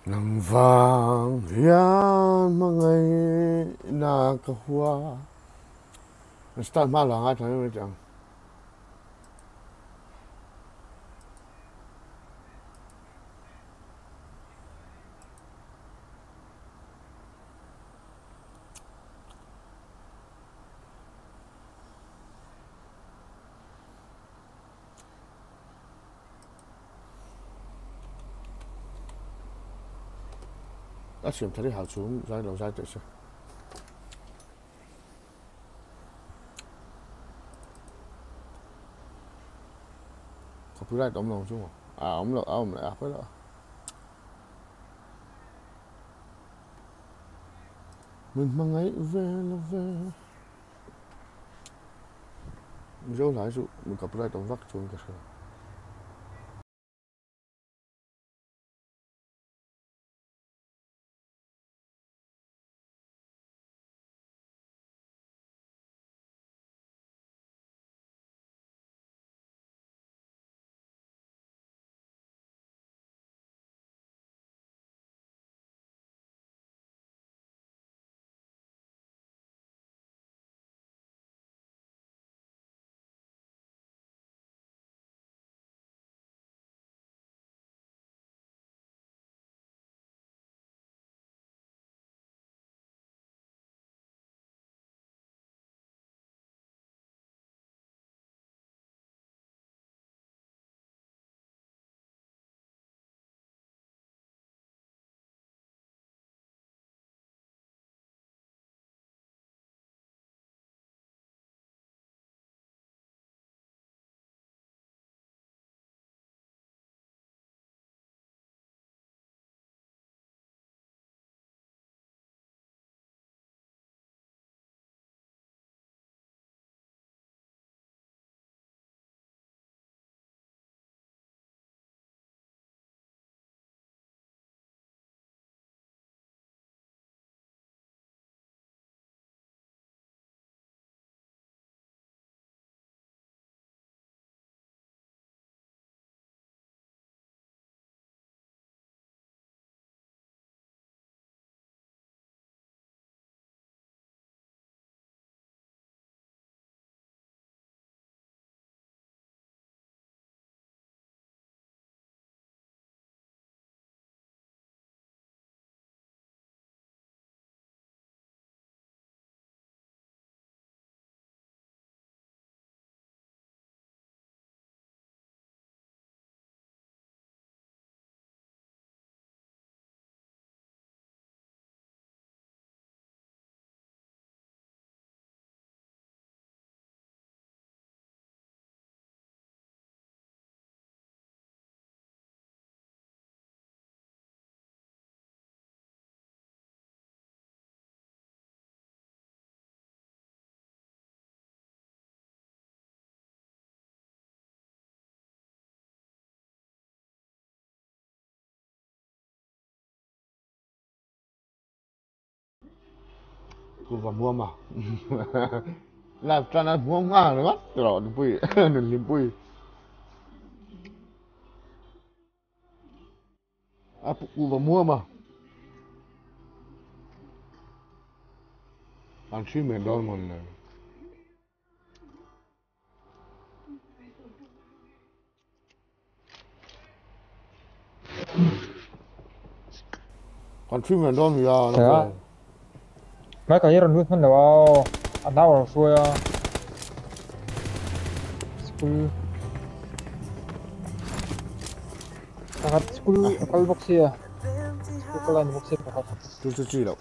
Nang vàng hian mà ngày na ka hoa. Nó start mà là hai thằng mới chẳng. Đã xem thấy hào xuống ra đầu ra tới sao. Copyright ông lòng xuống à? À ông lại áp đó. Mình mà ngày về là về. Mình dấu lại xuống mình copyright ông vắt xuống cái sao. Cô vào mua mà. Là cho nó mua ngang rồi bắt rồi nó bùi nó lim bùi. À cô vào mua mà. Ăn suy mình đón mình này. Ăn suy mình đón thì nó về. mấy cái iron hút mình đâu ăn đâu rồi school kakak school akal box ya school kalan box ya kakak Tôi chỉ đâu.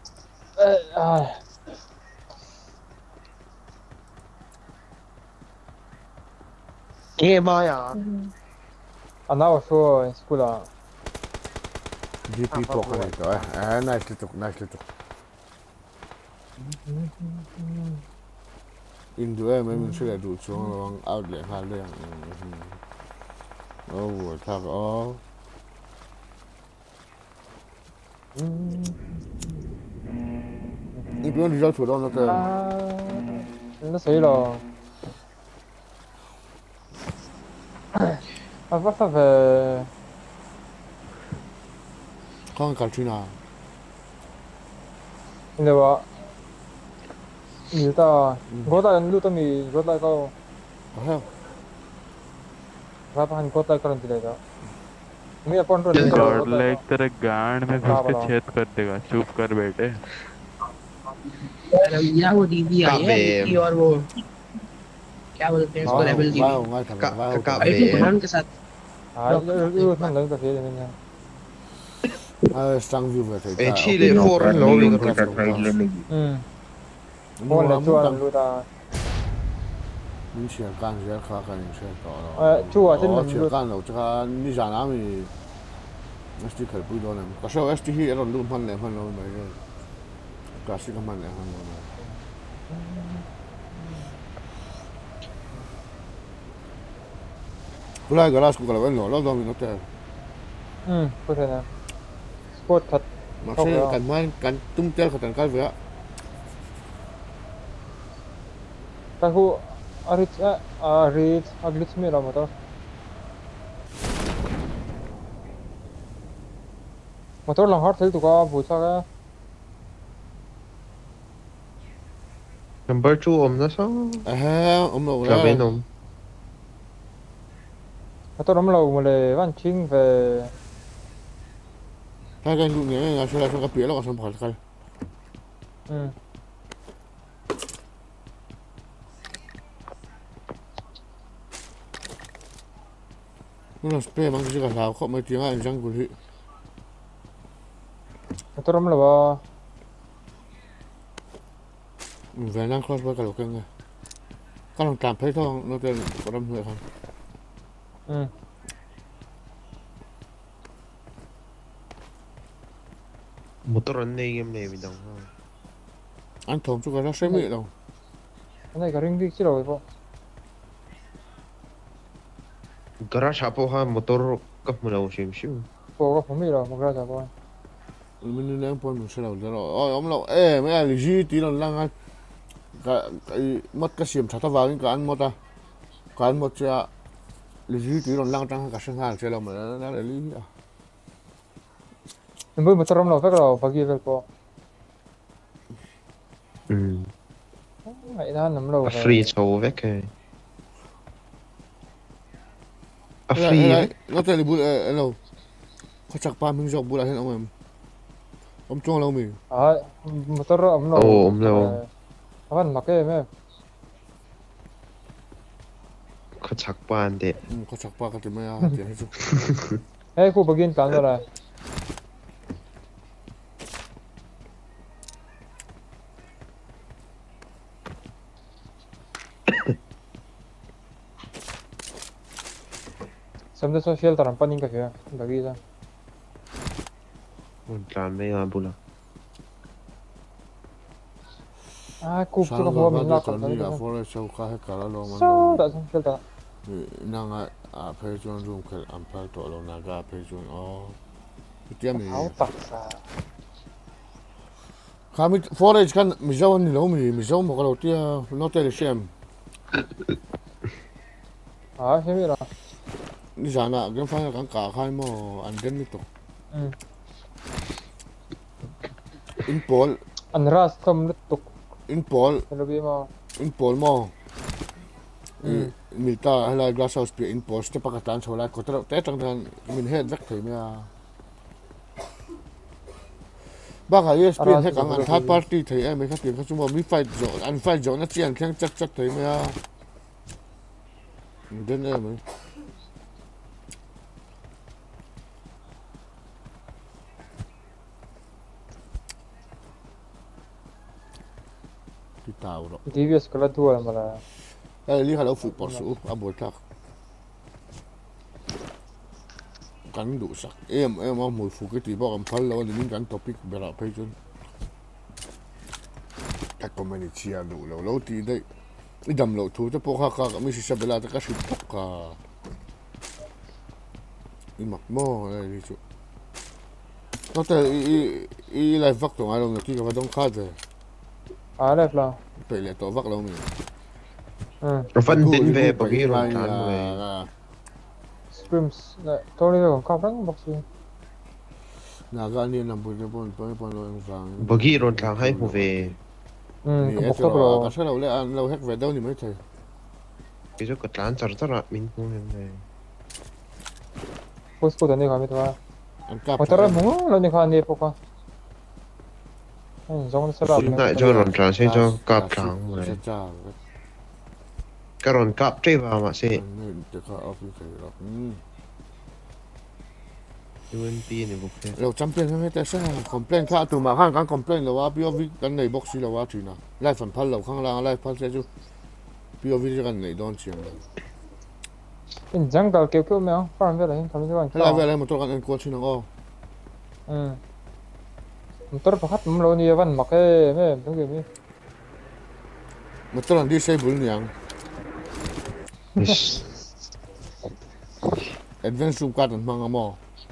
Nghe mai à? ăn đâu rồi school à GP poker này rồi. À nice little nice little. Indo em mình sẽ lại đủ xuống là out liền hai liền. Oh, thằng ó. Đi bên đi ra chỗ đó nó tên. nó sấy rồi à bắt phải về con Katrina 근데 와 일단 거다 루터미 거다 거 có theo रात 거다 करन दिलेगा मैं अपन रो नहीं करो गॉड होता लाइक तेरे गांड में घुस के काबला छेद कर देगा चुप कर बेटे रविया वो दीदी आई है काबे निकी और वो क्या बोलते हैं उसको रेबल vai दीदी không ngay thằng vai không Cà- अभी bể. तुम पठान के साथ 아 이거 난 너무 다 해야 되냐 sang view về thầy Chi le for lo Hindi le ko kita try lamig. 뭐 레투안 루다 mình chỉ can sẽ khó cái mình sẽ tỏ 좋아 진짜 chỉ can đâu cho đi ra nào mình ST khởi bùi đó này có sao ST hi rồi luôn phân này phân rồi mấy cái cả sĩ công này phân rồi Kulai garas ko kalau kan lo dom nó te 그러네 스포츠 다 mà sẽ cần mai cần tung tel khatan cái vậy 타고 아릿 아글리츠미라 뭐다 motor lang hard tu ka busa ka number 2 om na sao ông lo là bên om motor ram lo mo le van ching về hai cái luôn nhé là sẽ là cái bìa nó còn xong phải cái nó là spray mang cái nào không mấy tiếng anh răng của chị motor ram lo ba về năng cross với cái lỗ kênh này các đồng tạm thấy thôi nó tên có đâm người không motor an nei game ne bidang anh thốn cho cái nó sẽ bị đâu này cái ring đi chứ rồi po garage hapo ha motor kap mo na sim siu po ka phumi rồi mo ra cha po mình nên point mình sẽ đầu rồi ôi ông lo ê mấy anh gì tí lần lăng anh cái mất cái xiêm chặt vào những cái anh mất à cái anh mất chưa gì tí lần lăng trong cái sân hàng sẽ làm mà nó là lý à mình motor ram lo phải rồi bagi vel po mày đã nằm lo a free so vek a Đây, free nó tên là bút lâu có chắc ba mình dọc bút lại ông em ông cho lâu mình motor ram lo lo avan make me ko chak pan de có chắc ba cái gì mà tiền hết rồi hey ko bagin kan ra samde social taram paning ka kya bagi ra plan me bula cúp cho có mình là còn đi à phố sau khai hết cả lo mà sao đã social ta nàng à phải chọn dùng cái am phải tổ lo naga phải chọn cái tiệm này áo tạc sa kami forage kan mizaw ni lo mi mizaw mo kalo tia no tel shem 힘이라 ni sana gen fa kan ka khai mo an gen ni to in pol 안라스 컴 뚝 in pol mo milta hala glass house pe in pol ste pakatan chola ko te tang dan min head vek thei mea ba ka ESPN he kang an third party thei em kha tin kha chuma mi fight zo an fight zo na chian khang chak chak thei mea den em ti tao ro DBS kala tuwa mala li hala fu por su abol tak kan du sak em mo fu ke ti bo kan phal lo ni kan topic bera pe chun ka komani chia du lo ti dai idam lo thu te po kha ka mi si sabela ta ka si tok ka i mak mo ni chu no te i lai vak to ai lo ti ka dong kha de 알ef la pe le to vak lo mi fan din ve bagi ro plan ve scrims tournament kon kap rang boxing naga ni nam pui pon lo ang sang bagi ron thang hai hu ve ni Cái e bốc cho tốc lo rồi. ka sa lo le an lo hek ve đâu ni mai thai cái chỗ cái trán char char min hu ne Post ko tani kami tuwa. an kap Motor mo lo ni khani po ka. Zong sa lab. phun lại cho ron trán xem cho cặp trắng cha này cha cái ron cặp chơi vào mà sẽ ni de ka office kai ro UNP này bục thế lo champion ngai ta sa complain kha tu ma khan kan complain lo wa pov kan nei box lo wa china lai fan phal lo khang la lai phal se chu pov kan nei don chiang In jungle kêu kêu mèo. Farm về lại kami tuwa. la ve lai motor kan en ko chin ngo Motor pakat mo lo ni Evan mak eh me tung kêu mi. motor an disable niang advance room card an mang mo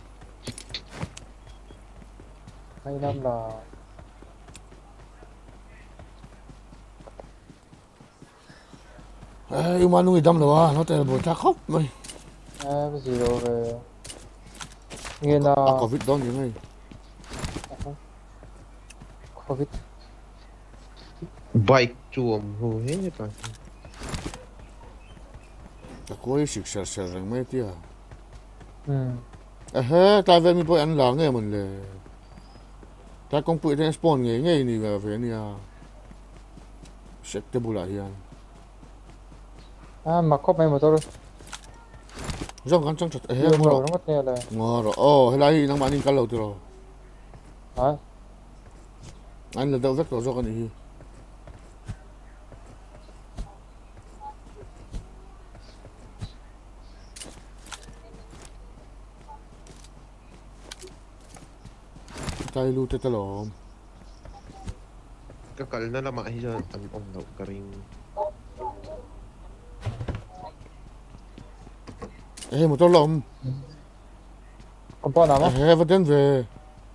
Hay lắm là ai mà nuôi đâm rồi nó tên là bộ cha khóc mày cái gì rồi về nghe là có vịt đó như này Covid bike chuồng hu hết rồi ta có ý sức sợ sợ rằng mấy tia ừ à ta về mình bôi ăn lá nghe mình là ta công bụi trên spawn nghe nghe này về về này à sẽ tiếp bù lại hiền mặc khóc mấy motor rong gan trăng chặt nhiều ngon rồi rồi nó mất nghe là ngon rồi hay là năng bạn đi cá lầu rồi đấy anh là đâu vết rồi cái này tay lưu tay lỏm cái cần nó là mãi cho anh ông đậu cà ring ê một tay lỏm còn bao nào ê vẫn đến về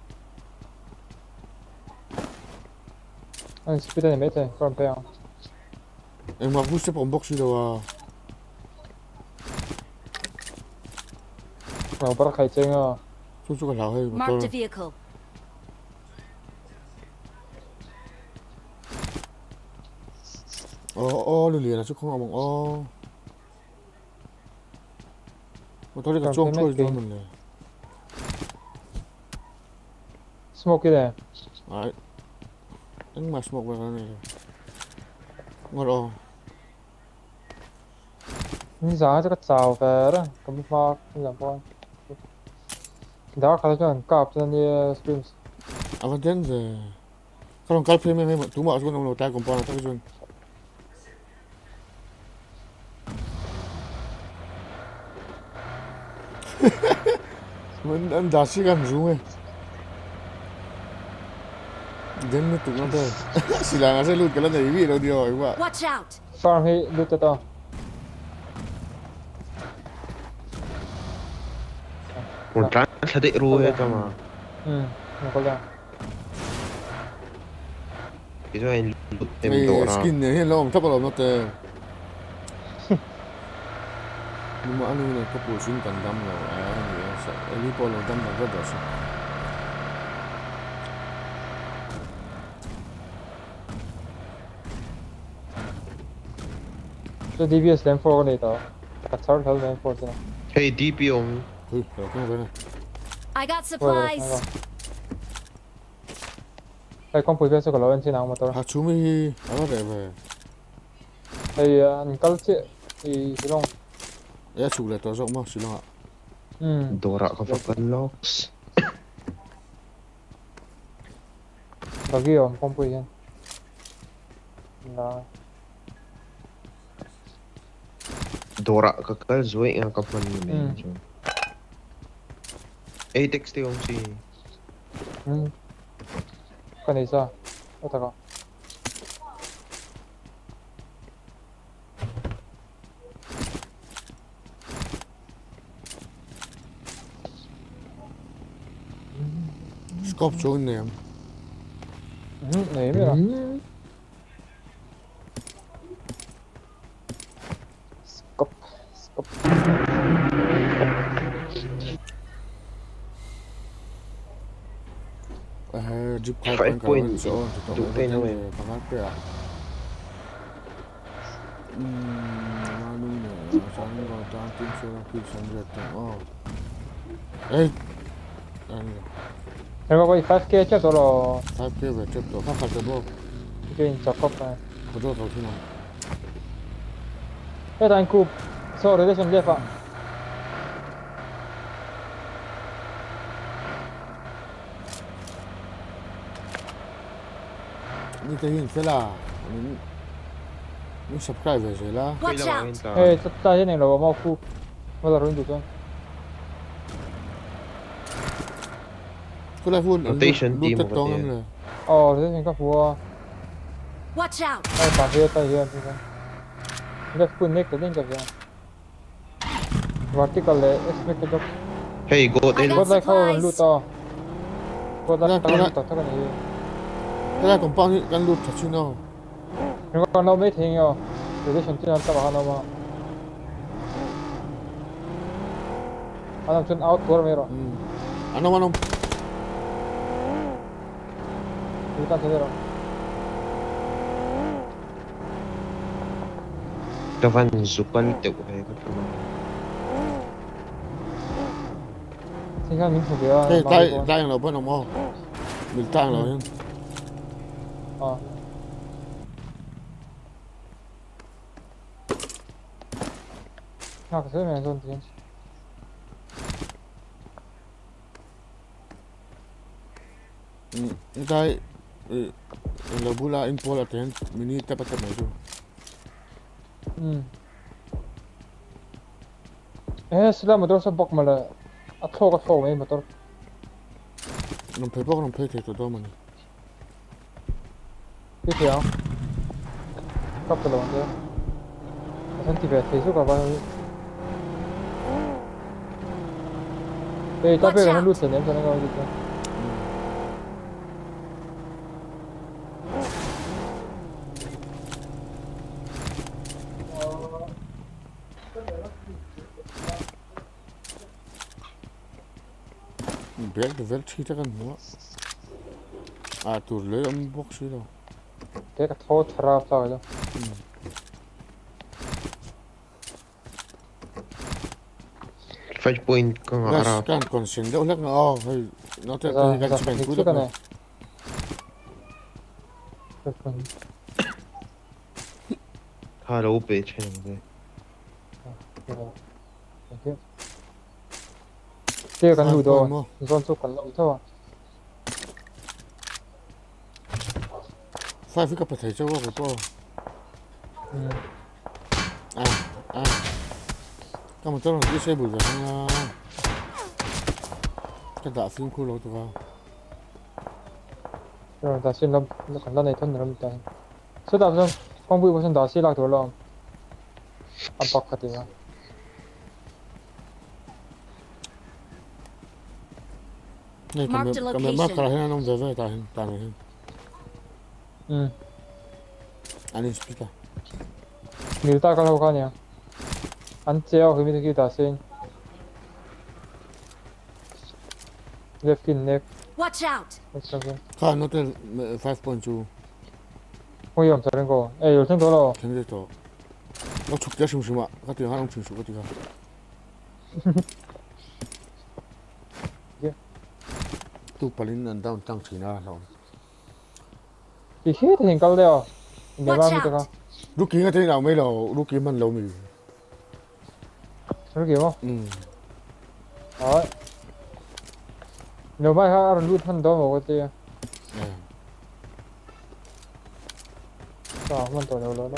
anh speed này mấy thế còn bao em mặc bút xếp ống box đi đâu à nào bắt khai chơi à chút chút cái nào hay một Marked a tay vehicle. lì là chút không ông một tay đi cả chuông thôi rồi mình này smoke này đấy anh mà smoke vào cái này ngon rồi như giá cho cái chào về đó cầm pha như là con đó khai cho anh cặp cho anh streams à vẫn đến rồi không cần phim em tú mạo xuống ông tay còn bao tay rồi vẫn ăn đá xí gan rú ấy đến tụi nó thôi xí là nó sẽ lùi cái lần này bị đâu đi rồi các bạn Watch out! farm hay lút to một trán thật đấy rồi hết mà nó có là cái cho anh em cái tổ ra skin này hiện lâu thấp vào nó tệ nhưng mà anh này có bộ xuyên cần đâm rồi anh đi bộ lòng đâm là rất là sợ cho DBS lem 4 này đó cắt sẵn hết lem 4 rồi hey DP ông ui rồi không phải này I got rồi supplies! cái con phơi sẽ có lâu anh xin nào motor à chú mi nó để về hay anh cắt chết thì long ế chủ lại to rộng mà xí long ạ đồ rạ có phải cần locks và ghi on con phơi là đồ rạ có cái rồi anh có phần này chứ Atex thì ông gì cái này sao có thật không scope xuống này em này mới là scope scope chip khai 5 point point kan so to du pe no le pangat pe a manu ne sang ko ta tin so la ki sang re ta ei ani 내가 거의 5K 했죠, 저로. 5K về chip to khác khác bo 이게 작업 này. có đó thôi chứ nào Cái thành cúp, so relation left ạ. như thế hiện sẽ là mình subscribe về rồi là Watch Kailangan out! ta. 에, 자, 얘네 로 먹고. 맞아, 런도 좀. có là phun Rotation lúc team tất của toán cái em tiền. là relation các phù. Watch out! Ai tạm biệt tay hiện thì. Left foot neck đến cái gì. Vertical le, expected dog. Hey, go I in. got God like how supplies. loot to. God like Cái how đó- loot to, cái này. cái là còn bao nhiêu căn lụt thật chứ nào 이거 너 메이팅이요. relation 좀 한다 봐 하나 봐. 하나 좀 아웃 돌아 메로. anh ông 일단 제대로. Kavan zupan te ko he ko. 생각 민폭이야. cái tay tay là bên ông không mình tay là 어. 아, 그러면 좀 되지. cái tay là bula info là tiền mini tập tập này rồi 에, 슬라 모tor 서 벅 말라. 아, 토가 토 왜 모tor. nó phải bóc nó phải thiệt từ đó mà 비트야. 깝들 원데. 선티베 대수가 봐. 에, 따베가 루트 냄새는 거 어디지? biết được vel chi chắc ăn nữa à tụi lấy ông bóc xí đâu 내가 더 트랍다 그죠? 5 point ka nga là arap. càng còn xin đâu lắc nó hay nó sẽ cái cái chụp ảnh cuối được 엑스가네. 그렇군. Hello pe chen de. 이거. 이렇게. 뒤에 간 루도 뭐. 이건 쪽 갈라 붙어. phải với các bạn thấy cho cái to à các bạn cho nó cái xe bùi về không cái đã phim cool lâu tụi 그럼 다시 럼 간단하게 턴 넘다. 수다 좀 공부 보신 다시 락 돌러. 압박 같아요. này Mark the cầm map location. cái này nó về tại này anh ấy speaker 밀다 가려고 가냐? 안 째요. 그 밑에 다시. 랩긴 랩. Watch out! 이렇게. khai nó tên 5.2 공이 없다는 거. 에, 열정 돌아. 굉장히 더 nó chụp ra sùng sùng ạ các tiếng hát ông sùng sùng các tiếng 예. tu palin ăn down tăng chỉ na rồi 이 히트 힘깔래요. 내 Watch 마음이다가. out! lúc kia thế nào mấy đầu lúc kia mình lâu mình 저렇게 뭐? ừ 아. 너 마이 하루 루트 한더 먹었지. à. 자, 한번 더 넣어라.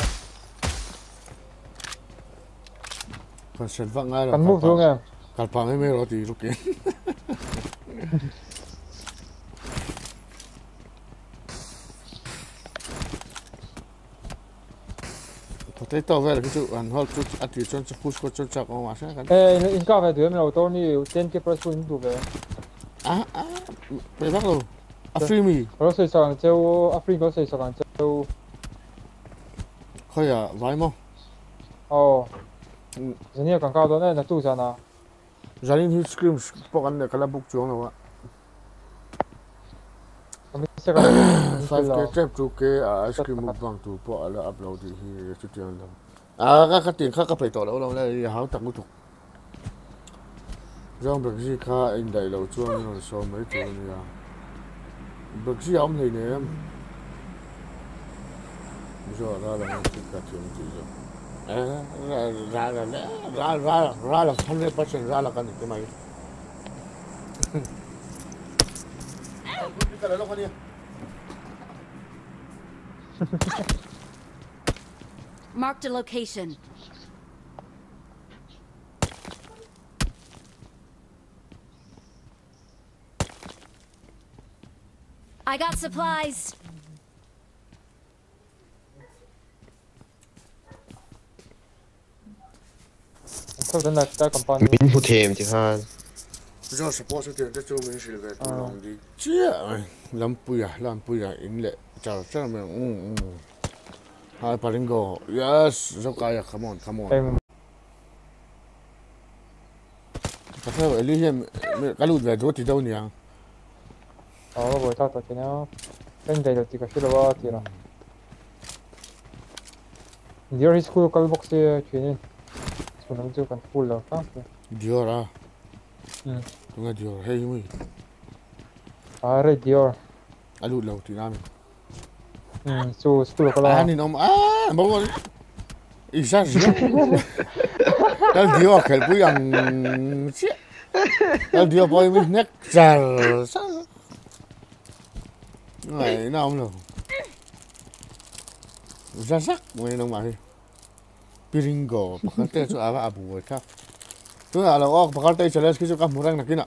còn sệt vặng ngay là 간 move xuống em. cả phẳng ấy mấy đó thì lúc kia có thấy tao về là cái chỗ ăn hot chút ăn thì cho push có cho chắc ông mà sẽ cái 에, 인카페 되면 오토니 젠케 플러스 인도베. à phải bắt rồi Afrimi 그럴수 있어 안 채우 아프리카 그럴수 있어 안 채우 khơi à vài mông 어 전혀 강가도네 나 두잖아 gia đình hit scream bốc ăn để cái là bốc chuông rồi ạ 그럼 second 5K trap 2K ice cream mukbang tu po ala upload hi tutorial lam ka tin kha ka play to lo le hau tak mu tuk jong brazil kha in dai lo chuang no so mai tu ni ya brazil am nei ne jo ra la ka tin ti jo ra la 100% ra la kan ni mai ka lo ko ni Marked a location. I got supplies. thôi đến là ta còn còn Min hụt thêm chứ ha. do support cái tiền cho mình xử về tụi lòng đi chia làm bùi à in lệ chào chắc là mình hai paringo yes Zokaya come on em cái thứ ấy liên cái lụt về rốt thì đâu nhỉ buổi tao tao chỉ nó bên đây là chỉ có cái đó thì là Your school call box chuyện so nó chưa cần full rồi phải Dior à ừ đúng là Dior hay muy rồi Dior lụt lâu thì nam so school call anh nó bố con isa gì cái Dior cái bùi ăn chết cái Dior boy mình nét chả sao này nào không được ra sắc người nông mà piringo pakarte chu ava abu ka tu ala ok pakarte challenge ki chu ka murang nakina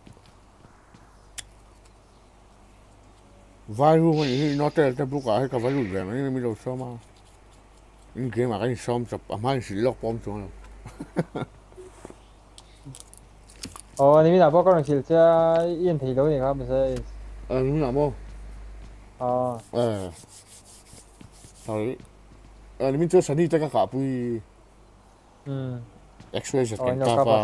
vairu ni notel te buka he ka valu ve mani mi lo soma in game ma kan som chap aman si lok pom chu 你们哪包高冷起这烟提楼你看不是你哪么sorry你们做生意这个卡不express 你大吧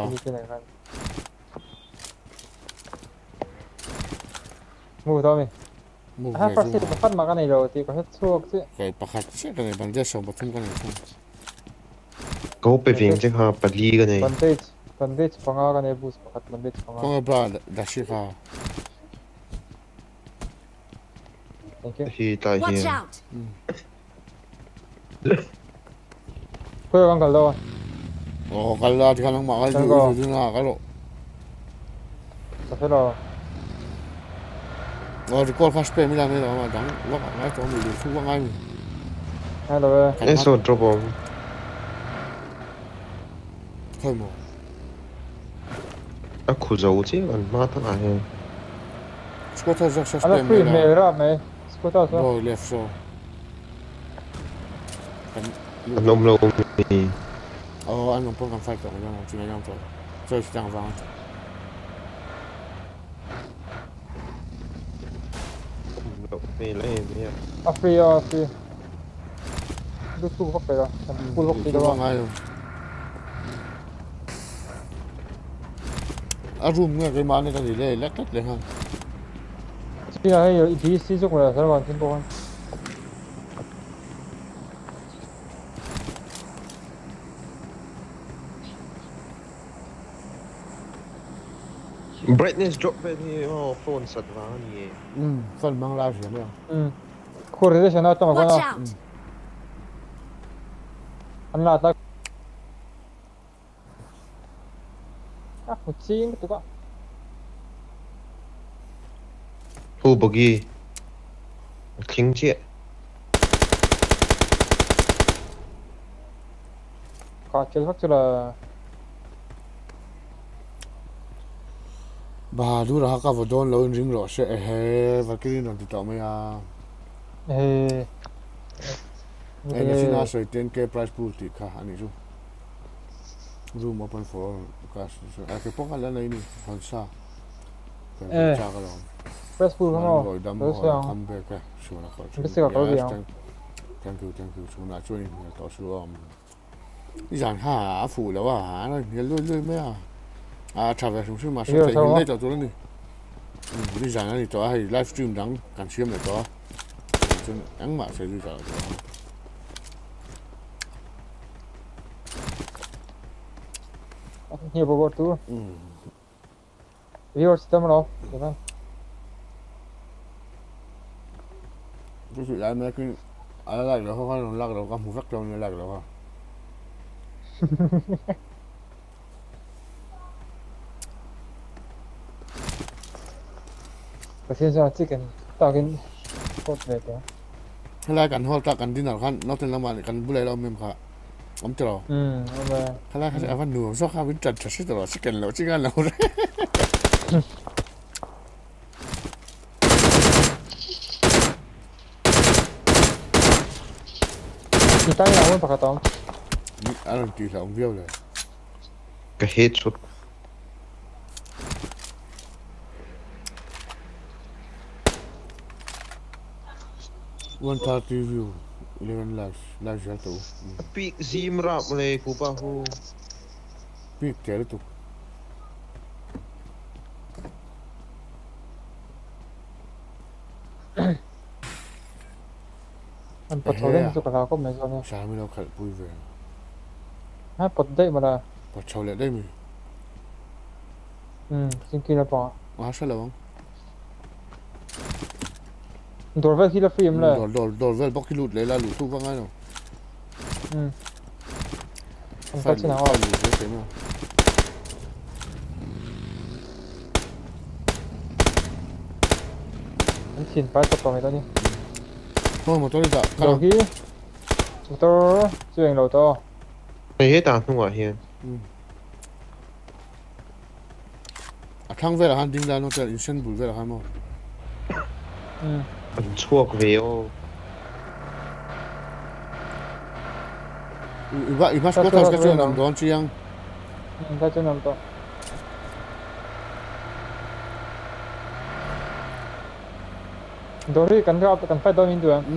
mua đó mình mua ha phát hiện phát mà cái này rồi thì có hết thuốc chứ cái pakat chết cái này bằng cái sống bật cái này không Go pe ving chứ ha, bật ly cái này. bandage panga cái này boost phát bandage panga không có dashi ka thank you Thì tại Watch hiện. out. quên con cần đâu cái là thì khả mà cái gì là cái lộ có thể là thì con phát spam mới làm cái đó mà đóng lóc ngay cho mình được thu ngay mình hay là Em số drop bomb. thôi mà Khu dấu chứ, còn má thằng ai. Scooter rất anh spam free mày ra mày scooter sao rồi left so Anh ôm lâu thì anh không có cần phải cộng nhau chỉ là nhau thôi chơi chỉ đang vàng mày lấy em nhé. free cứ thu hút về rồi thu hút đi thu đâu ngay rồi room nghe cái màn này cái gì đây lát lên ha chỉ là hay ý sử dụng là sao mà thiên bộ Brightness drop bên thì phone sạch vào nhỉ. phần mang la gì nữa khu rừng sẽ nói cho mà Watch con out. anh là ta một chín tụi con Khu buggy. Kính chị. có chơi phát cho là bà đu ra ka vodon lo ring ro se he và cái nó thì tao mới ê anh xin nói rồi 10K price pool thì cả anh ấy room open for cash cái phong cái này này hoàn sa cái cha cái đó press full không rồi đâm rồi vào thăm về cái số là khỏi biết sao có gì không thank you số là chơi tao số đi dàn hà phủ là à nó lui lui mấy à chả về chúng mà sao thấy cái này tao tôi đi đi rằng này cho hay livestream đăng càng xem lại cho chân áng mà sẽ đi giờ Nhiều bộ tu. Viewers tâm đâu? Được không? cái sự lại mấy cái ở lại đó không phải là lạc đâu, có một phát trong như lạc đâu ha. Cái phiên cho chicken tạo cái cốt về đó. Hay là cần hoa ta cần đi nào kan nó tên là mà cần bù lại lo mềm cả ông chờ Ok. hay là cái phần nửa số khác bên trần trật xích rồi chicken lâu chicken lâu đấy Thì tay nào cũng phải tóm. anh chỉ là ông viêu rồi Cái headshot. one thirty view 11 live ra tụ Peak zim rap le ku pa hu. biết trẻ tụ Anh bật thấu lên cho cả có mấy rồi nè. sao mới đâu khởi vui vẻ Ha bật đây mà là. và cháu lại đây mình Xin kia là bỏ. sao là không Đồ về khi là phim là. đồ về bóc cái lụt lấy là lụt thu văng ai nào Không có chuyện nào phải lụt thế thế nào anh xin phải tập vào này đi. thôi mà tôi đi dạo Đầu khi tôi chuyện đầu to. Này hết à không à hiền. thằng về là han đinh ra nó sẽ instant bùi về là han mà Anh chuộc về ô. vậy mà có cái chuyện làm đón chi ăn Ta chưa nằm to. Đồ thì cần phải đo mình được.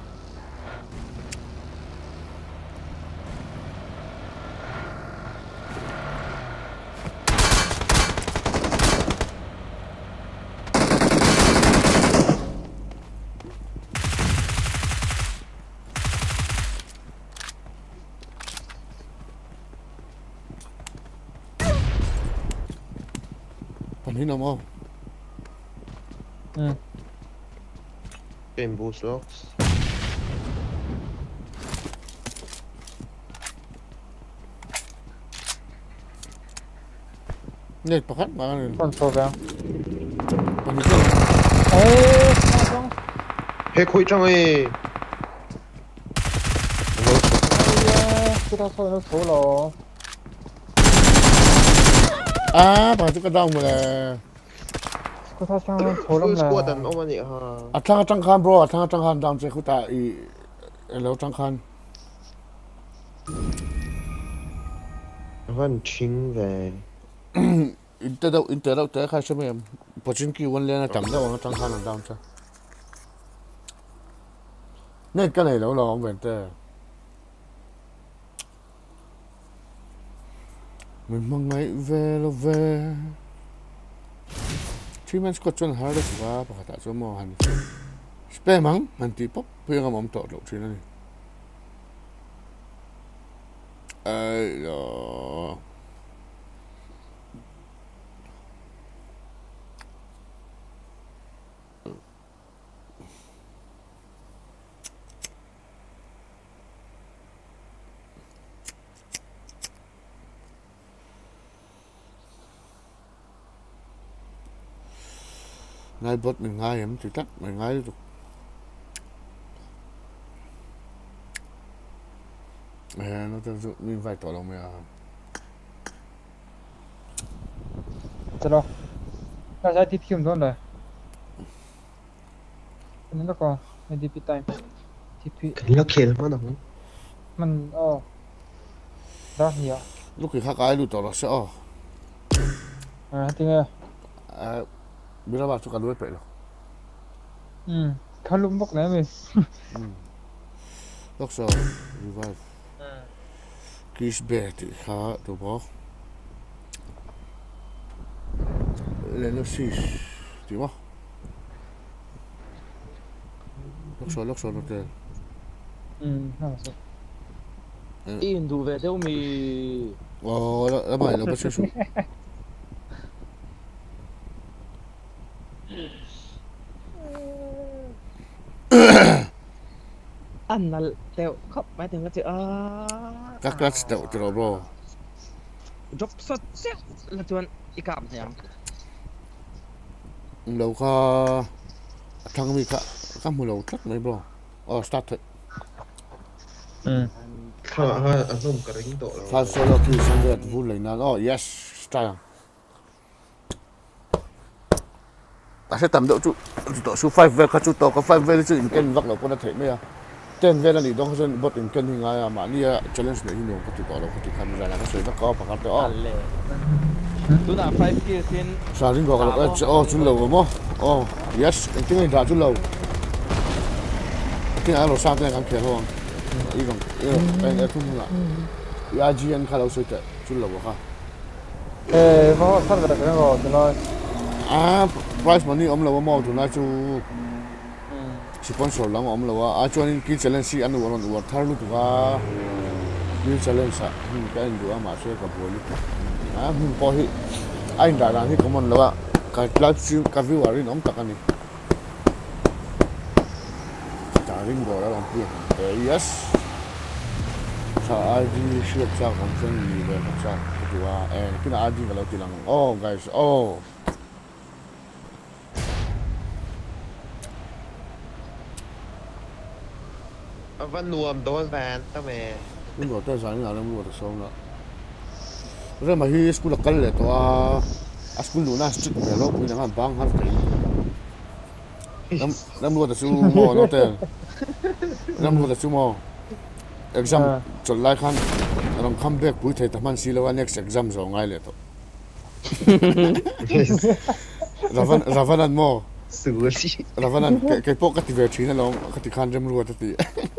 phần hình nào không Game boost locks. nét bạc mà Còn số vàng. phần hình nào Ê, không. Hey khối trong ấy. Cái đó thôi nó số rồi. bằng cái đau mà là Cái đó sang nó số lắm Squad là. and oh man ha. thằng trăng khan bro thằng trăng khan down chơi khu ta i lâu trăng khan Văn chính về. Inter đâu tới khai xem em position key one lên là chậm đâu trăng khan làm down chơi nên cái này lâu lâu ông về tới mình mong ngày về lo về Three man squad chuẩn hard đấy quá bà ta cho mò hành spare mắng hành tí pop bây giờ mong tọt lộ chuyện này ai đó ngay bot mình ngay em chỉ tắt mình ngay được nó tự mình phải tỏ lòng mày à Chalo. Nó sẽ tiếp kiếm thôi rồi. Nên nó còn DP time. DP Nó kill mà đâu. mình đó nhiều. lúc khi khác ai luôn tỏ là sẽ Tiếng bây giờ bà cho cả đuôi vậy rồi khăn lũng bốc này mình. lúc sau revive kiss bed thì khá tụi bó lên nó xì tí mà lúc sau nó thế นั่นสิ in thu về theo mi đó mày là bắt số anh là theo khóc mấy tiếng cái chữ các class đầu cho nó bro job sốt xét là chuyện ý cảm thế không đâu có thằng mình các mùa đầu chắc mấy bro start thôi ha không có ring độ pha solo thì sang được vui lên nào yes start ta sẽ tầm độ tụ số 5 về các tụ có 5 về chứ cái vắt là có thể mấy à tên về là đi đông hơn bớt cái hình ai mà đi challenge này nhiều có tụ đó có tụ camera là cái sự nó có bằng cái đó tôi là 5 kia xin sao đến gọi là chút lâu mà yes cái tiếng này chút lâu tiếng ai lo sang cái làm kia không 이런 애품이나 야지엔 칼라우 쓸때 줄라고 가. 뭐 사다 그런 거 누나 아 price money 엄라고 뭐 누나 주 스폰서 랑 엄라고 아 저는 기 챌린지 안 원원 워 타르루 두가 기 챌린지 cái anh mà sẽ gặp buổi mình có hi anh đã làm thì có một là cái livestream cái view ở đây nó tắc anh ring gọi là làm gì yes sa ID siap sa kung saan ni ba sa diwa and kina ID kalau tilang guys văn nuông đôi van tao mẹ nhưng mà tôi sáng nào nó mua được xong nữa rồi mà hi school là cái lệ to school luna stick về lúc mình đang bang hát năm mua được số mò nó tên năm mua được số mò exam chọn lại khăn rồi comeback buổi thầy tham ăn xí lâu next exam rồi ngay lệ to Ravan ăn mò sửa gì Ravan ăn cái bộ cái về chín là cái khăn rem luôn thì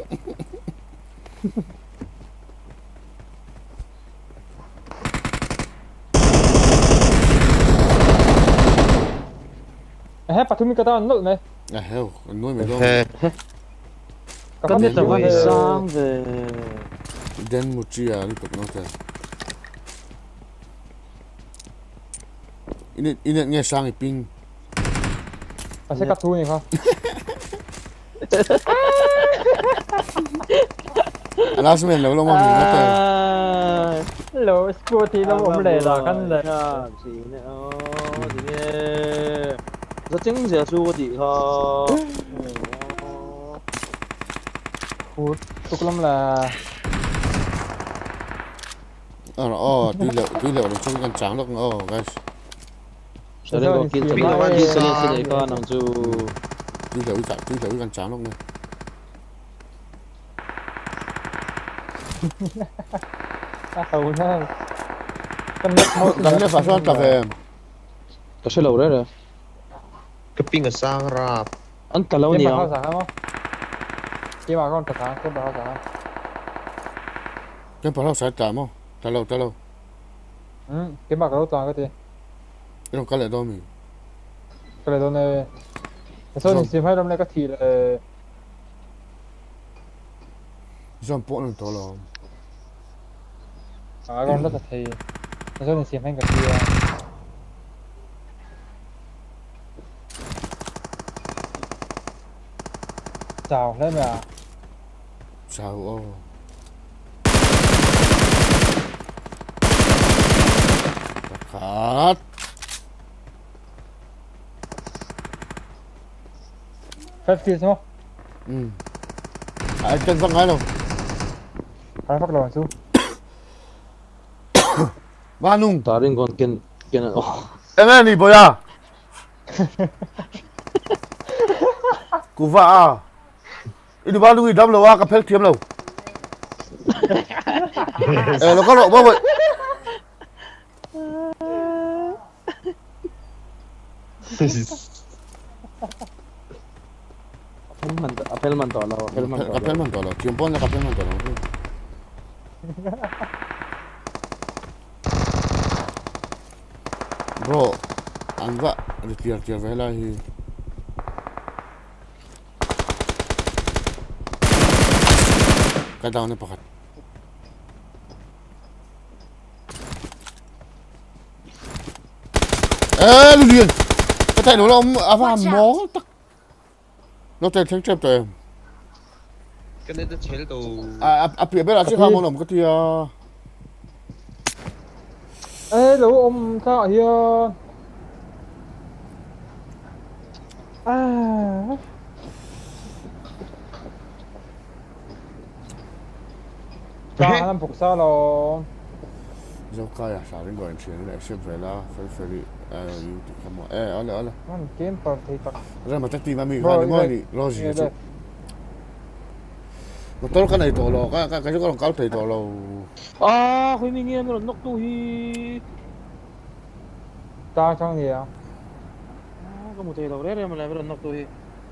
bắt thú mi cái đó nó này hell nuôi mày đâu có biết là phải sang về đen một chi à đi tập nó thế in nghe sang ping sẽ cắt thú này không last man lâu lâu mà mình nó lô school thì nó cũng lệ là căn lệ gì nữa gì nè rất chính giờ chú thì ho tục lắm là tí liệu được trong con trắng được guys sau đây có kiến thức là đi xử lý sự đấy con nằm chú tí liệu con trắng được này hầu nó căn nước một đằng này phải xoan cà phê có sẽ lâu đấy rồi cái pin ở sang rạp anh cả lâu cái nhiều bảo sao không cái bảo con thật hả cái bảo sao cái bảo sao trả mà ta lâu cái bảo cái toàn cái gì cái cái này đâu mình cái này đâu này cái số này xem hay lắm này cái thì là xong bộ nó to lắm con rất là thì cái số này xem hay cái thì chào đấy mà chào khát phép kia sao ai chân văng ngay đâu phải phát lò xuống ba nung ta đến con kiên kiên em đi boy à cú vạ đi ba nung đi đâm lâu à phép thiếm lâu nó có lộ bao vậy apel man to lo kapel man to lo tiempo na kapel man to lo bro ăn vạ để tiệt về lại thì cái đau này bạc ê lưu điên cái tay nó ava mó tắc nó tay thắng chép tay cái này nó chế đồ phía bên là chiếc hàng một cái tia ê lũ ông sao here Cha làm phục sao rồi dâu cay à sao đến gọi chuyện này xếp về là phải đi YouTube không mà ở man game part thì tắc ra mà chắc tìm mà mình phải ngồi đi lo gì chứ mà tôi cái này tổ lò cái chỗ con cáo thầy tổ lò à khối mình nghe nó nóc tu hi ta trong gì à có một thầy đầu đấy mà lại nó nóc tu hi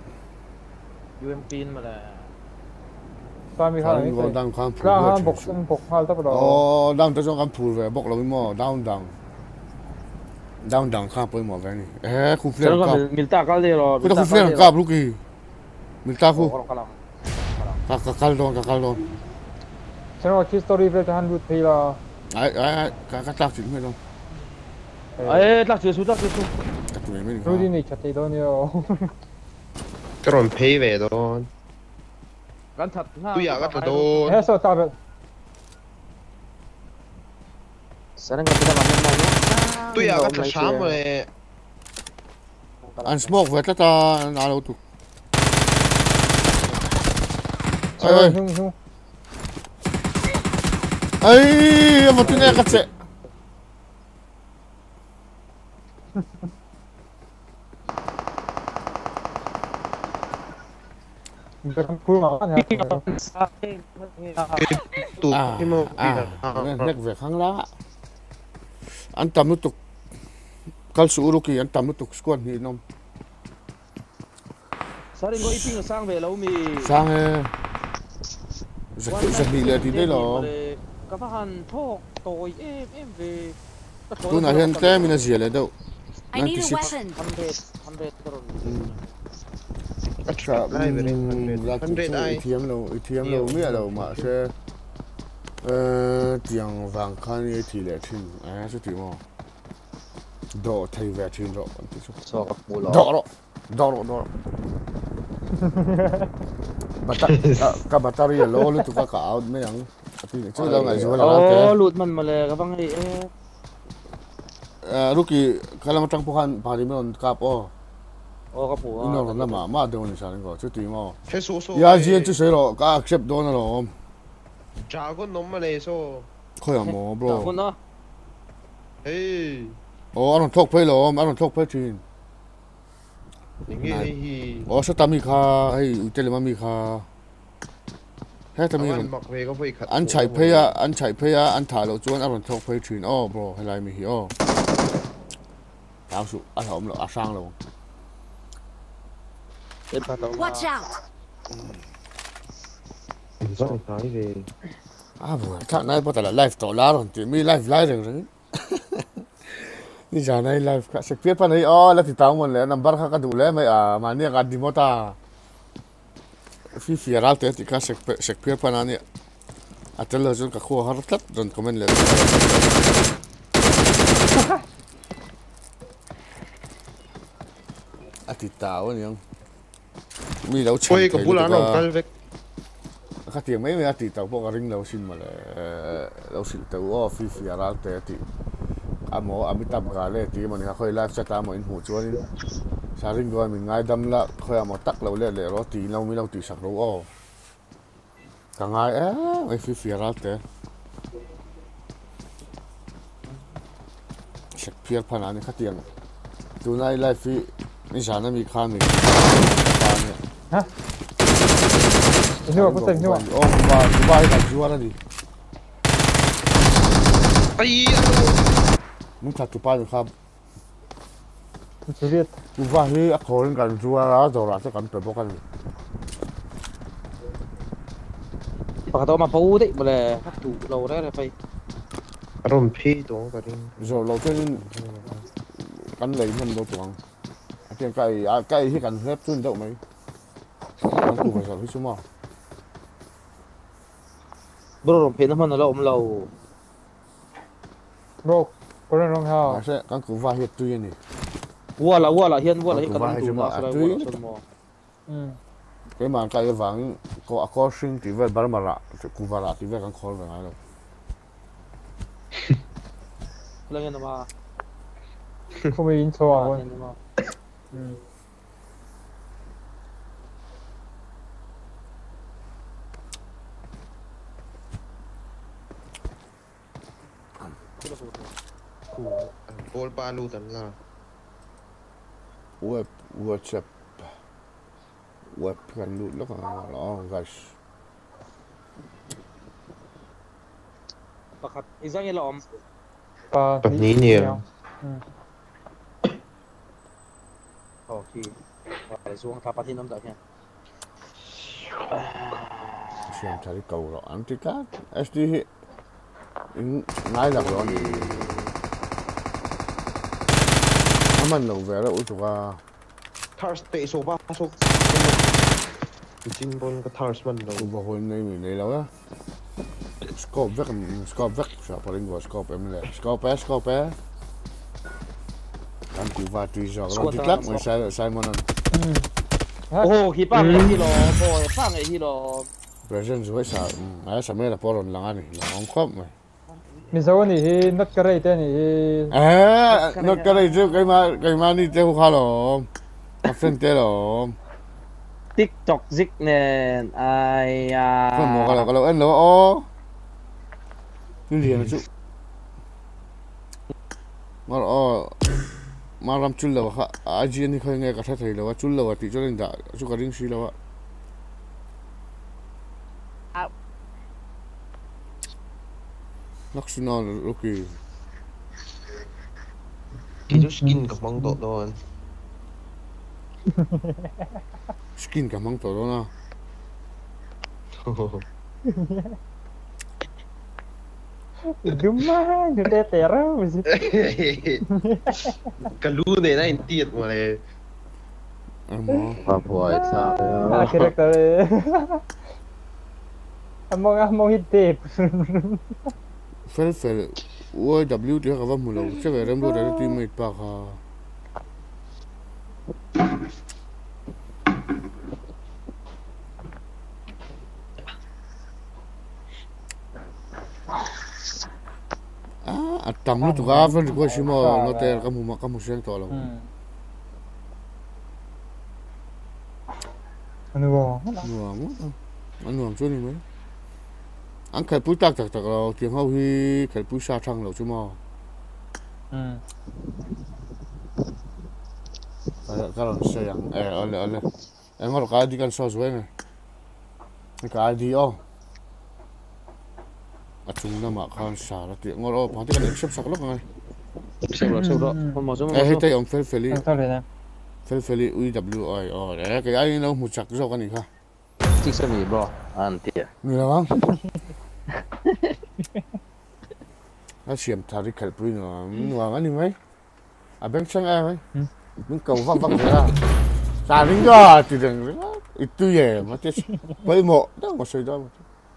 UMP mà là taมี Khang ข้าว còn đang khang กล้า phù ห้ามบกบกห้ามตะปดอ đang tới trong khang phù về bốc là mới mò down khang bơi mò về này khu Sao phiền nó cáp milta kalde rồi cái đó khu phiền cáp lúc gì mình ta khu kalam kakal don ฉันว่าคิดสตอรี่เฟรชฮันรูทพีละ cái tác chính phải không ê lắc chưa lắc chưa cái tụi mình รู้ดีนี่ชัดตีโดนอยู่ cái rồi pay về đó gan thật tôiอยากก็โดนเฮ้ยสุดตาเบล Sekarang nggak bisa ngomong tôiอยากก็ช้ำเลย ăn smoke về ta nào đâu tụ เฮ้ยหิว ấy mà tôi nghe cái gì มันจะทำพูดมาว่าเนี่ย tụt cái màu nhắc về kháng lá ăn tầm nút tục cal su ruki ăn tầm nút tục squad thì nó Sering kau iping sang về lâu mi. sang giật bị lệ thì đây là Các bác hàn thô tôi em về. tôi nói hiện tại mình là gì lại đâu I need a 96 weapon. 100 terus. अच्छा ATM đâu mấy đâu mà sẽ tiền vàng khăn như thì lệ thiên sẽ tìm mà đổ thay về thiên rồi So mula. đổ cái battery lâu lúc tụi cả áo mấy thằng thì chứ đâu ngày rồi là Oh, loot man male các bang lúc kia cái làm trang phuan bà đi mình cáp Oh, kapu. nó là mà đâu này sao cái chứ tìm mà phải số số ya gì chứ谁了 cái accept đó nó rồi trả con nấm mà lấy số khơi à mò bro Con đó. hey anh talk phải rồi anh talk phải chuyện những cái gì sao tao mi kha hay tele mà mi kha hết tao mi anh mặc về có phải khát anh chạy phải anh thả lỗ chuan anh talk phải chuyện bro hay là mi hi tao su anh hổng là sang rồi Em bắt đầu. Watch out! rồi nói về bro thằng này bắt đầu là live tổ lá rồi thì mi live rồiนี่จานไอ้ไลฟ์เช็คเพียร์ปันไอ้แล้วติดตามมันเลยนัมเบอร์ข้าก็ดูแลไม่มาเนี่ยกันดีมตาฟีรัลเตติก้าเช็คเพียร์ปันอันนี้อัตเลอร์จนกับขั้วฮาร์ดโดนคอมเมนต์เลยติดตามวันยังมีเราเช็ค quayกับบุหรี่น้องกันเวกข้าเทียมไม่ติดตามพวกริงเราชินมาเลยเราชินตัวฟีรัลเตติอามิตับกาเลยที่มันค่อยไลฟ์สตาร์มันหูจวนสาริงด้วยมันง่ายดำละค่อยเอามาตักเราเล่เลยเราตีเราไม่เราตีสักเราก็ง่ายไอ้ฟีรัลเตะเช็คเพียร์พันอันนี้ข้าเตียงดูในไลฟ์นี่ฉันมีค่าหนึ่งเนี่ยฮะนี่ว่ากูเต็มนี่ว่ากูว่าให้กับชัวร์นะดิไอ้มึงถัดตุปาอยู่ครับชีวิตกูว่าให้อักขระกันชัวร์แล้วจะรักกันเปิดบอกกัน Pak tahu mah pau deh boleh. Tu lau deh phải. อารมณ์พี่ตรงกัน rồi lâu trên กันเลยมันโดนตัวเพียงใกล้ที่กันเล็บขึ้นเท่าไหมมันกูไปสอนพี่ชั่วโมง bro rom phe na man lo om lo bro có nên rong hao ใช่กันกูว่าเฮ็ดตู้นี่ wala hian wala hi kan tu na sala wala son mo cái mà cái vàng có sinh thì về bảo mà lạ cũng vào lạ thì về càng khó về ngay đâu lang yan ma không bị intro à quên Pol palu tan la. WhatsApp web kan lu lo guys pakhat isang ila om pa Niya. okay wala suang tapatin nam da kya xem thấy cầu rồi anh thích cá SD ngay là rồi mình lâu về rồi tụi à Thars pe so ba so. Jin bon ka thars man lo. tụi hồi nay mình này lâu á scope vec sao phải linh scope em này scope anh cũng va truy rồi nó thích lắm mới sai món ăn oh hi pa ngai hi lo boy pa ngai hi lo present rồi sao ai sao mới là poron lang anh lang khóc mà mình sao này nốt cái này tên này nốt cái này chứ cái mà đi theo khá rồi học sinh thế rồi tiktok zik nen ai con mua cái là anh lo ô như gì mà chú mà mà làm chul là vậy ai chỉ anh khơi nghe cả thấy là vậy chul là vậy thì cho nên đã chú cái riêng xí là vậy lắc xin nó ok Ki jo skin ka mang to don. skin cả măng tổ đó đúng mà người ta tè ra mình Kalu ne na intiet mo le. em mò Pa boy sa. character among hit tape fel OW thì các bạn muốn lâu chắc là em đôi đấy teammate bạc tầm nó tụi các phần của xí mà nó tên các mù sáng to lắm anh ngồi anh ngồi chỗ này mấy anh khai bút tắc rồi tiếng hậu hi khai bút xa thăng rồi chứ mà cái là xe yang ole em ngồi cái đi căn so rồi này cái đi ô chúng nó mà con xả là tiếng ngồi ô, phản cái này xếp sạc lắm rồi sâu đó con mò giống hết tay ông Feli sao đây nè Feli UWI đấy cái ai nó một chặt rồi cái này kha chính xác mi bro anh tiệt người nào không nó xiêm thà đi khai bút nữa ngoài cái này mấy bên trong em ấy mình cầu văng văng thế nào xả đến đó thì đừng ít tu về mà chết với mộ đó mà xây đó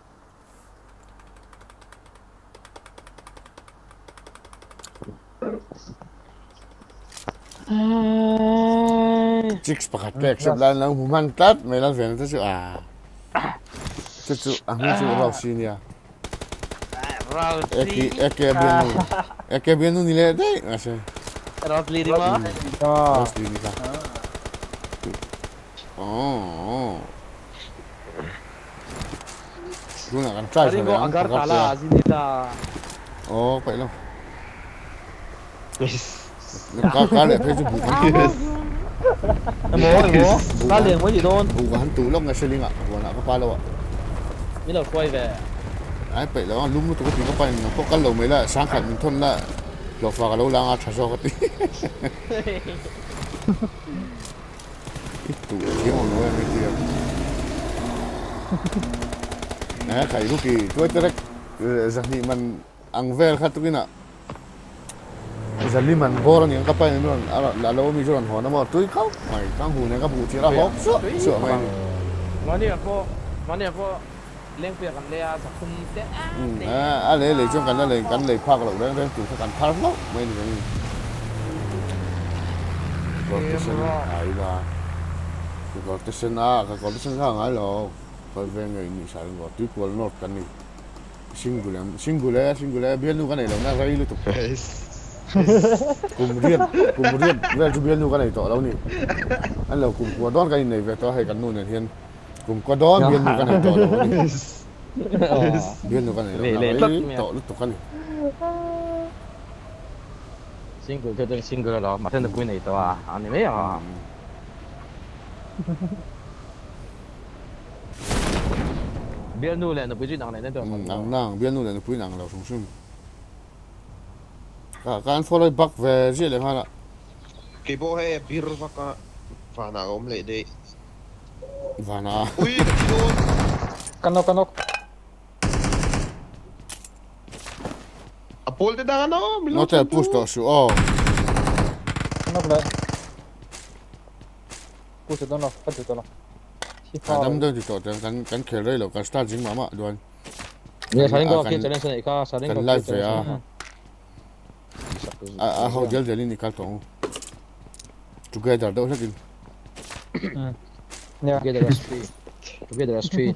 chicks pakat kek sebelah lang humantat melang vena tu tu aku tu Rausi ni Eke bienu nilai deh masih Rosli di mana Rosli ni kah oh aku nak akan try Hari gua agar kalah sini dah oh baik lah cá lẹ thấy bù cá liền với gì đôn bù hắn tủ lông ngay xe linh ạ bù nào có pa đâu ạ như là quay về ai vậy đó lúc tụi có tiền có pa nó có cá lồng mấy là sáng khẩn mình thôn là lọt vào lâu lang thả cho cái tí ít tủ kiếm một người mấy tiền nè thầy lúc kỳ tôi tới rằng thì mình ăn về khát tôi cái nào giờ li mình vô là những cái bay nó là lâu mi cho lần họ nó mà túi khóc mày căng hù này các vụ chỉ là hốc sửa mày nó đi có lên việc làm leaสักคนเตะ lấy trong cái này cắn lấy phá cái lỗ đấy chủ phải cắn phá lỗ mày thì rotation ai là cái rotation cái rotation khác ai lo cái về người như sao nó túi quần nó cái này singular biar nu kan ai lo na rai lu tu kemudian về chu biar nu kan ai to lo ni anh lo kum don cái này về to hay kan nu này hiền kum don biar nu kan ai to lo ni biar nu kan ai lo to lu tu kan single cái single đó mà thân được cái này to à anh mấy à biar nu là nó bây giờ nặng này đó nặng biar nu là nó bây nặng là không xung cái anh follow back về gì lại hả cái bộ hay beer vaka phá nào ông lấy đi và na ui Kanok. Apol te da no nó theo push đó số Kanok lại. Push nó phát được nó. đâm đơn thì tổ cắn khởi đây là cắn start dính mà luôn nè saling ko kia challenge này ka saling ko live về how deal deal ni kal tong together đâu hết đi together as three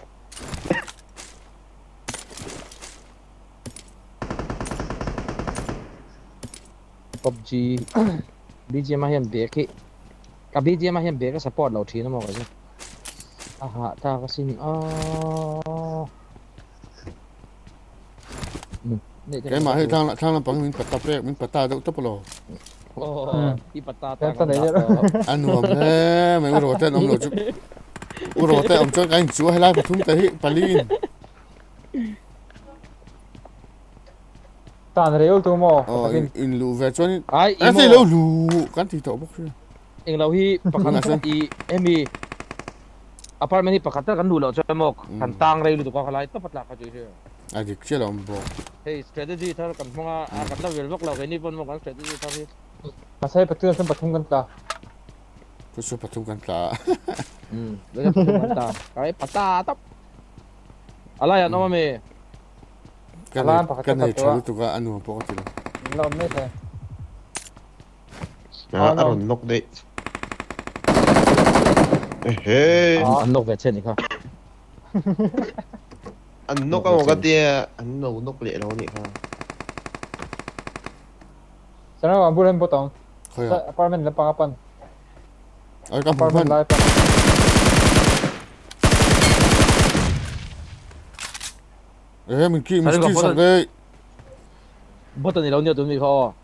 PUBG BGM hian be ki ka BGM hian be ka support lo thi na mo ka ji aha ta ka sin cái mà hơi thang là bằng mình bắt ta đâu tấp lo ipata ta này anh nuông thế mày rồi tên ông rồi tên ông cho cái anh chúa hay lai phải thúng tới Palin ta này yêu tu mò in lù về cho nên ai anh thấy lâu lù cắn thì tổ bốc chưa eng lo hi pakhan i emi apartment hi pakhata kan lu lo cho mok kan tang rei lu to ka khalai to patla ka ju ai thì chưa làm bộ hey strategy thar kan monga kan la wel bok lo ke ni pon mo kan strategy thar hi masai betul sem patung kan ta tôi sẽ bắt thúng cắn ta le patung kan ta kai pata tap ala ya no me cái này chơi tụi cái anh nuông bốc thì lo me thế aron nok de an nok ve chen ni kha anh nok ang cái tia anh nấu nok lệ đâu nhỉ ha sana ang bulan potong thôi sa apartment lang pangapan ở các apartment bạn live mình kia mình kia sang đây bot ni lo ni tu mi kho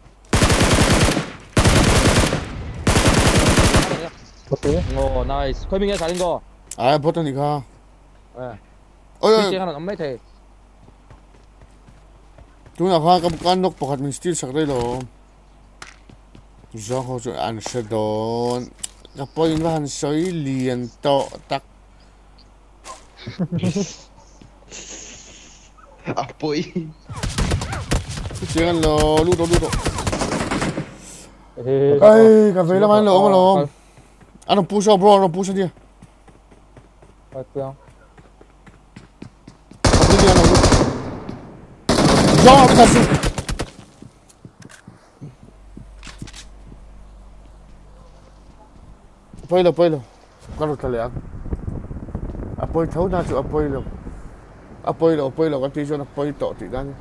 betul oh nice khoi ming ya saling go bớt này kha ôi cái hàng mấy thề chúng là hoa cái nóc bọc hạt mình still sang đây rồi do họ cho ăn sẽ đón cái point và hắn soi liền to tắc apoy chuyện lo lút đó eh ai cà phê làm ăn lo mà lo anh push up bro anh push đi betul do cái gì Apoy lo kalau terlihat apoy tahu na tu apoy lo kan tisu apoy to tidak ni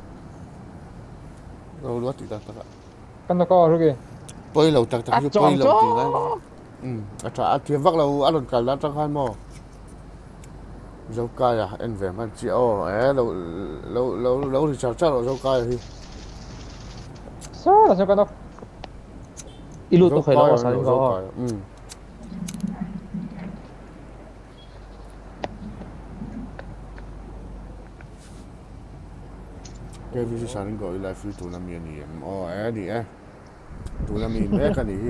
lo tidak tak kan ko rugi apoy lo tak apoy lo tidak ata dia vak lo alon kala tak kan mo dâu cay à anh về mà chị lâu thì chào chắc là dâu cay thì sao là sao kan ilu to khoi lo saling go cái ví saling go lại phi tụ nam miền em đi tụ nam miền mấy cái gì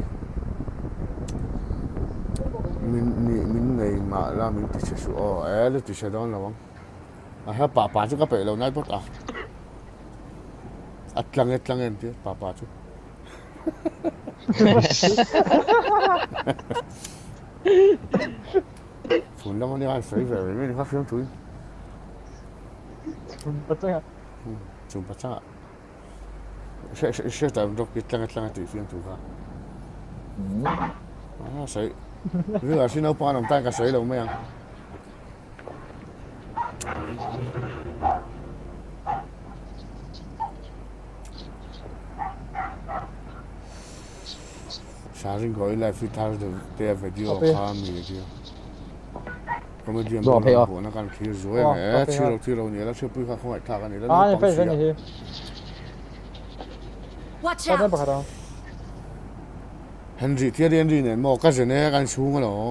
mình này mà là mình thì sẽ số là thì sẽ đó là không hay bà chú các bé lâu nay bắt à lăng em chứ bà chú phun lắm anh phải về với các phim túi bắt chắc chúng bắt chắc sẽ tại đọc cái tăng tự phim túi cả sấy cứ là xin đâu pa làm tay cả sấy đâu mấy anh sáng gọi lại phi thao được để video phá mình kia còn điểm của nó còn kia rồi này chưa đâu nhớ là chưa bự không phải thằng này à phải cái này Watch đây out! bắt đầu Henry thì Henry này mà cái gì này cái xuống cái đó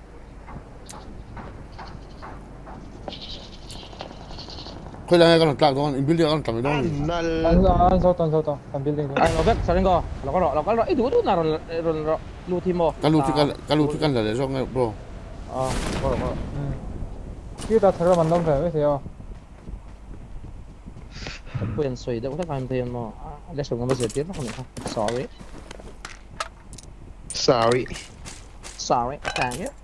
khơi lại cái nó đó in building cái nó đó anh sao tao building Ai nó biết sao đến go nó có ít đủ nào rồi lưu thêm mò cái lũ thì là để cho ngay bro có kia ta thở mình đông về với theo quyền suy đâu có làm thêm mò để xuống bây giờ tiếp nó không được sorry thank you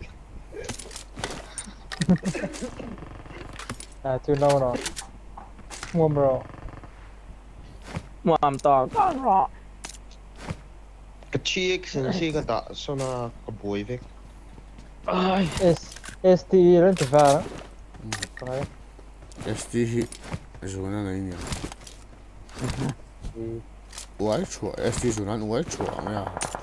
chưa lâu rồi mua bro mồm to con rọ cái chiếc xin cái tạ sao nó có bụi vậy ST lên từ vào đấy ST rồi nó này nhỉ uai chua ST rồi nó uai chua mày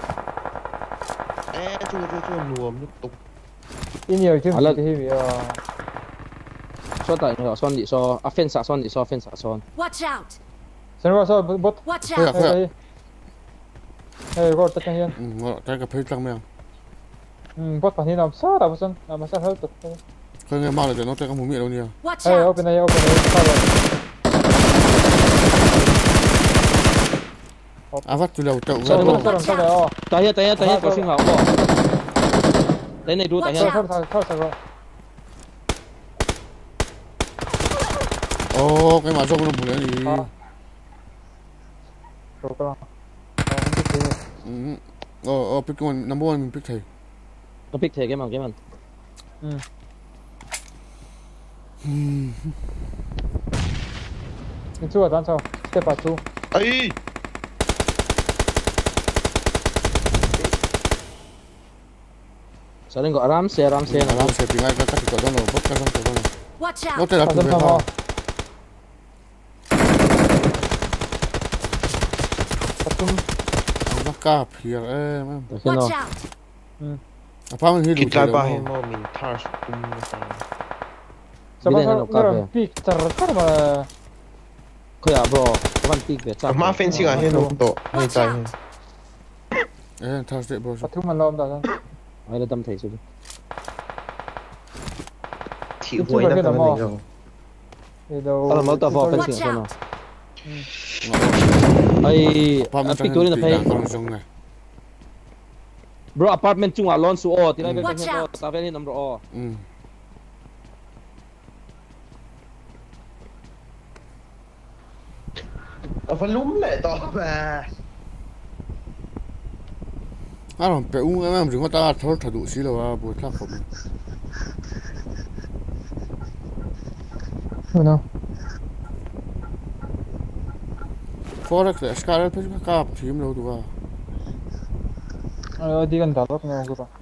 chua nuông nước tục in nhiều chứ thì vì so tại nó son đi so offense son đi so offense son Watch out! xem qua sao bot Watch out! hey có tất nhiên ngon cái cà phê tăng mèo bot bản thân làm sao đã bớt làm sao hết được khơi nghe mau là nó tay cái mũi miệng đâu nhỉ Watch hey out! open đây sao rồi vắt từ đầu chậu sao rồi tại hiện có sinh hoạt không đấy này đu tại hiện sao rồi cái mà rông nó bùn lên gì rồi các pick one number one mình pick thầy nó pick thế cái mà mình chưa dán sao step vào two ấy sao đến gọi ram xe làm sẽ tiếng ai các cái đó nó bắt cái xong cái đó Watch nó out! tay là tụi nó nó cáp here em Watch out! apa mình hit kita bahin mau minta sao nó pick char mà khơi à bro các bạn pick về chắc mà fencing à hết đâu to hay tay thao sẽ bro bắt thứ mình làm đó ai là tâm thể rồi chịu vui lắm cái này rồi thì đâu tao mới tao vào fencing Watch rồi out! ai pick tôi là phải này bro apartment chung à lon su o thì lại cái Watch cái out. ta về number o phải lúm lại to mà làm bé uống em đừng có ta thốt thật đủ xí đâu à buổi tháp không no Forex là Scarlet phải cáp team đâu tụi đi gần đó nghe không các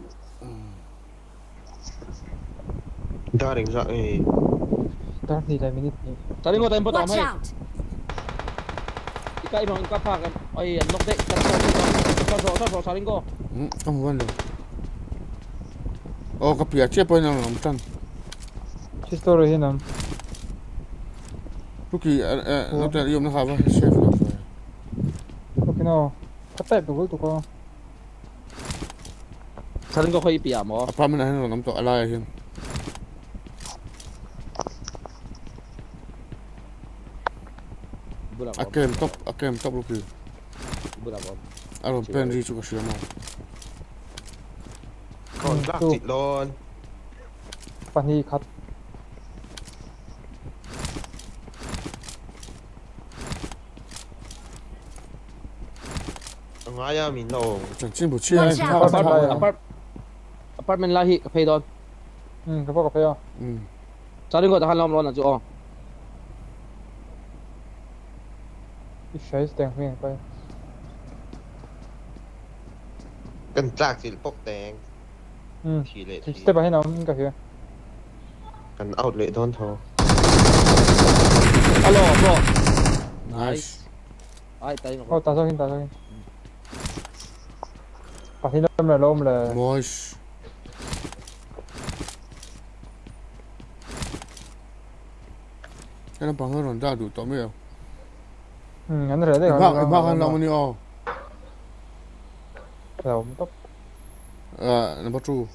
ta đánh dạng này bạn đi lại minute ta đi ngồi tại bottom Watch hay out! cái nó cái phạc ai nó đấy cái sao sao đi go không quan được cái bìa chia bên nào làm chân chỉ story hiện nam lúc kỳ nó tên yêu nó khá vậy chef rồi ok no cắt tay được tụi con sao đi go hơi bìa mà apartment này nó nằm tọa lại hiện akem top lúc kỳ anh pen đi chụp cái mà còn lắc thịt luôn bạn đi cắt ngaya min lo chẳng chim bộ chia Watch thao out. thao apartment lahi ka pay don cái bao cà phê à sarin ko tahan lam ron na chu o cái sấy tiền phim coi kan tlak sil pok teng thi le thi step ahead nào cái kia kan out le don tho alo bro nice ai tay ô ta sao hin bắt hin lom là nice cái nó bằng hơn ra đủ tóm nhiều ngắn rồi đấy bác ăn lòng đi ô đầu tóc nó bắt chu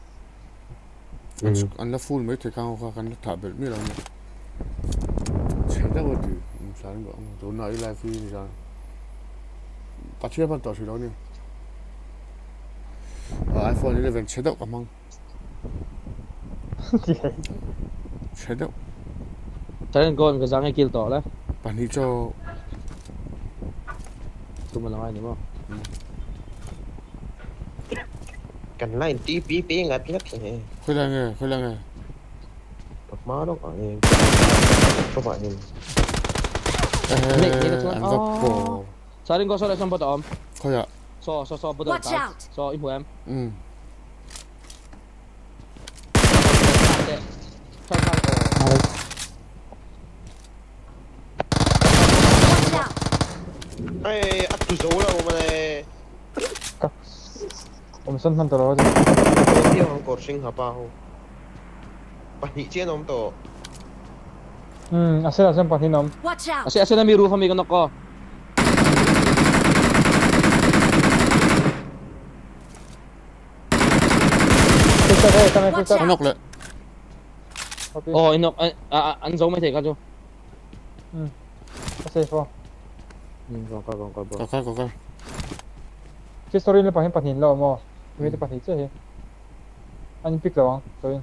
ăn là full mấy thời gian qua ăn thả bể mấy lần chẳng đâu thì sáng bữa tối nay live phi thì sao bắt chiếc bắt tàu chỉ đó nè iPhone 11 chế độ cảm ơn chế độ sarin ko ka zangai kill to la bạn đi cho tuma lang ai ni mo kan lain ti pi ngat ngat he khơi là nghe bak ma đó có em các bạn nhìn ăn vấp cổ sarin ko so la sam bot om khơi ạ so bot Watch out. so im em Watch out. ai ắt tu dấu đâu mà này ông sân phân rồi tiêu hàng cột sinh hả bao bạn nhị trên ông tổ asal bắt hin ông Watch out. ase na mi roof mi ko nako cái đây cái Watch này nó nọc lại oh inok an zo mai the ka jo cái safe ko có cái story này bắt hin lo mà người ta bắt hin chứ anh pick rồi rồi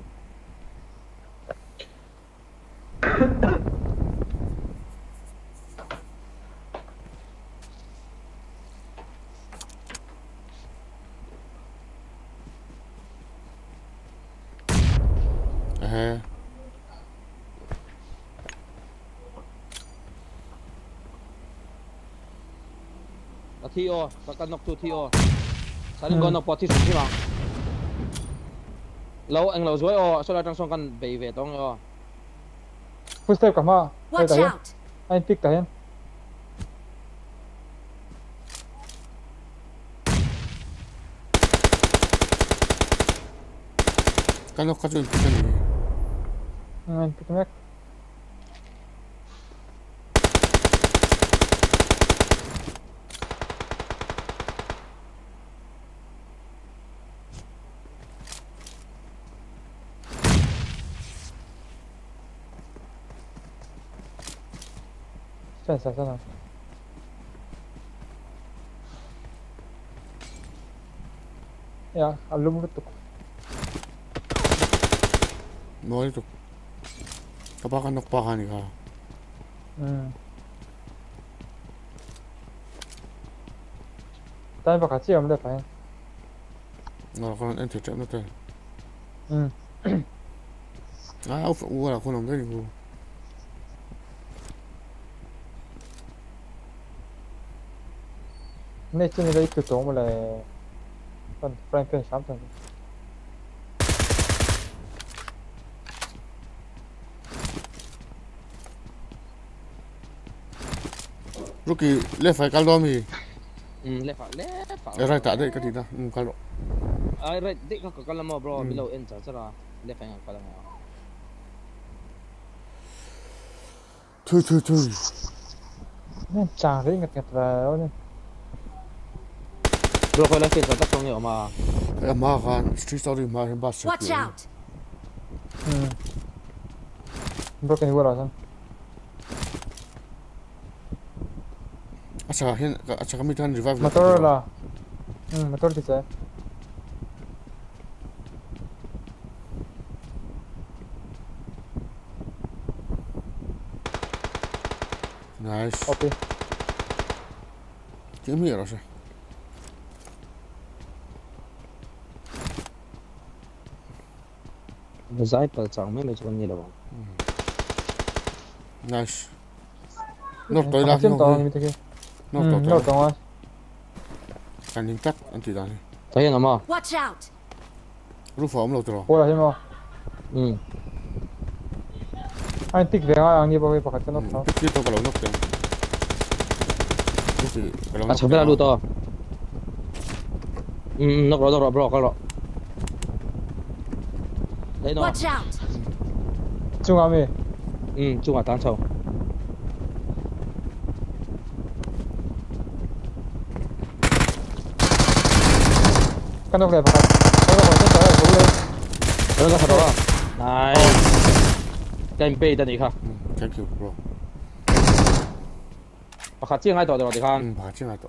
Tio ka nok tu Tio sarin ko nok poti sum ma lo ang lo zoi o so la tang song kan bei ve tong o full step cả mà đây Watch đây out. anh pick đây cái nó có chuyện cái gì anh pick mẹ sao nào ya alum betul nói tục các bác ăn nọc ba này cả tapi 같이 하면 돼 봐요 nó còn anh thể trận nó thôi ông phụ là con làm cái gì không 근데 쟤네가 이렇게 도움을 해 프랭크는 샴푸 rookie left phải caldo mi le fa right tại đây cái gì ta caldo ai right dik ka kala mo bro below in sa sara le fa ka lang thôi nên chả thấy ngặt vào nên bro ko la fit sa tak tong yo ma em mà gan street story mà em bắt Watch out. broken vừa rồi acha kami tan revive motor là motor thì sẽ nice ok kiếm hiểu rồi sao nó giải bờ chẳng mấy mấy chỗ như đâu nice nốt tối ra chiếm không to như thế kia nốt tối nốt to anh nhìn cắt anh chỉ đó đi thấy nó mà Watch out! rút phỏng lâu rồi cô là thế mà ừ anh tích về ngay anh đi bao bạc cho nó to cái tôi còn lâu nốt rồi à chẳng biết là đủ to nó rồi đấy nó Watch out! trung am đi chung là tăng sâu căn đốc này bạc cái nó còn rất là cố lên nó có thật đó này cái MP tên gì khác thank you bro mà khát chiên hai tổ thì mà thì khác bà chứ là tôi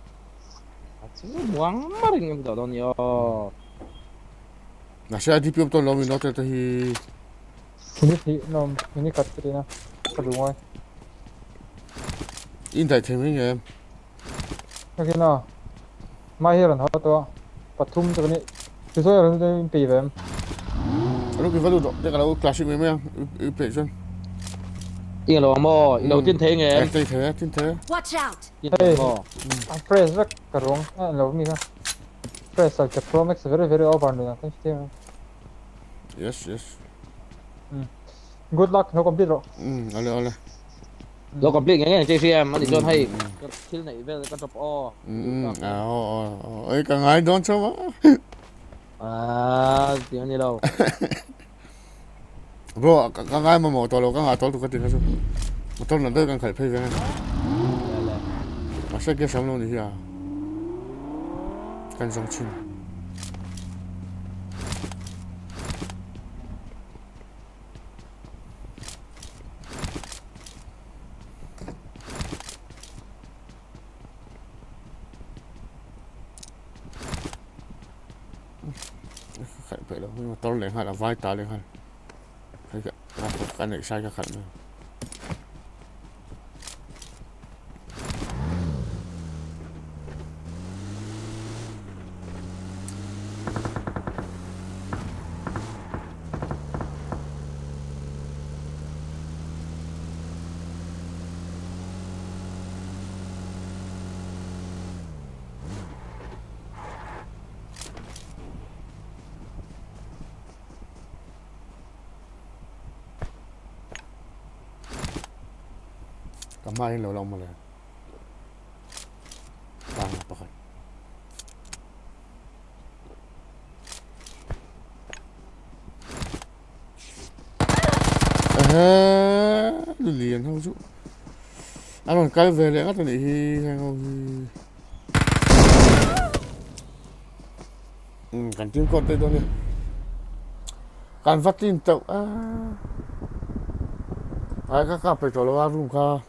muang mà ring tổ đó nhiều là sẽ đi pium tôi lo mình nó tới thì thì nó mình cắt cái này cắt đúng rồi in tại thêm mấy em cái nào mai here là to bắt thum cho cái này từ số là nó bị về lúc cái vật đó cái là classic mấy em update chân yên là mò đầu tiên thế nghe tin thế Watch out! yên là mò press rất cả rong lâu như thế press là cái pro max very very over nữa thank you yes good luck nó complete rồi ale lo complete nghe JCM anh John hay kill này về cái top o ấy càng ai đón cho mà à tiếng như đâu bro càng ai mà mò to lo càng ai to tụi cái tiền cái số một ton là tôi càng khởi phê về mà sẽ kia sống luôn thì à càng giống chim khởi phê đâu nhưng mà to lên hay là vai ta lên hay cái này sai cái khởi này cảm ơn anh lâu lòng mà là vàng bạc liền không chú anh còn cái về lại cái này hay không cảnh tiếng con đây thôi nè cảnh phát tin tàu ai các cặp phải cho nó vào vùng kha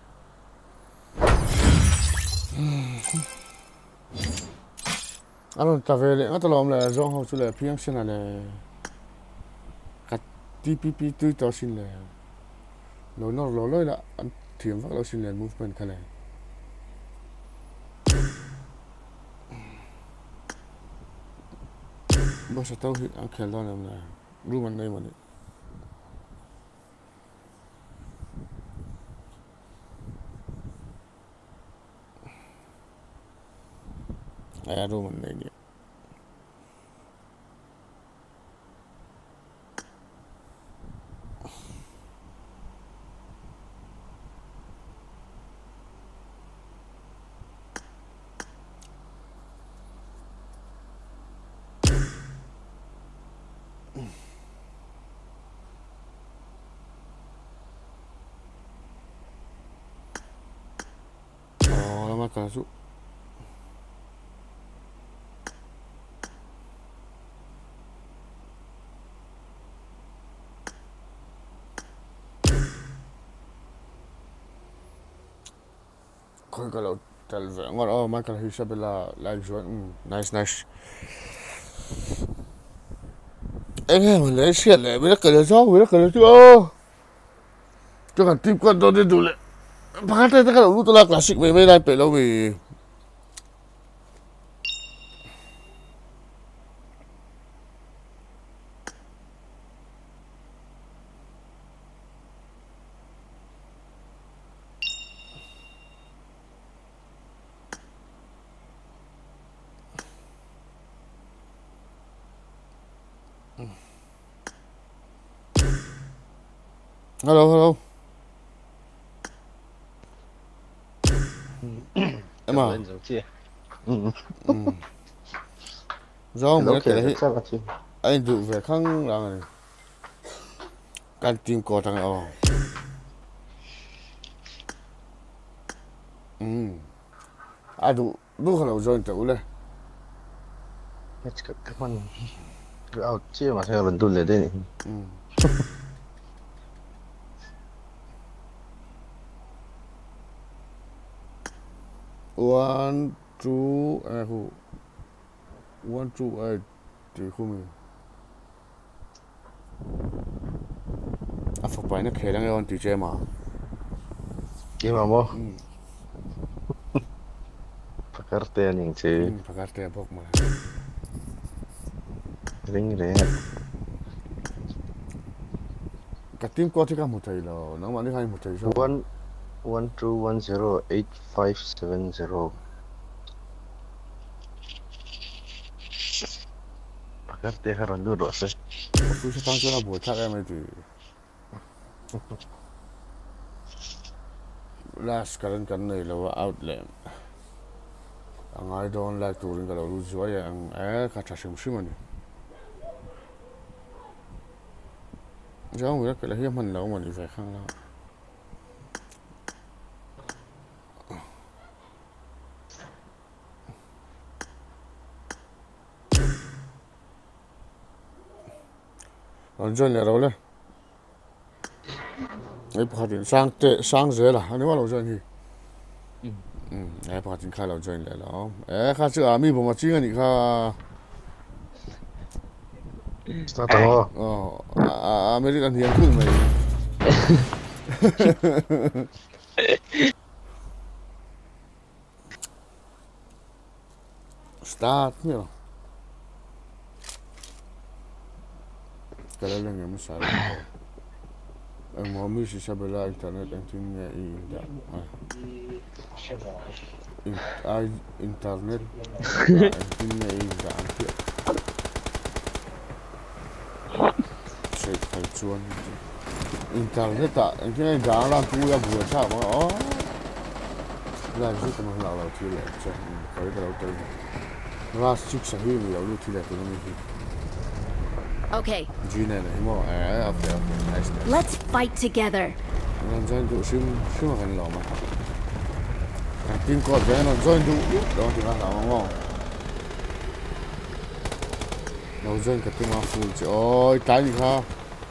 anh ta về lại cái tàu là do họ chú là phiên xin là cái TPP tư tàu xin là lối nó lối là anh thiểm phát tàu xin là movement cái này bao giờ tàu hiện anh khéo đó là luôn anh đây mà đấy luôn mình đây nhỉ lama kan su kalau talva ngor ma kan hisab la like join nice anh em lấy xe lại với cái gió với cái gió cho cả team con tôi đi đủ lại phát đây tất cả lúc tôi là classic về đây lại phải lâu vì hello em à lên giống chia do mình kể là chắc là chia anh dụ về khăng là can tìm có thằng nào à dụ đủ khẩu rồi tự lên cái con cái áo chia mà sao lần tuần lại đây one two who one two thì không à phục bài nó khéo lắm em thì chơi mà kia mà mo Pakarte ning chứ Pakarte bok mà ring re cái team có thì cả một thầy là nó mà đi hai một thầy sao 12108570 Pakarte haron dulu rồi cứ sẽ tăng cho nó buổi chắc em ấy thì last cái này là outlet ang I don't like to ring cái đầu rồi ang cái chả xem mà đi giờ người cái là hiếm hơn lâu mà đi về khang lâu rồi nhà đâu đấy ấy phát triển sang dễ là anh nói lâu rồi gì ấy phát triển khai lâu rồi lại là ấy khai sự ami bộ mà chỉ cái gì khai start rồi American hiền cool mày start nhỉ cái này là người mới sai anh mua mi sẽ bela internet anh tin nghe internet anh tin nghe đã sẽ phải chuồn internet à anh cái này giá là cũ là vừa sao mà là giúp cho nó lão thì lại cho cái đầu tiên là chụp sáng hình lão thì lại tụi nó mới Okay. Gina này mà okay nice Let's fight together. nó join tụ sim mà gần lò mà team có vẻ nó join tụ đó thì nó làm ngon nó join cái team full chứ ôi trái gì ha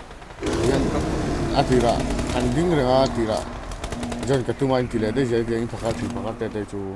thì là anh đứng rồi thì là join cái team anh thì là đây giờ cái anh phải tết đây chú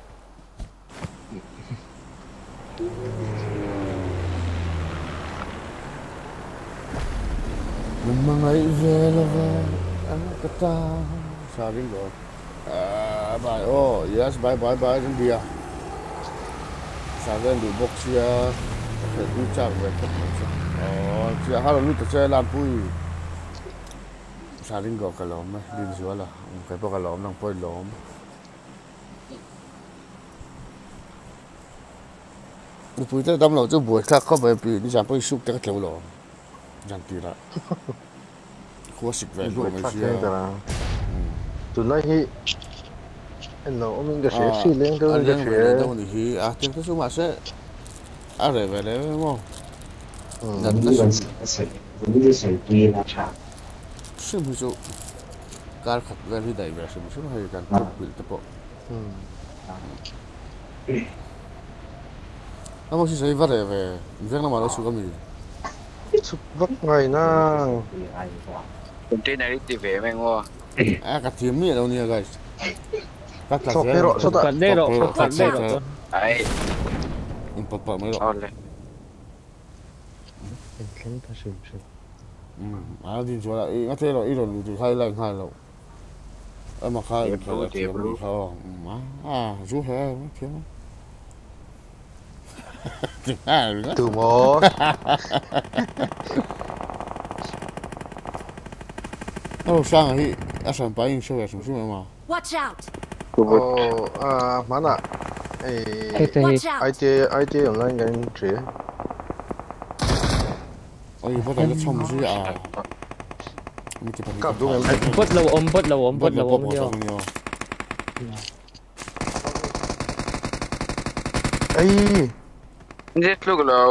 mình mang lấy về là về anh cái ta sao đến rồi bye oh yes bye đến dia sao đến đủ box ya phải đi chạm về thật chị hai lần lúc chơi làm vui sao đến gọi cái lóm ấy đi dưới là cái bao cái lóm đang phơi lóm buổi tới đâm đầu cho buổi khác có về bị đi chạm phơi sụp cái kiểu lóm chẳng tì lại khó xịt về của mình chứ tụi nó hi nó mình cái sẽ phi lên đâu cái sẽ đâu thì trên cái số mà sẽ rồi về đấy đúng không xem ví dụ cái khát về thì đẩy về xem hay cái bị tập bộ nó không chỉ thấy vắt về việc nó mà nó xuống cái gì chụp vắt ngày na trên này đi về mày ngô cái thiếm gì đâu nha guys các cái sọc rồi sọc Phần đê độ ấy import mới thôi lên đi chỗ là nó thế rồi ít rồi thì hai lần mà khai cái không rú hè thiếu từ mò nó sang thì sản phẩm số về số mà Watch out. mana Watch out. IT online cái chuyện ôi bắt đầu nó xong chứ มีที่ cặp đúng em bớt lâu ôm bớt lâu ôm bớt lâu ôm nhiều ấy Giết lúc nào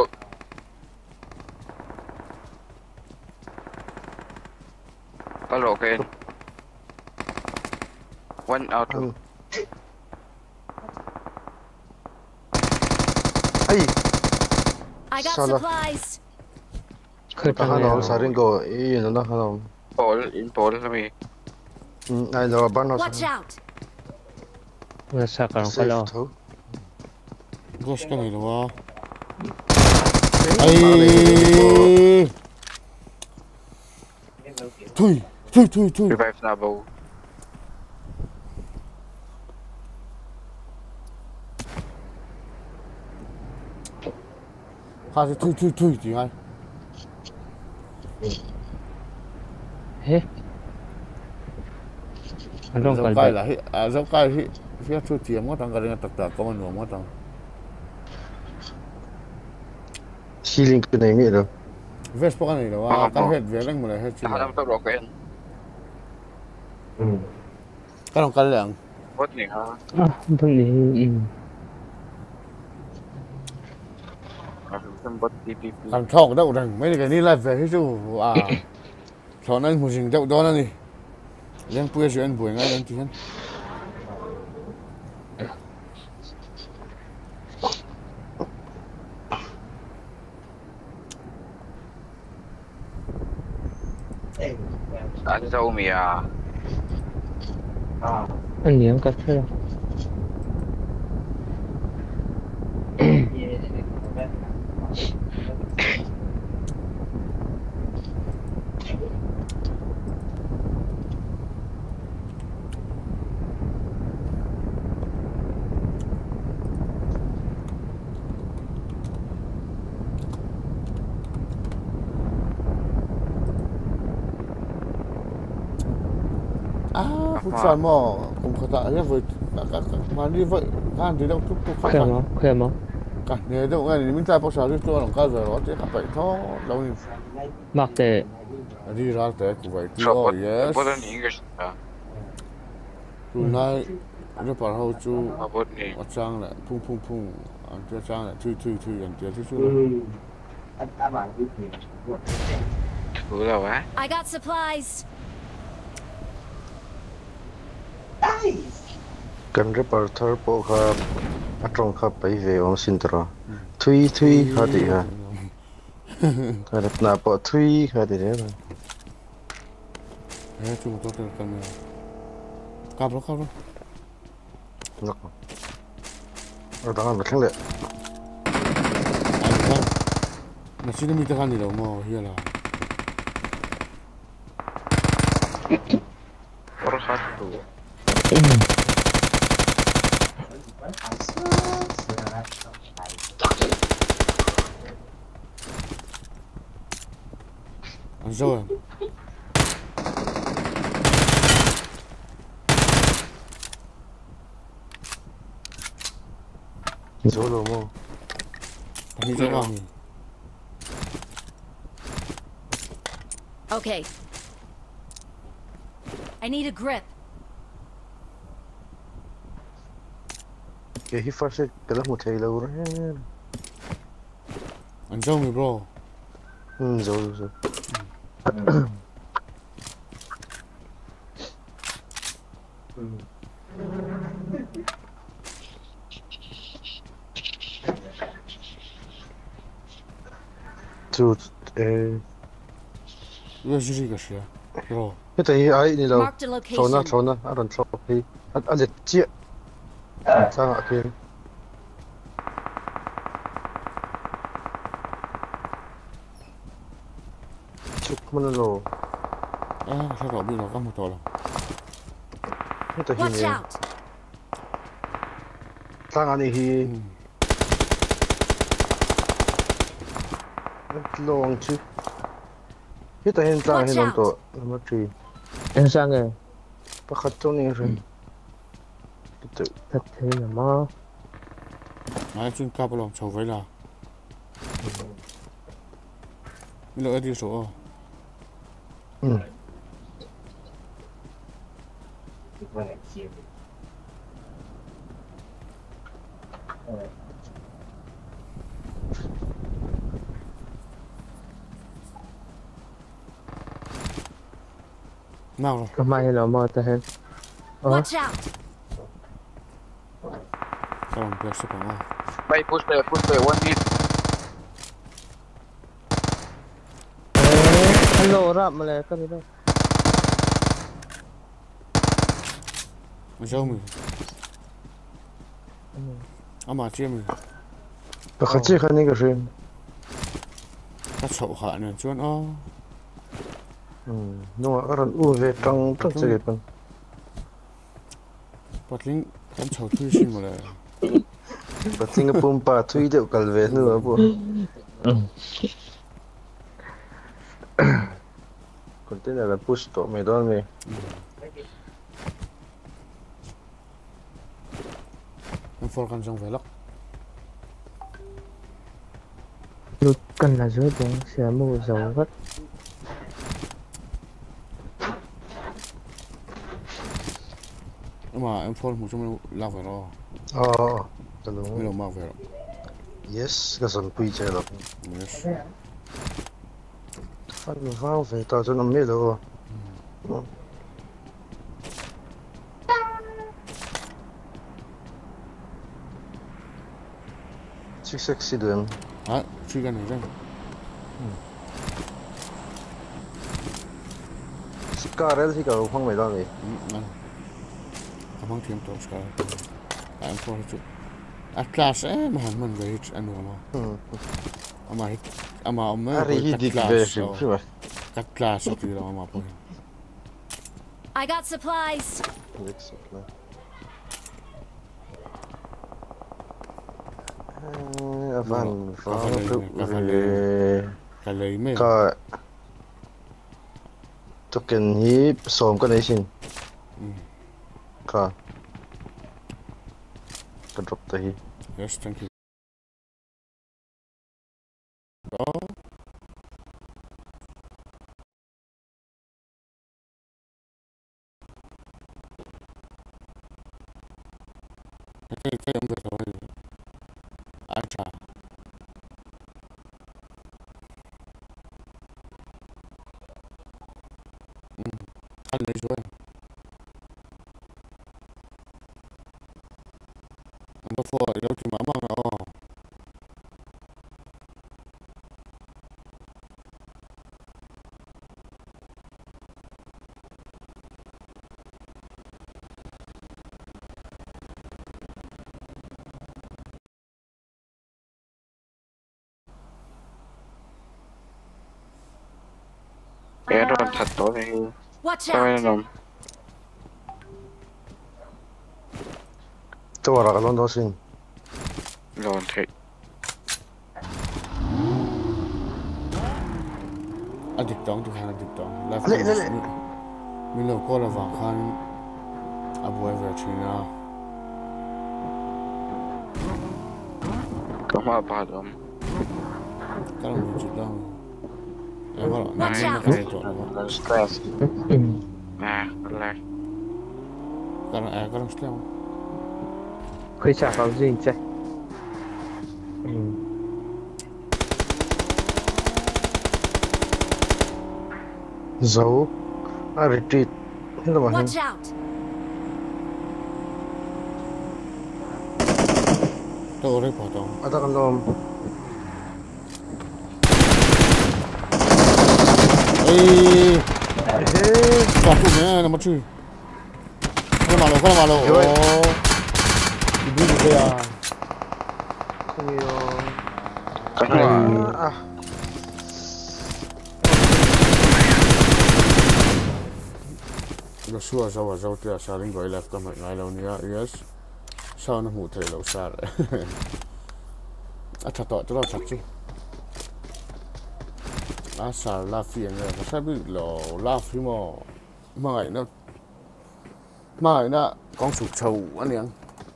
Hello, Ken. One out. ấy I got Sao supplies. khơi ta tăng nó này sarin go ý nó nó In Paul, let me. ai đó bán nó Watch out. người sao còn phải lo Gosh cái này là quá ấy thôi Revive Nabo. ha sẽ thôi thì ngay hết anh không cần cái là dấu cái phía trước tiệm mất thằng cái này tạt có mà mất thằng healing cái này nghĩa rồi vest cái này là quá cái hết về đánh một này hết chứ How am I Ken? cái đồng cái lẹng What nè ha? vâng thì Some bot TPP. thằng thòng đậu rằng mấy cái này lại về hết chứ thằng anh một trình đậu đó này liên bùi chuyện bùi ngay lần thứ Anh dâu mì à? anh nhớ cắt thôi phút sau mà cũng có tại với mà đi vậy gan thì đâu chút khỏe mà cả này đâu ngay mình trai bao giờ đi cho nó cao rồi nó sẽ phải thó đâu đi mặc để đi ra tới cũng vậy Shop oh bot. yes Bot in English. tonight nó bảo hậu chú Bot nè. ở trang lại phung anh chơi trang lại thui anh chơi chút Thú đâu á? I got supplies. cần reporter bộ khắp trong khắp bảy về ông xin tro thui hả đi ha cái đó là bộ thui hả đi đấy thế chúng tôi cần cặp đó nó ở đó là kháng lệ mà chỉ là mình ta đi đâu mà hiểu là Or hot too. anh rồi rồi luôn mà anh đi chơi vào Okay. I need a grip. cái hít phát sẽ cái đó một thầy lâu rồi anh chơi mi bro rồi chú bây giờ gì cái gì bro cái thầy ai đi đâu Marked a trốn location. na anh trốn đi anh liệt chia sao ạ kia chụp mình rồi sao cậu bị nó có một tổ là cái thầy Watch này out. sang anh đi long chứ cái thầy hiện tại hiện tổ number 3 em sang rồi bắt khát trong này rồi tự thật thế là mà nãy chuyên cặp lòng chầu với là mình lỡ đi số Mau rồi. Có may là mơ ta hết. Watch out! Sao bằng việc sẽ bằng ai? Bay push play, one hit. Hello rap mà lại cái gì đâu. Mày sao mình? Mà chia mình. Tôi khát chiếc này cái gì? Các sậu hạ này chứ nó. Nhưng mà các bạn uống về trong rất dễ phân. Bắt lính cắm sậu thui xin mà lại. Bắt lính cái pumpa thui đều cả về nữa bố. Còn tên là push tổ mày đó mày. Em phô căn trong về lắc. Lúc cần là dưới bóng sẽ mua dấu vết. Nhưng mà em phô một trong lao về đó. Cái đúng. Mới đầu mau về đó. Yes, cái sân quy chơi rồi. Yes. Phát vào về tao cho nó biết đâu. Chiếc sexy đường. Truy gần này ra. Scar thì cả không mày đó này. Cảm ơn thêm tổ Scar. Em phô chút. Atlas mà hẳn mình về hết anh mà. Ama ông Ari hidik về chứ mà. Cắt class thì là mà thôi. I got supplies. Van Cái lấy mấy. Cái token hi som cái này xin. Cái drop tới. Yes, thank you. Đó. Cái ông được rồi. Ai chả. Anh lấy rồi. Nó phô ở đâu thì mà mang nó. Cái đó thật tối này. Watch Sao out! em làm? Tôi vào cái lon đó xin. Lộn thiệt. Anh địch đóng thì hàng là địch đóng. Lệ. Mình lâu có là vàng khăn. Abu Ever China. Có mà bà đốm. Các đồng mình chịu đâu. Em bảo là Watch out! cái chỗ đó. Lần stress. Relax. Các đồng stress. Khơi trả vào gì chạy. Dấu. Retreat. Thế là mà hình. Watch out! Tôi ở đây bỏ tàu. Ada kan lom. Ê. Chọc tụi mẹ là một chữ. Con là malo. Đi đi về à. Không hiểu. Cái này Nó xua rau tia sa linh gọi là tao mày ngay lâu nia. Yes. Sao nó ngủ thấy lâu xa rồi. Chặt tọt cho nó chặt chứ. Sa la phiền rồi. Sao biết lò la phi mà ngày nó con sụp sầu anh em.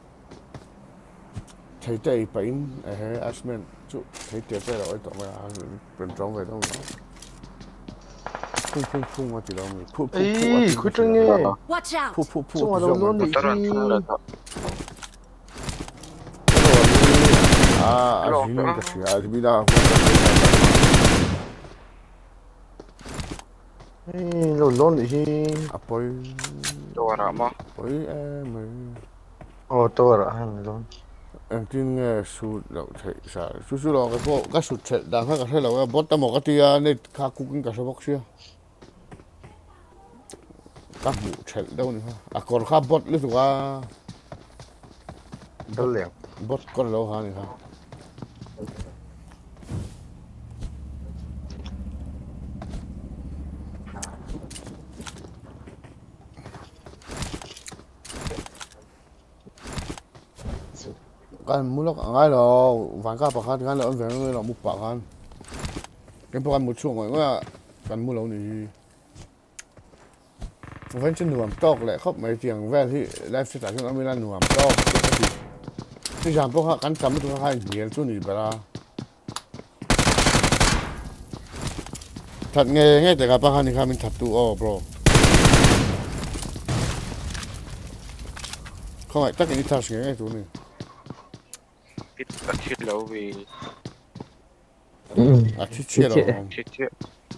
Thấy tệ bánh Ashman chú thấy tiệt về rồi tụi mày bên trong về đâu. phung mà chỉ là mình phụ ấy cứ trông nghe Watch out! phụ xong rồi đâu luôn đi Taran thang đó. à gì cái gì à thì bây giờ luôn đi à bồi Đồ ra mà. bồi em ô tô rồi hàng luôn em tin nghe sụt đầu thấy sao sụt đầu cái bộ cái sụt chạy đang hay cái thấy là cái bớt tao một cái tia này khá cooking cái số bóc xia các vụ chạy đâu nữa à còn khá bớt lúc qua đâu liền bớt con lâu hả này hả kan mulak ngai lo van ka pakhat kan lo veng lo mu pa kan cái program một chuông rồi nga kan mu lo ni vẫn chân nuam tóc lại khóc mấy tiếng về thì live sẽ trả cho mình là nuam tóc thì giảm tóc kan cầm tụi hai nhiều chút nhỉ bà thật ngheแต่กับpakhatนี่ครับmình thật tu bro không phải tất cả những task nghe tụi này Ít chết lâu vì à chết chết rồi chết.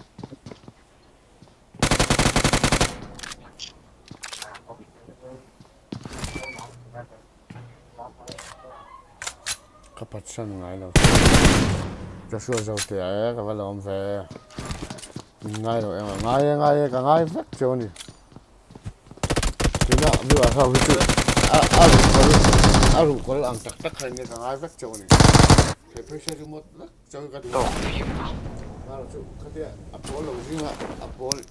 các bạn sẵn ngay rồi cho xưa giàu tiền các bạn làm về ngay rồi em ngay cả ngay vắt cho đi thế nào bây giờ sao cái chuyện rủ có làm tắc hay như cả ngay vắt cho đi thì phải xây một đất cho cái thứ Đồ. mà là chỗ cái gì Apple là gì mà Apple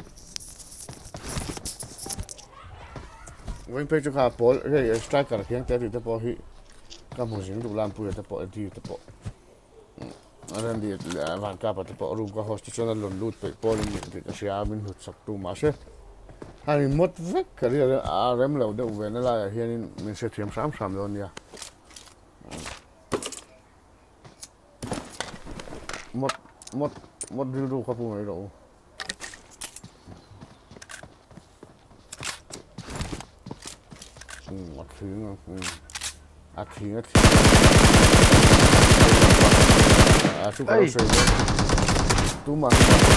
when page cho Apple cái strike cả tiếng tới thì tới bỏ hi các mô hình đủ làm bùi tới bỏ đi tới bỏ anh đi van cả tới bỏ room cái host cho nó luôn lútไปbỏ lên thì cái xe mình hút sạc tu mà sẽ anh mất vết cái gì à rem lâu đâu về nó là hiện mình sẽ thêm sắm luôn nha một điều đủ khắp mọi đâu một thứ chúc các bạn tu mà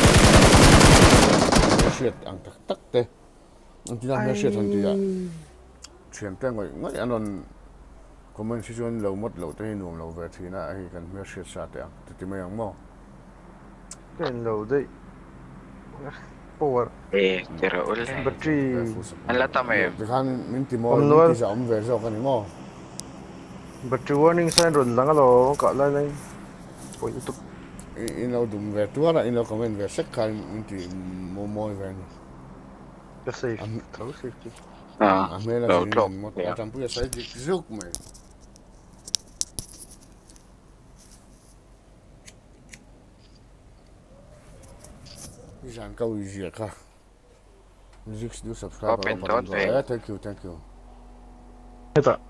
chuyện ăn tắc tê anh chỉ làm chuyện thành gì ạ chuyện tên gọi anh còn có mình chỉ chọn lâu mất lâu tới nuông lâu về thì là hay cần mấy chuyện sao đấy thì mấy ông mò cái lâu đấy power Thế rồi lên. battery Anh là tao mày. thì khăn mình tìm mò mình tìm giống về rồi cái này mò battery warning sign rồi lăng lo cả lại này ôi tụt in lâu đúng về tua là in lâu comment về sắc cái mình tìm mò về cái safe thấu safety À. mấy là Đồ gì trộm. một trăm bữa sai dịch rút mày dàn câu gì cả music do subscribe Open và dot về. thank you hết rồi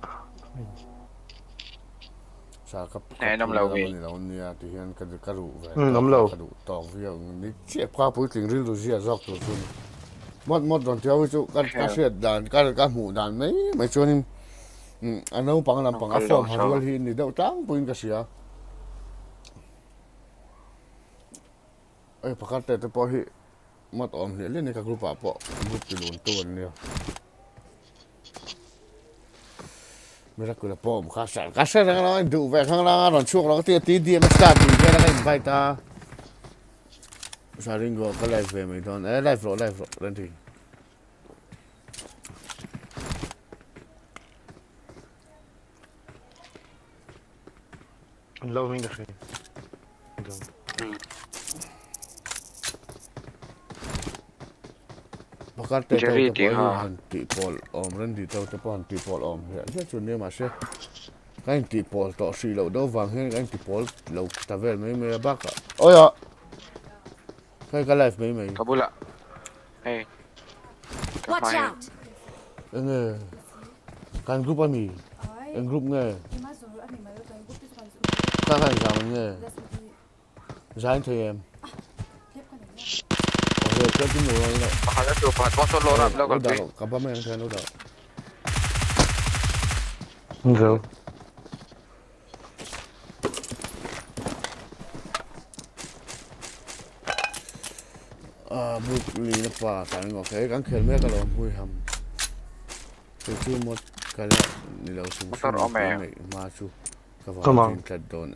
sa cấp Này, năm lâu về. lâu nia thì hiện cái đủ về năm lâu. cái đủ tòng việc đi chết qua bối tình riêng rồi gì dọc rồi mất đòn theo chỗ cái chuyện đàn cái mũ đàn mấy chỗ nên anh đâu bằng làm bằng áp phồng hoặc là hiện thì đâu trắng bún cái gì à ấy phát cái tới bỏ hi mất ổn thì lên cái group apa group thì luôn tuần nè mình cứ là bỏ cá sấu nó đủ về khang là rồi chuột nó cái tí mà start đi cái này phải ta sao ringo cái live về mình thôi live rồi lên thì lâu mình được Bakal te tipol ren di tau te pon tipol ya chun ma se kain tipol to si lo do wang hen kain tipol lo ta vel me bak oya kai ka life me Kabula. Hey. Watch out! nge kan group ami en group nge ka kan sa nge zain the em ok cho chúng mùa rồi Mahal na chup. Hat mo solo rap lo đâu kalpi. đâu cả ba mấy thằng đâu đâu Go. bút lì nó pa cái ngọc cái gắn khel mấy cái lồng mùi hầm cái chú một cái là đi đâu xuống xuống mà chú cái vào trên cái đồn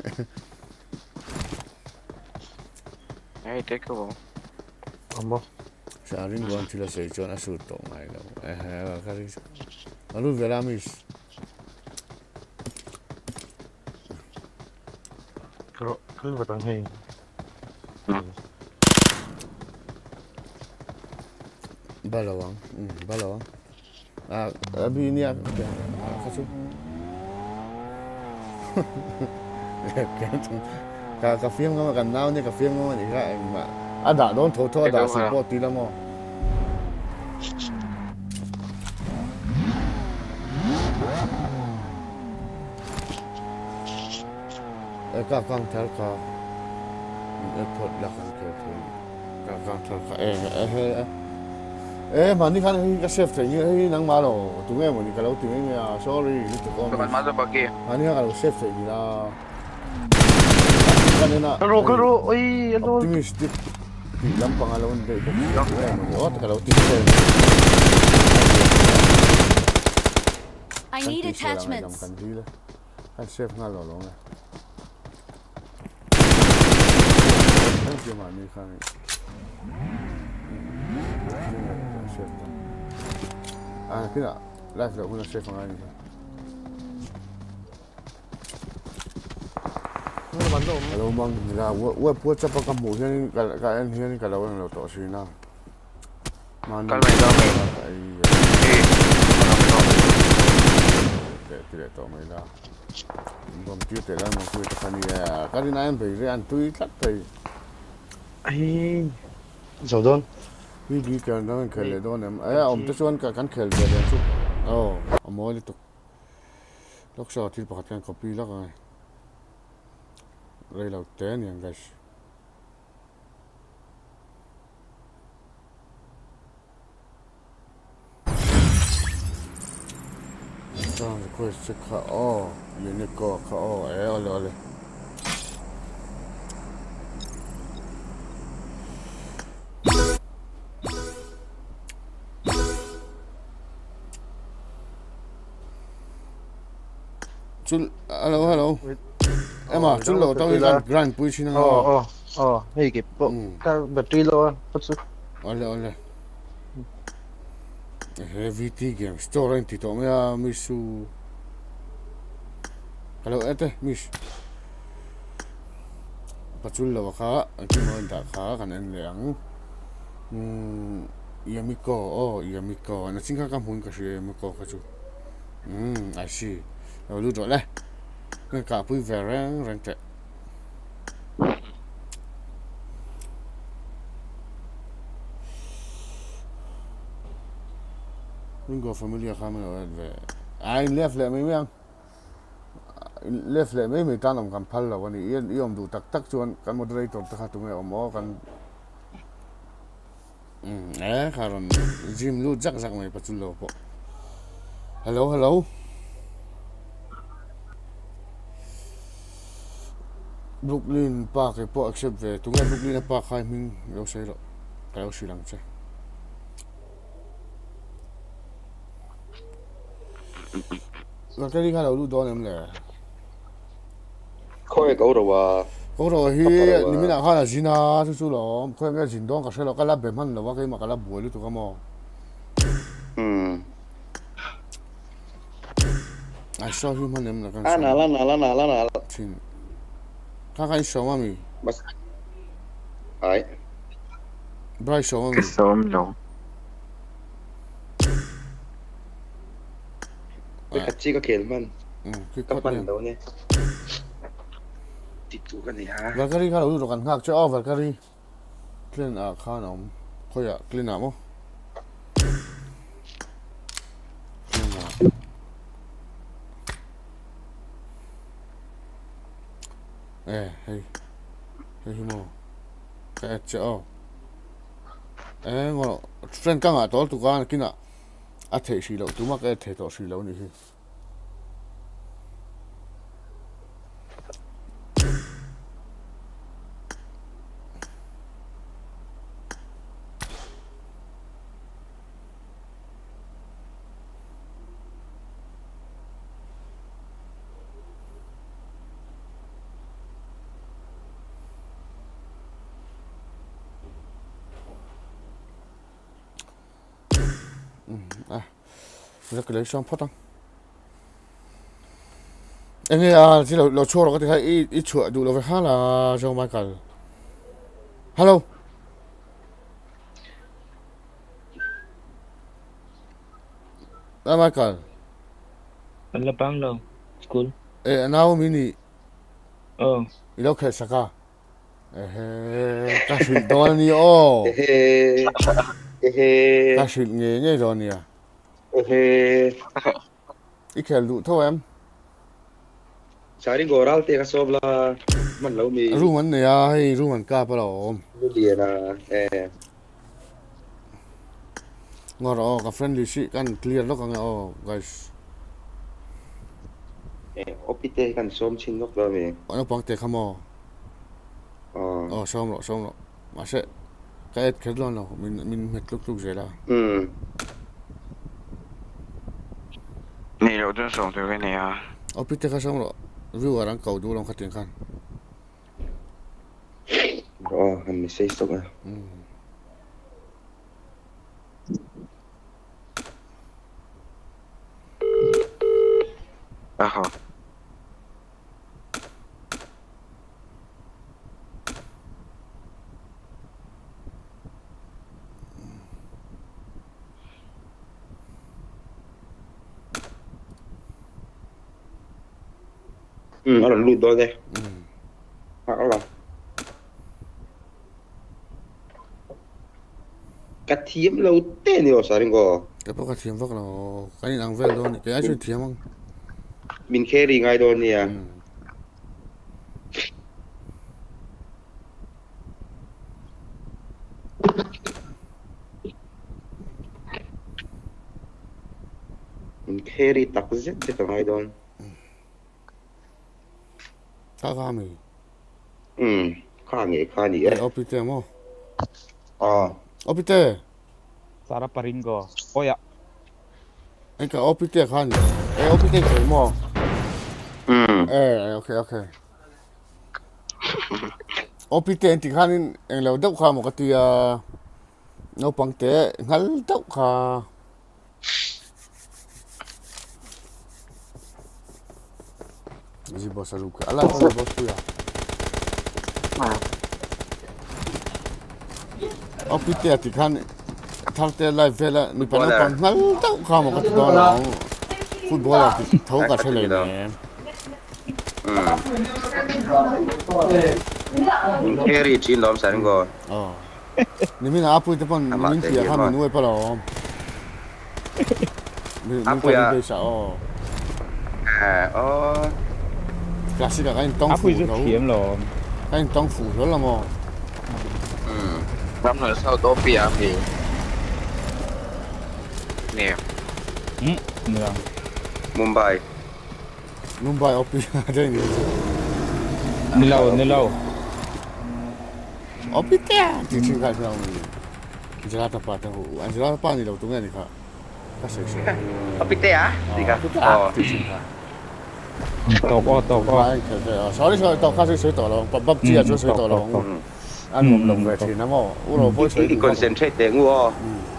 Hey, take ko. Amo. sa rin buwan sila sa ito na suto ngay daw kari ano velamis Cứ vào tầng hình. balawang balawang abi niya kaso ka phim nga kan naw ni ka phim nga ni ka ma ada don tho tho da support ti la mo ka kang thal ka thot la kan ke thu ka kang thal ka mà đi khăn cái chef thì như nắng má rồi tụi em mình cái lâu tụi em sorry little con Tukan mazo bagi. mà đi khăn cái chef thì là cái này là Karo, oi, ano? optimistic thì lắm pangalawang day ko tụi em mình có cái lâu tụi em I need attachments. cái gì đó cái chef ngay rồi luôn này cái gì mà đi khăn kena live dah guna save orang ni. Kalau mang lah, buat apa kamu ni kalau orang lo tak sini lah. Mana? Kalau main dome. Tidak tahu main lah. Bom tu telah mungkin tekan dia. Kali naik beri antui tak beri. Ai, Jordan. Vì cái đó mình khởi đó em ông tới xuân cả cắn khởi về chút ông mới liên tục lúc sau thì bắt cái copy lắc rồi đây là tên này guys xong rồi quay check cả unique cả ole hello em à chút lâu tao đi ra grand push xin Oh, hey, cái bộ cái battery lo, bắt số. ole VT game store thì tao mới miss hello ete miss bắt chút lâu khá cái món đã khá cái anh lẹng Yamiko nó chính các món cái gì Yamiko cái chú I see rồi lưu rồi đấy cái cả vui vẻ răng tệ mình có familiar camera về ai left lại mấy miếng left lại mấy người ta làm cầm phal làวันนี้ยอมดูตักชวนกัน moderator ตะขาตรงนี้มอกันkaron gym lu jak may patulo po hello Brooklyn Park po accept về tụi em Brooklyn Park khai mình đâu sẽ rồi cái đâu xí lăng chứ và cái đi khai đầu lúc đó em là Khôi cậu rồi à? cậu rồi hi ni mình đã khai là gì na chú lo khai cái gì đó cái sẽ là cái lắp bền hơn là cái mà cái lắp bùi lúc tụi em I saw him on em là cái Lana. xin Kakak show mami. Bas. Ai. Bray show mami. Som no. Cái chi có kể man. Cái Các cốt bạn này. đâu nhé. Tít tụ cái này hả? Valkyrie kalau dulu kan hak cho Valkyrie. Clean kan om. Khoya clean amo. hey himo cái chỗ ngon friend căng à tol tu kan kina a the si lo tu ma ka the to si lo ni hi nó cái lấy xong phát tăng anh ấy à chỉ là chua là có thể thấy ít chuột đủ là phải hát là cho Michael hello Michael anh là bang đâu school now mini oh 이렇게 saka 다시 돈이요 다시 nghe 돈이야 이렇게 lụ thôi em Sari goral te kasobla man lo mi ruman này à hay ruman ca bao lâu dia na ngon rồi cả friendly shit kan clear lo kan guys opite kan som chin nok lo mi nó bằng te khamo xong rồi mà sẽ cái luôn nào mình hết lúc rồi đó Nè đâu cho sống từ cái này à? opite ka xong rồi view orang kau dulu orang kating kan han mi sei stoga Aha. nó là lụt đôi đây hoặc là cắt thiếm lâu tên nhiều sao đến go cái bác thiếm vác nào cái này đang về luôn cái ai chơi thiếm không mình khe đi ngay đôi nè mình khe đi tắc rất để ngay đôi Kagami. Kani. Opite mo. Opite. Sarap pa rin ko. Oya. Anh cả opite kani. Opite cái mo. Okay. Opite anh thì kani anh lâu đốc kha một cái tia nó bằng té ngắn đốc kha. Gì bỏ sao cả là con bỏ xuôi à opite thì khan thằng té lại về là mình phải nó còn ngắn đốc kha một cái đó là football thì thấu cả thế này nè Keri chin dom sao đến go mình áp phơi tập mình thì khan mình nuôi bao lâu mình phải đi sao classic cái anh tông phủ rất hiếm rồi. anh tông phủ rất là mò Năm nữa sau tốt bia thì nè Nè. Mumbai Opie đây này Ni lâu Opie thì chính cái nào Angela Tapa tahu Angela Tapa ni đâu tung ni kha kasih opite à gì cả Tộc sorry tao kasih soi tao lo bắp chia cho soi tao lo ăn một lồng về thì nó mò u rồi bôi soi concentrate để ngu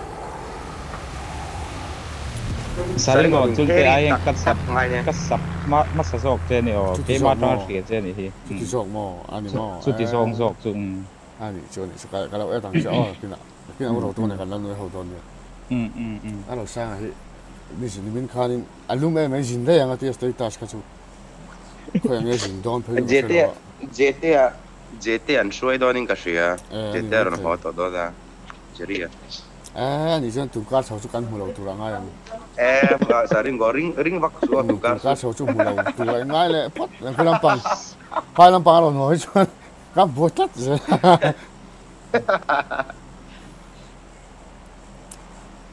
Saling ngon chul te ai cắt sap masa sok te ni o ke ma tra khie te ni hi ti sok mo ani mo su ti sok chung ani cho ni kalau tang cho kina u rồi tu này kan lan noi ho don ni alo sang hi ni sin min khanin alum em jin da yang ati stoi task ka chu khoi nge jin don phei JT an shuai donin ka shia JT ron ho to do da cheria ni chen tu ka chau chu kan hu lo tu ra ngai sa ring vak su tu ka chau chu hu lo tu ra ngai le pot cái lam pang lo noi chuan ka bo tat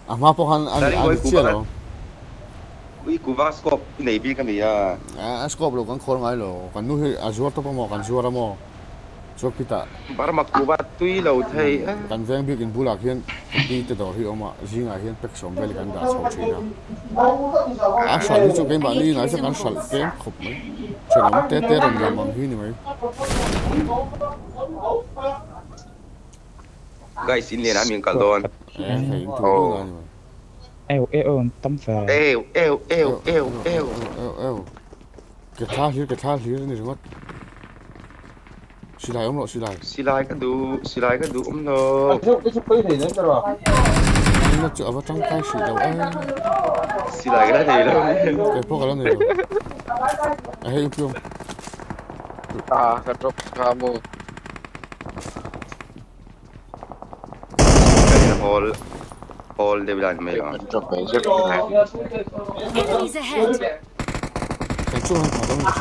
mà bốc anh chia rồi ui cú vác scope này bị cái gì à scope rồi còn khôn ngay rồi còn nuôi azure top mà còn azure mà cho kita bara mà cú vác tuy lâu thấy kan veng bi in bulak hian bi te dor hi oma zinga hian pek som vel kan da chho thina a sal chu ke ma ni na se kan sal ke khop mai chenam te ron ga mang hi ni mai gai xin liền anh miếng cả luôn thei tu na ni mai tâm phè eo cái thang hi ni ringot xì lại xì lại cái đủ nó nó chữa vào trong cái xì đầu xì lại cái này đâu cái phố cái này rồi hay không cái trộm kamu cái hall để làm mấy cái trộm cái rất là Enemies ahead. cái chỗ này phải đâu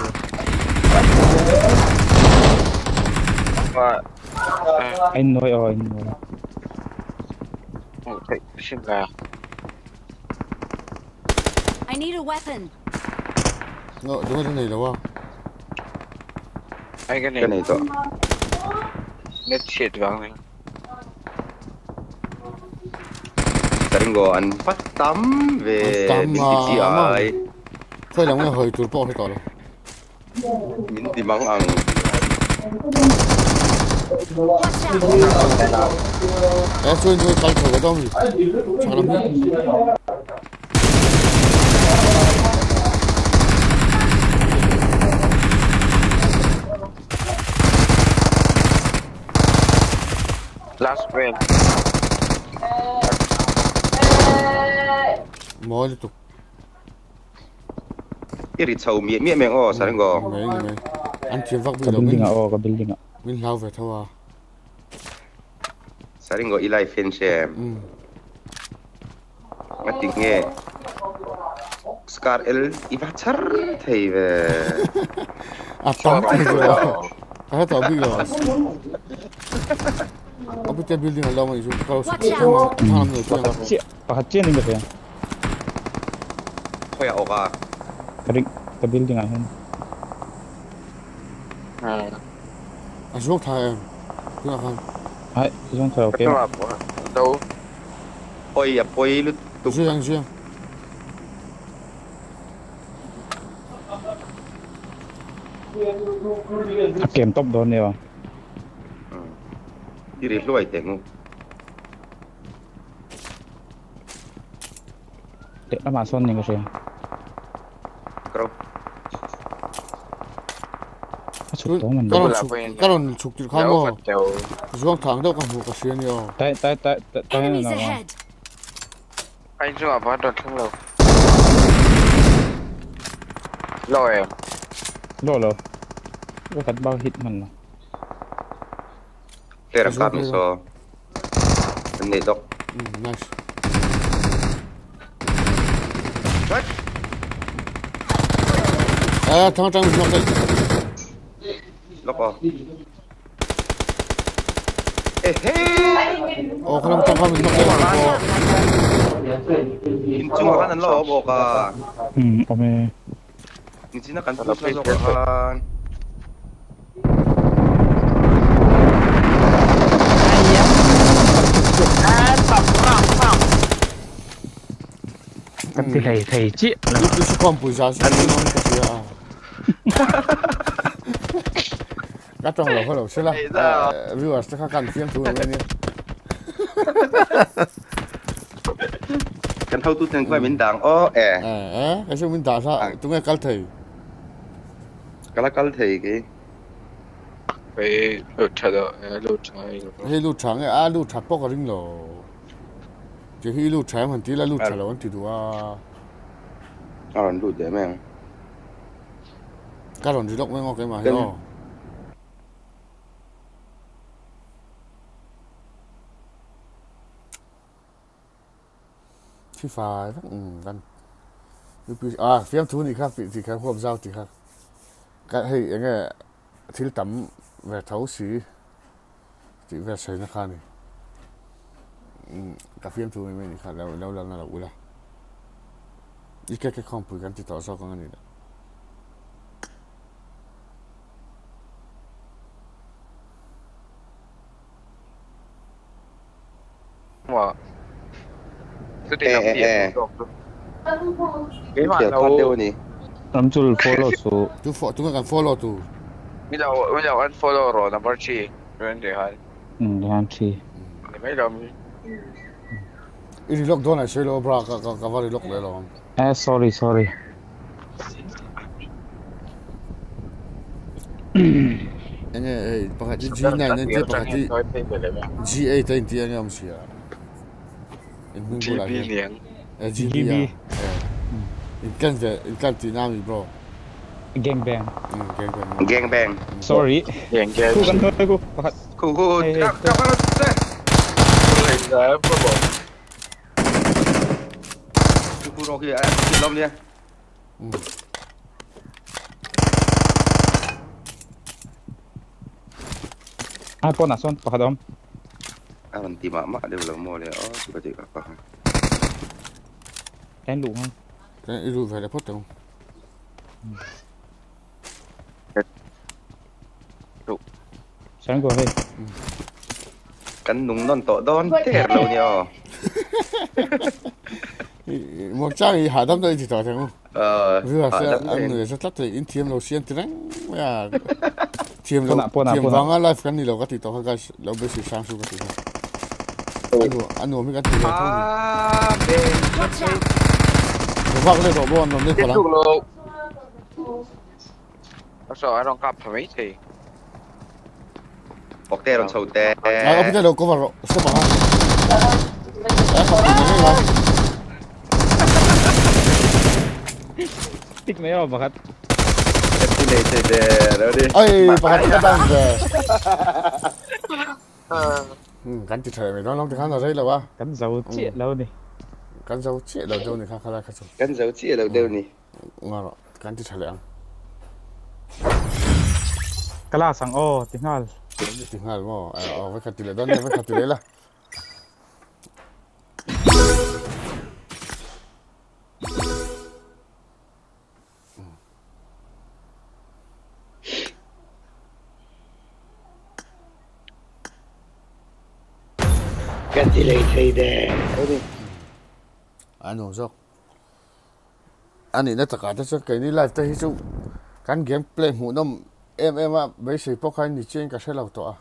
anh nói anh nói xin là I need a weapon. nó đúng cái này đâu à cái này thôi net shit vàng này tadi gua an phát tắm về BCI thôi là hơi tụt bỏ hết rồi mình tìm bằng ăn em xuyên thôi tay thở cái đó gì chả làm gì last friend mò đi tụt iri chau mi meng o sa ngo mấy anh kiếm vác bây giờ building cái building mình lao về thôi à sa ngo ilai fen she mati nge scar el ibachar thei ve tắm thì rồi hết tao bây giờ ở bên trên building là lâu mà chúng tao tham người chơi phát triển những cái thôi à oka cái building này rốt thay em cứ là không hay chúng ta ok đâu oi à poi lu tu riêng kèm tốc đó nè iri luai tengu để mà son những cái gì kau cái lần chụp chụp khăn mò xuống thẳng đâu còn một cái xuyên nhiều tại Enemies nào ahead. anh chưa vào đợt không lâu rồi lo cái phần bao hit mình mà tera kami so ini dok nice thằng mình nó đây loko không thằng mình nó đây cuma kan lo boka ome di sini kan terus kan cái gì này thầy chị đi xuống con bùi giá xuống nó cái gì à cái trong lẩu hơi lẩu xí lắm viewer sẽ khác cần phiên thú lên đi kan thâu tu tên quay miền đàng cái số mình đào sao tụi nghe cắt thầy kala thầy cái về lụt hay lụt trắng ấy lụt chặt bóc cái ring lẩu chỉ khi lụt trái mình tí là lụt chặt là vẫn chỉ đủ lụt dễ mà cái đòn di động với ngọc cái mà hiểuที่ฝ่ายกันphía thúนี่ครับที่ครับพวกเจ้าที่ครับก็ให้ยังไงที่ต่ำแบบเท้าสีที่แบบใส่นะครับนี่ cà phê thôi mình khá lâu lâu lâu là ula ít cái không phải cái tao sao con này wow tôi đi làm gì cái kiểu thoát đều nè I'm to follow so. tu kan follow tu bây giờ anh follow rồi number 3 bên đây hả Down tree. mấy đồng ini lock down này chơi lo bra ka vari lock le lo Sorry. anh pakai G9 nanti pakai G8 nanti anh em sih GB liền GB ikan tinami bro Gangbang. gang bang Sorry. liền kia Ku kan thôi ku. Pakat. khu các bạn lên rồi bro khu đó kia anh long đi Apa nason pakat om? nanti mama dia belum mau dia suka cek apa Em đủ không? cái itu phải là phốt đâu Sáng go ahead. cắn núng non tọ đón thế lâu nhờ một trang hạ đâm đây thì tỏ thành không vừa họ sẽ đâm anh lên. người rất tắt thì in thiêm đầu xiên thì đánh à thiêm Pona, thiêm pona. vắng á live cái này lâu cái thì tỏ cái lâu bây giờ sang xuống cái thì anh nuôi mấy cái thì thôi Watch out! rồi vác lên độ bon nó lên tiếp quả tục lắm luôn sao anh đang cặp phải mấy thì bọc tè đòn sầu tè à bây giờ đâu có vào rồi sao mà à không thì nó rồi Tik na yun pakat. cái này chơi tè đó đi ơi bà cái đang về cắn thịt thề mày nói lắm thì khán là đấy là quá Kan dấu chết lâu nè. cắn dấu chết đầu đâu này khá khá là khá sâu cắn dấu chia đầu đều nè ngon rồi cắn thịt thề lẹ Kala sang oh tinggal. tinggal mo với khát thịt lẹ đó với khát thịt lẹ là cái gì lại thấy đấy anh nói anh ấy đã tất cả tất cả cái này live tới chú cái gameplay hụt nó em á bây giờ bóc hai nhị trên cái xe lâu to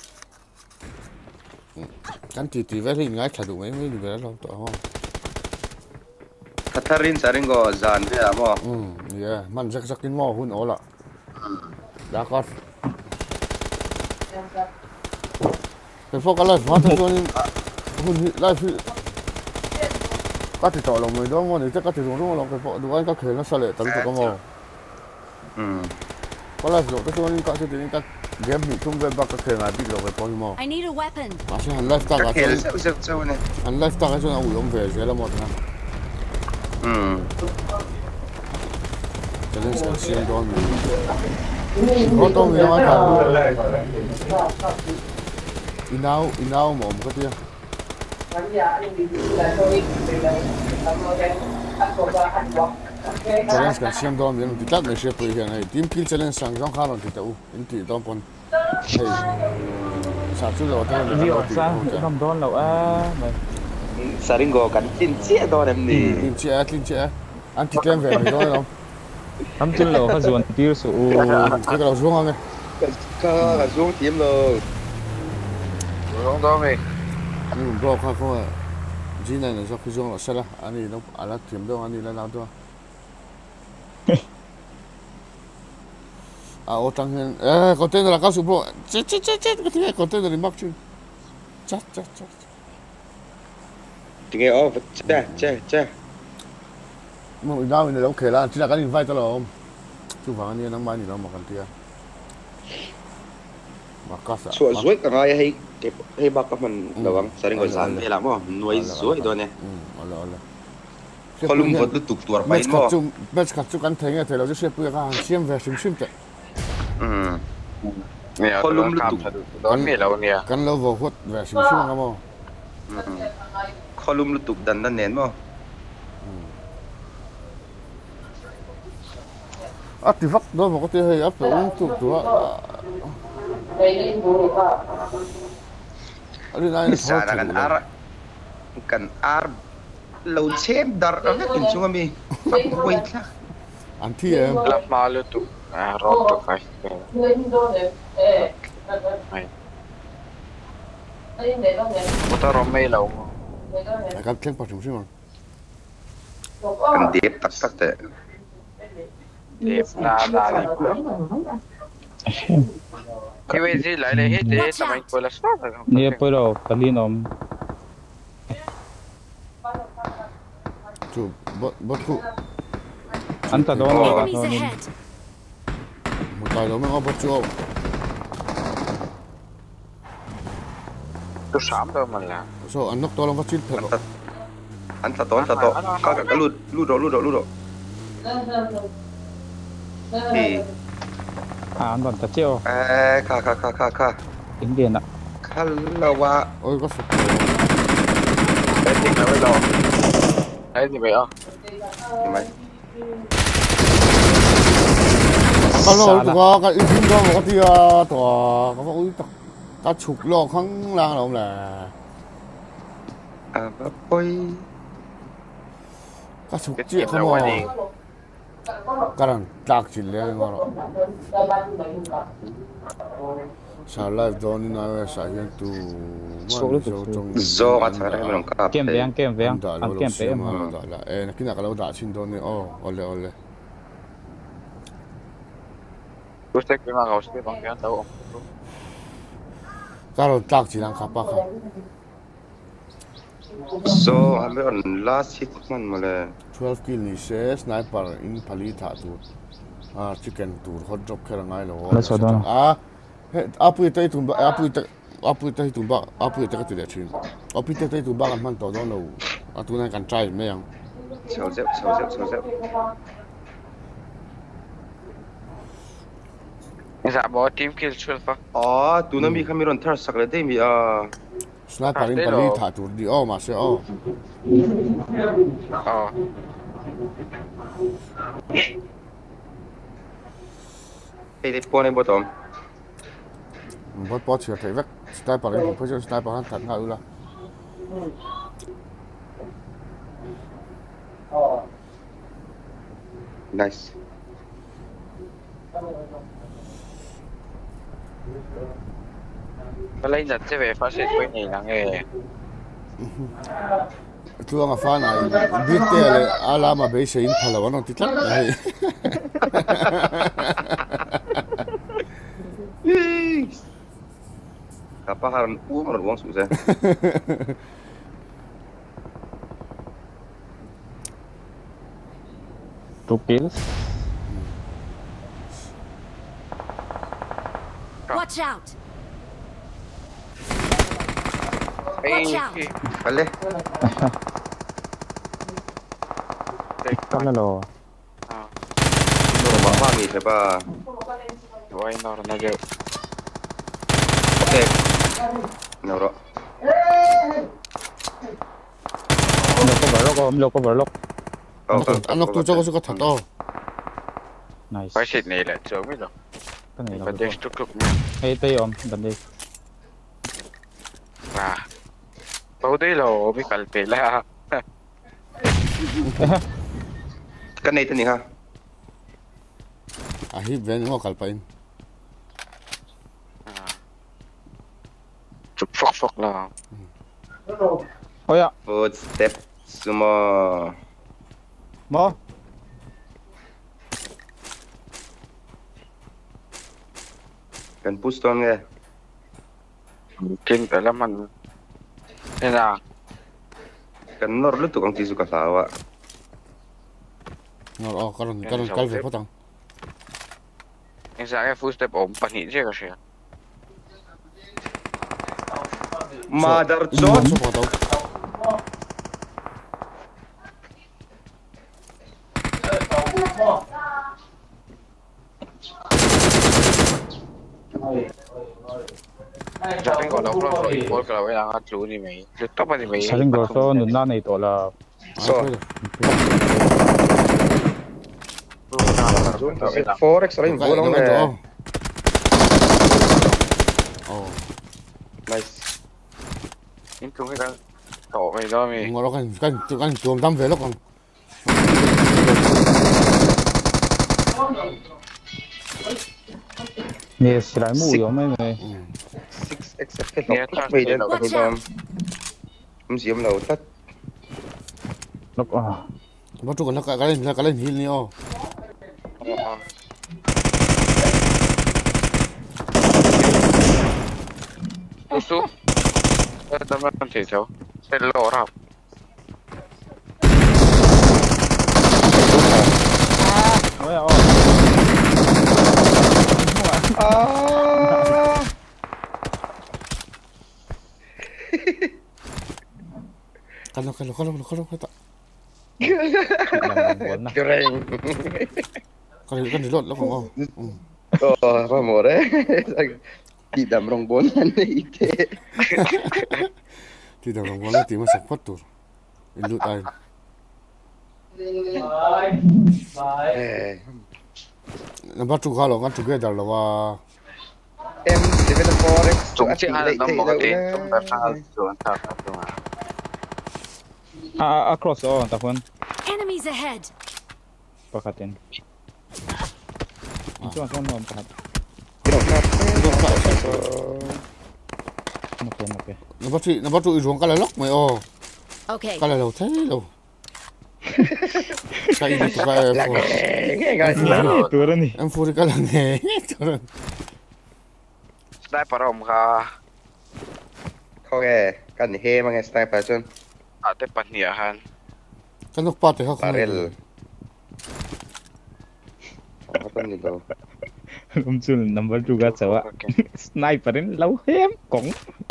cái tí về thì ngay thật đúng mấy mấy về lâu to không Catherine saring go zan thế à mo yeah man chắc chắc cái mò hun ổ lạ đã có cái phố cái live hóa thân cho nên hun live các thì tỏ lòng người đó ngon thì chắc các thì đúng lòng cái phố đúng anh các khởi nó sao lại tấn công mò có live rồi tôi nên các thì các game bị chung về bác các khởi là bị rồi cái phố mò I need a weapon. mà sẽ hành live ta cả cái cho sâu này hành live ta cái cho nó ủi ông về sẽ là một thằng cho nên sẽ xem cho mình có tôi mình nói cả inau mà một cái kia challenge kan siam dom yang titat me she pui hian ai team kill challenge sang jong kha ron ti tau in ti dom pon hey sa chu lo ta Vì ở xa không đón lâu mày. saring go cắn chín chia đòn em nè clean che anh ti kem về mày đó không Am chân lâu khá ruộng tiêu số. cái đầu xuống không cả xuống tiêm rồi không đó mày bro kha ko ji này là do cái xuống là sala anh ấy nó ala tiêm đâu anh ấy là nào đó à ô tăng hen container là cao su bro chết cái thứ này container đi mắc chứ chết thì nghe ô cha mà mình nào mình đâu kể là chỉ là cái invite thôi không chú vàng anh ấy nắng mai thì nó mặc cái tia mặc cắt à sủa suối cả ngay hay bác các mình đâu không saring go zan thế lắm mo nuôi suối đó nè kolum vật tục tuột bay mo match cắt chú cắn thấy nghe thấy là sẽ bươi ra xiêm về xiêm chạy nè kolum tục cắn lâu vào hốt về xiêm ngang mo Kolum lu tuk dan nen mo. thì vắt đó mà có thể hay áp dụng thuộc đó đi này Sa kan ar lâu xem dar ra kin chung mi. Wait la. anh thi em Lap malu tu. Rot tu kai. Puta romei lau. cái thêm vào chúng sinh Kan dep tak te. Dep na dali. Iwe zi lai le he de tamai kola sta. Nia puro kalin om. chú bất cụ Anta don lo ka Enemies ton. ahead. một tài đó mới có bất chú Tu sam do man la. so anh nóc to lắm phát triển thật Anta to. Ka lu do. Thì An don ta cheo. ka. Tiếng điện ạ. Kalawa. ôi có sụp Đấy thì nó mới lo. Đấy thì vậy à. Mày. alo có cái ý kiến đó mà có thì tòa có ui ta chụp lo khăng lang đâu là Boy. ta chụp Cái chuyện chuyện là không qua mà đi. cái thằng tạc chỉ lên ngon rồi sao live đó nên là sao hiện tu Zo ka tsara ka ka. Kem veng. An kem pe em. là em cái nào cái lâu đã xin đó nè ole Tu stek prima kau stek bang kan tahu. cái đầu tạc chỉ đang khắp bạc So ambe on last hit man male. 12 kill ni se sniper in pali tha tu chicken tu hot drop khera ngai lo Let's hold on. apui tai tu apui tai tu ba apui tai ka tu le chin apui tai tu ba kan man to don lo atu na kan try me yang Sao dep. Isa bawa team kill 12 fa. Tu na mi kamiron thar sak le dei mi sniper in pali tha tu di ma se Ei pone bottom. bot chưa thấy vắt sniper in position sniper han thật ngau la Nice. Lấy giật sẽ về phát hiện với này là nghề. tu nga fa na bit te le ala ma be se in phala wa no ti tlak ai Kapaharan umar wong su se. 2 kills. Watch out. Hey, Vale. Kan lo. No ba mi se ba. why not another? Okay. No ro. Lo cover lock. anh nóc tu cho có sự có thật to Nice. Phát hiện này là chỗ mới rồi. Cái này là Và đây chút cực Hey tay om dan đi. và bao đây là bị cản về là Cái này tên gì ha? hi ven ngo kal pain chụp phọc là Oh ya. Footstep semua. Mo. Kan push down nghe. kinh tới lắm mình thế nào Kan nor lu tukang tisu katawa. ngor karon kal ve potang anh ra cái footstep ổn bắn nhị chứ cái gì Mother so John. potau Saling ko daw pro import ka wala nga true ni may. Dito pa ni may. Saling goso nun na ito la. So. Forex rin bolong na. Oh. Nice. Into ka to may do mi. Ngoro kan chuom tam về lúc còn. Yes, lại mù rồi mấy người. 6x cái lọc về đến cái đó. Không gì lâu tất. Lúc à. Bắt chuột nó cái lên hiên nhiều. Su. Tao mà không thể cháu. Sẽ lộ ra. Ôi ôi. Kalau tak. Keren. Kan di lot lah kau. Oh, apa mau deh? Tidak merongbonan itu. Tidak merongbonan ti masak patur. Ilut ay. Nampak tu kalau kan together lah wah. M7 Forex. Chúng chỉ ăn nó một cái chúng ta sao chúng ta sao Across tak pun. Enemies ahead. Pakatin. Itu asal nom pakat. Okay. Nampak tu iruang kalau lok mai oh. Okay. Kalau lo thế lo. Cái ini tu cái Turun ni. em phuri kalau nghe turun. Sniper om ka. Okay, kan he mga sniper chun. Ate paniahan. Kan nok pate ha. Barrel. Apa ni lo? Umsul number 2 ka sawa. Sniperin lau hem kong.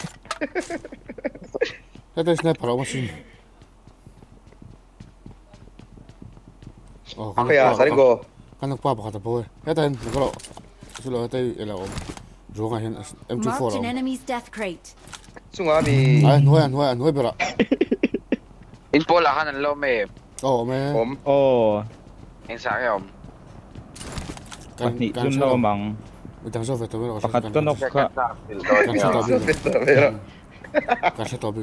Ada sniper apa sih? Oh, Apa ya? Saling go. Kan nok pa kata boy. Ada kalau sudah ada elo. Ruang ahin M24. Marked an enemy's death crate. Tsunami. Ay, nuoi bera. Info là han lo me. Oh, me. Om. Oh. Anh sa cái om. Ni dun lo mang. Utang so veto bera. Pakat to nok ka. Kan sa tabi. Kan sa tabi.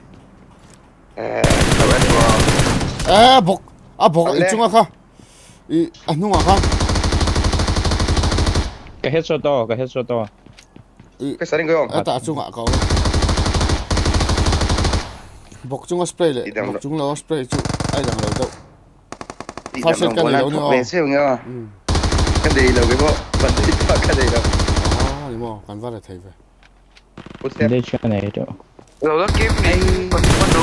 Bok. Bok ichunga ka. Anu nga ka. Ka headshot to. Cái saling go om. Ata chunga ka. Bok chunga spray le. Bok chunga lo spray chu. Ai dang lo đâu. Phát sinh cái này đâu nữa. Về siêu nghe. Cái gì đâu cái bộ. Vẫn đi vào cái gì đâu. Đi mà, cần vào để thấy về. Đây cho này đó. Rồi nó kiếm đi. Con đâu.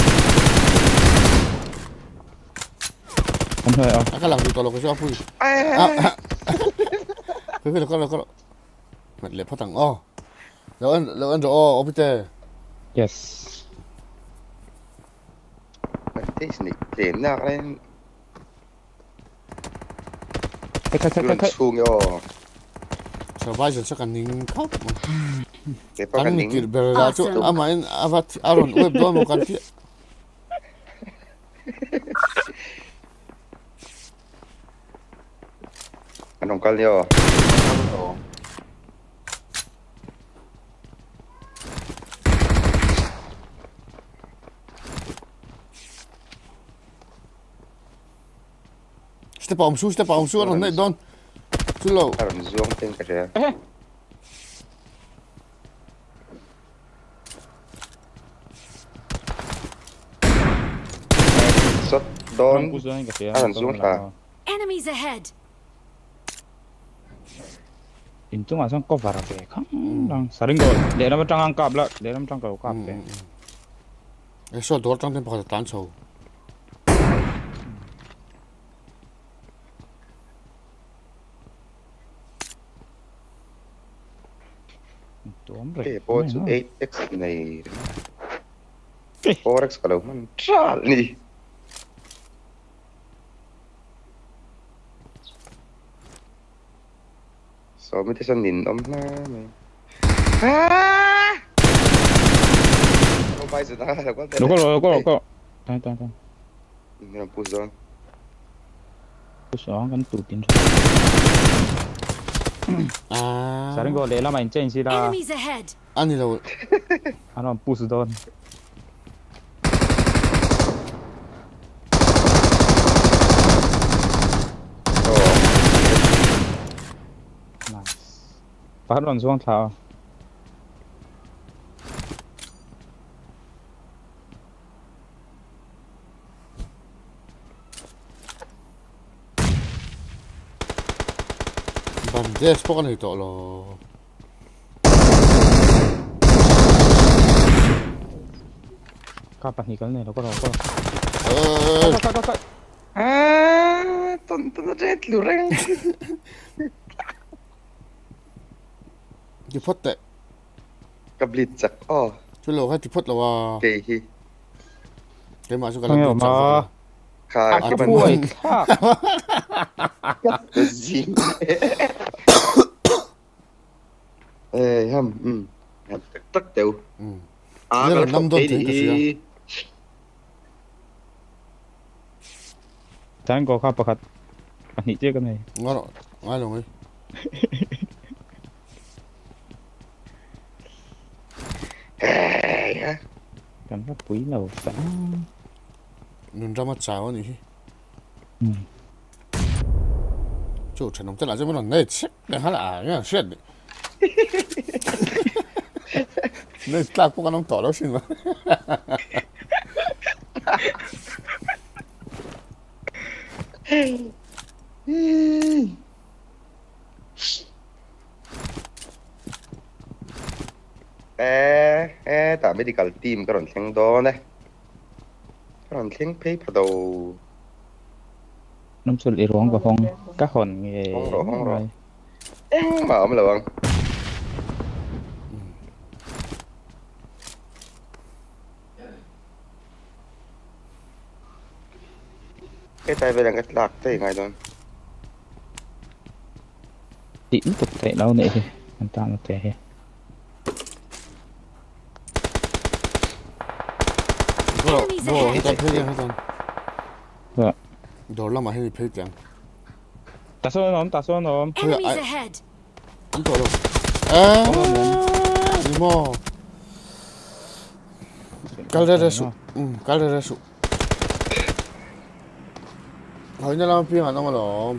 Không thôi à. Cái làm gì tao lo cái sao phui. Cái con. Mệt lẹp phát thằng o. Lâu ăn rồi o, ở bên đây. Yes. Thế này điểm nào lên. Cái. Xuống yo. Survival chắc là nín khóc. Cái bao cái nín. nín. Bè ra chỗ, mà anh avat Aaron web đó một cái. Anh không cần yo. Step om su, Aaron này don. Su lâu. Aaron zoom tên cái gì? Shot don. Aaron zoom cả. Enemies ahead. Itu masang kau barang pe kan. Sering go. Dia nama trang angkap lah. Dia nama trang kau angkap pe. So door trang tem pakai tan so. Okay, po 8x này. 4x kalau man tral ni. So, may tisan din om na. vai rồi đó là có thể Loko. Tahan. ini push doang Push on kan tutin. À. Saring go lela main change sila. Enemies ahead. Anh thì đâu? Ano push doon. Nice. Phát đoạn xuống thảo. Bandes po kan ito lo. Kapan hikal này nó có rồi. Coi. ah tonton red lureng Thì phốt tệ. kablit sak oh Chú lô hay thì phốt là wa. okay hi Cái mà số cái Không hiểu là mà. kha Cái bụi. cái gì ê ham tất tiểu à Đây là cái năm đôi thì tiếng cái gì Saring go kapakat. Kan hit cái này. ngon rồi, ngon rồi. Kan phát quý lầu xã. Nun ra mắt cháo nhỉ? Chú chân ông tên là chứ mà này chết, để hắn là nhá chết. Này ta cũng còn ông tỏ đó xin mà. tại medical team cái đoạn tiếng đó này cái đoạn tiếng pay bắt đầu Nông xuân đi ruộng vào phong các hòn nghề. Không rồi. Mà ông lượng cái tay về là cái lạc thế ngay rồi Tịnh tục tệ đâu nè. Anh ta nó tệ. Bộ hết tận phê hết tận. Dạ. Đồ lắm mà hay phê chẳng. Ta số nó. Enemies ahead. Anh tỏ đâu. À, đi mò. Calderesu. Hỏi nhau làm phiền hả nó mà lộn.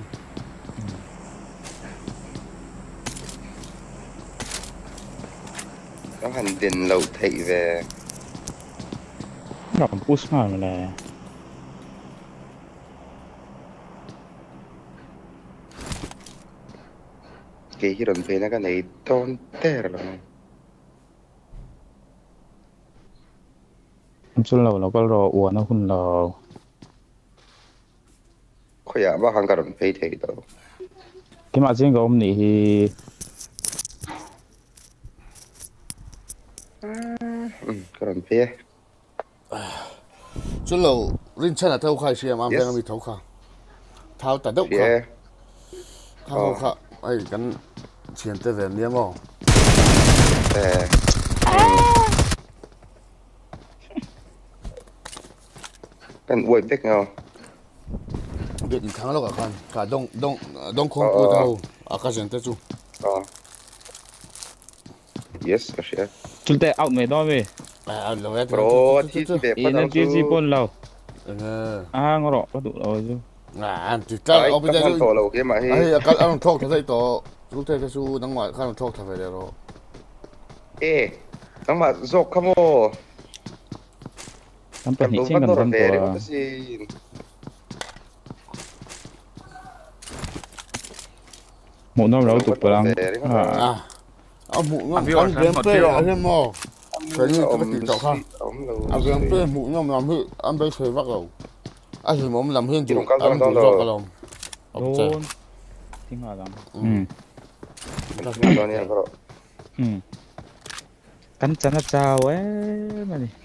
nó hành điện lầu thị về Nó còn push mà là. cái hiền về nó cái này tôn tè rồi Nông xuân lầu nó có rò ủa nó không lầu. khỏe bao hàng cả đoạn phê thị đâu Cái mà riêng của ông này thì cái đoạn phê Chú lầu rin chân là thâu khai xem am đang bị thâu khai. Thao tạt đốc khai. Thao khai. Ai cái chuyện tới về niệm không? cái uổng tiếc nhau Được những tháng lâu cả đông không có đâu. À cái chuyện tới chú. yes sure chúng ta out mày đó về. À lâu hết. Bro thì đẹp Ý nên chỉ bốn lầu. À ngõ rõ có đủ rồi chứ. À thì ta ở bên đây cái lầu kia mà ai cái anh thóc thế to chú thế chú đang ngoài cái anh thóc thế vậy rồi. ê đang mà dọc không ô Tắm phải hít trên gần của. Một năm lâu tục lang. Mụ nó ăn game play rồi em mò. Cái như cái gì đó không? Ăn game play mụ nó làm hư ăn bây giờ bắt đầu. Anh thì muốn làm hơn chủ ăn chủ do cái lòng. Đôn. Tiếng hòa lắm. Cắn chắn là chào ấy mà đi.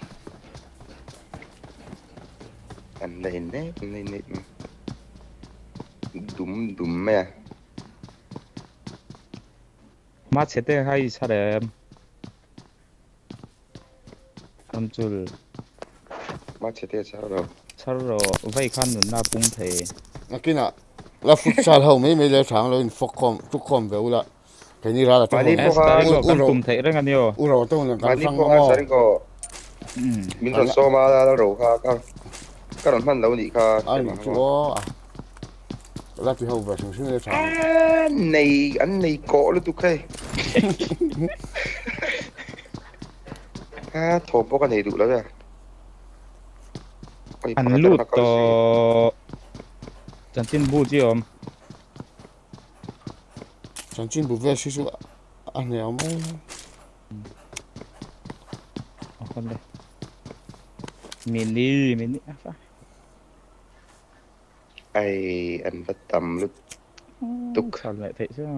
Anh lên đấy đúng mẹ Mắt chết tên hay sao để em. Am chul. Mà chết tiệt sao đâu. Charo vai khan nun na pung thei. Akina la futsal ho mấy le thang lo in fokom tukom ve ula. Cái này ra là Mà đi Es phố tari ha. go kan tum thei rang anio. U rồi tôi là Mà cái đi phăng phố ha nó. sao có. Mình còn số mà ra đâu ha các. Các bạn phân đấu đi ha. Anh chúa à. Là thì hậu về xuống xuống le thang. Anh này có luôn tụi cái. Ha, thổ bốc cái này đủ lắm rồi. An lut to chan chin bu chi om. Chẳng chín bù về xíu anh này ông Kon le. Mini apa? Ai anh bắt tầm lúc tục Sao lại thế chứ?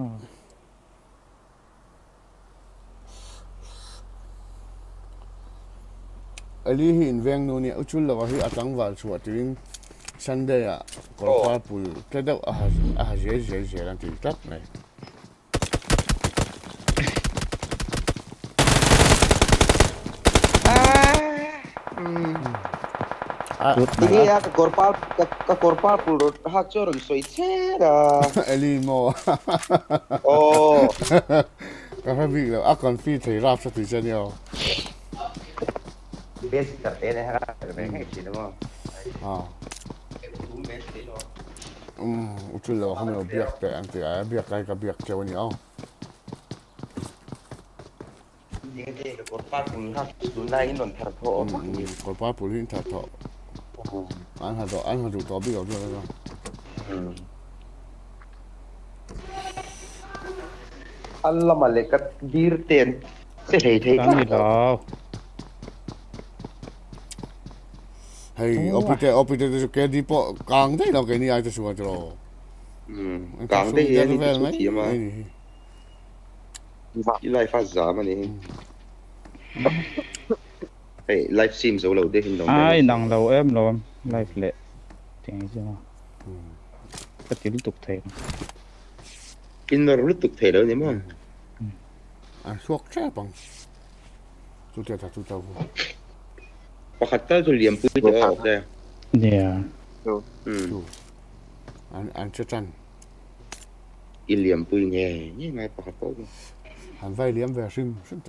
Ali hin veng no ni uchul lo hi atang wal chu atin Sunday a ko pa pul ke da a je lan ti tak này ini ya ke korpal pul hak corong soi cera. Ali mo Oh, ka fa bi lo a kon fi thei rap sa ti chen yo best tập thế này ha, cái này chỉ đúng không? à uchul lo không lo biak te an ti a biak kai ka biak che ni au Những cái korpal pul hak sunai ini non terpo. ko pa pul hin tha tho an ha do to bi lo jo Allah malaikat bir ten thế Kan ni lo. hay opite de ke di po kang dei lo ke ni ai te su cho càng đây thì thì về chút thì mà lại phát giá mà này hey live stream số lâu đây hình đồng Ai nang lo em lo live le. Tiếng chứ mà. Cái tiếng tục thei. in nó rất tục thể đâu nhỉ mà à suok che bằng tu te ta tu tao hoặc là tới tôi liềm bưởi cho học đây Yeah. an che chan in liềm bưởi nhẹ như ngay hoặc là tốt han vai liam ve sim te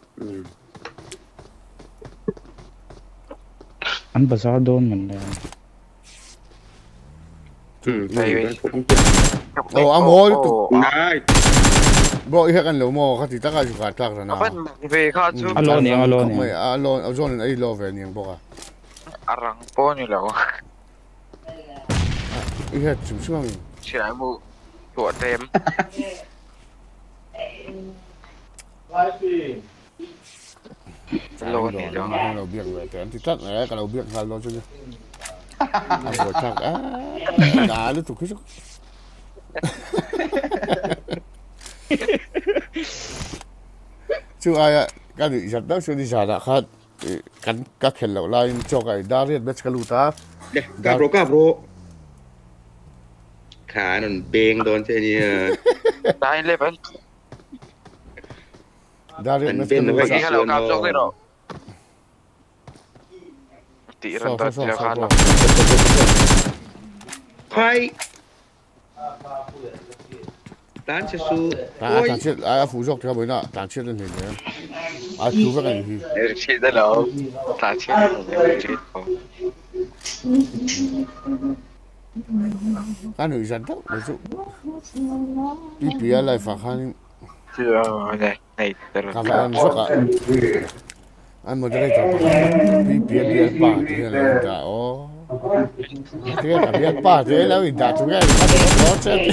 An bazaar don man le. oh amo tu này bro i kan lo mo kha ti ta ka ju ka tak na Apa về kha chu Alo ni. mai alon azon ai lo ve niang boka arang po ni lo. i het sim sung Chỉ mu tuột tem. Lo ni lo. lo biak ve te an ti tak ka lo biak ka lo chu ni a bo tak da lu tu ki chú ai cái gì giật đó chú đi giả đã khác cắn các khen lẩu lai cho cái đa riết biết cái lù ta cà bro khá nó beng đòn thế nhỉ Dai le ban. đa riết biết cái bên nó lù phải Cái ta lo cam cho cái đó. Ti ran ta chỉ kha la. hai tán sẽ su ta tàn chết ai phụ dọc theo bấy nọ tàn chết lên hình thế ai cứu với cái gì Chỉได้lo. Ta chỉ chỉ. cái nữ dân đó ví dụ đi bia lại phạt han Chưa này rồi. cà phê ăn dốc à ăn một cái này đi bia ba thì là đã ô thế cả bia ba thế là mình đã chúng cái nó chết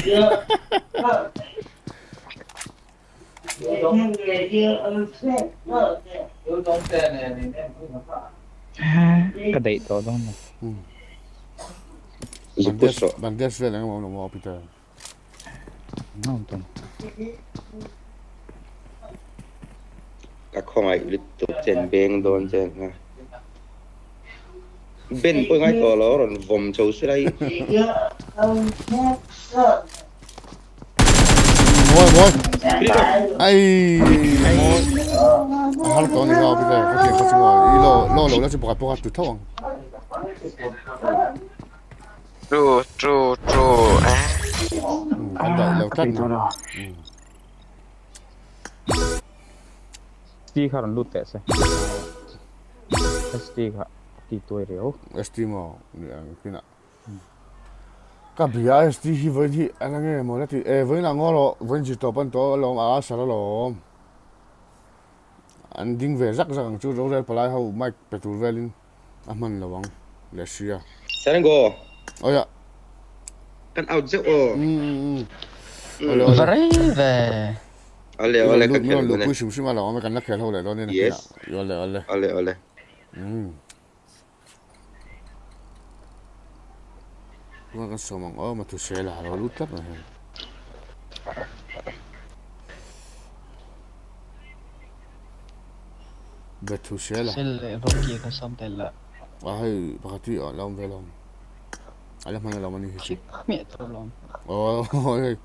Cái đấy to đó mà. Bandes về là cái món nó Peter Không tầm. các không ai lịch tục trên beng đòn trên ha bên tôi ngay có nó rồi vòng châu sẽ đây môi ai môi hal to ni ga bi te ka te ka chu lo la chu pa tu thong true kan da lo tat Steve har en lutte se. Steve har ti toi reo. estimo ni ang pina ka bia sti hi voi hi ana nge mo la ti voi na ngolo voi ji to pan to lo a sa lo an ding ve zak zak chu ro rel palai ho mic petrol velin a man lawang le sia Sarango oya kan out je o Brave. ole kan kan lo pu sim sim ala ma kan na khel ho le do ni na Yes. ole wa kan so mang o ma tu se la lo lu tap na be tu se la Sel roki ka samtella. ai pakati o laum velom ala man la mani hi Mi to lom. ôi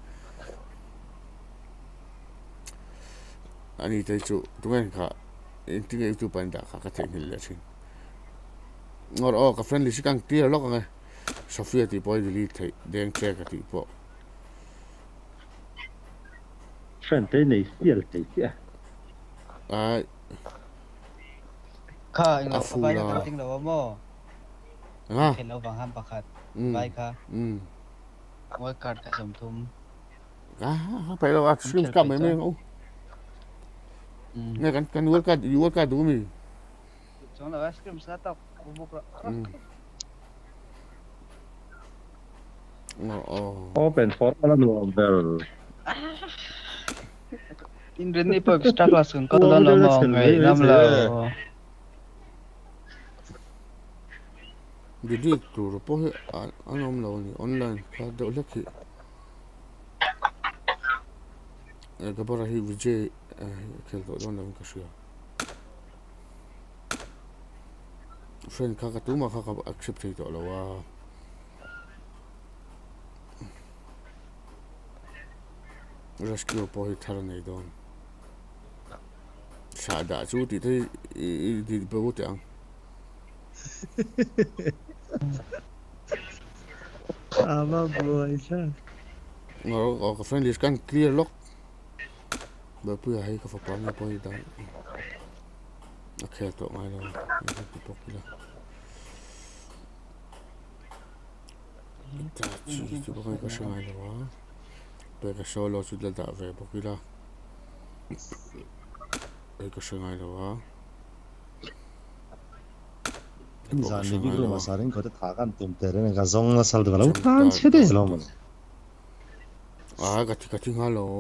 anh thấy chú tụi em cả tiếng Anh tụi bạn đã cả thể hiện lên trên ngồi cái friendly sĩ căng tia lóc ngay Sophia thì boy delete thấy đen che cái thì bộ friend thế này siêu thế chứ à Ka ino ba yung ting lawa mo? à Hello bang ham pakat. Bye ka. Wa card ka samtum. phải là stream cam mấy mình nghe cái word card đúng mình Chong la ice cream sa tok. Bubuk ra. open for all of them In rin ni pag extra class kun ka don lo mo ngai nam la. jadi tu rupo anh om lo ni online ka do laki cái bara hi vijay khel to don lang ka sia friend ka tu ma ka accept thei to lo wa rescue po hi thar nei don sa da chu ti thei di bo te ang ama boy cha ngor ka friend list kan clear lock ba pu hai ka fa pa na po hi dan okay to ngai lo ni po kila ta chi chu ba ka shangai lo wa pe ka solo chu da ve po kila pe ka shangai lo wa Zan ni bi lo masarin ko ta kan tum tere ne ga zong na sal da lo kan che de lo man ka ti nga lo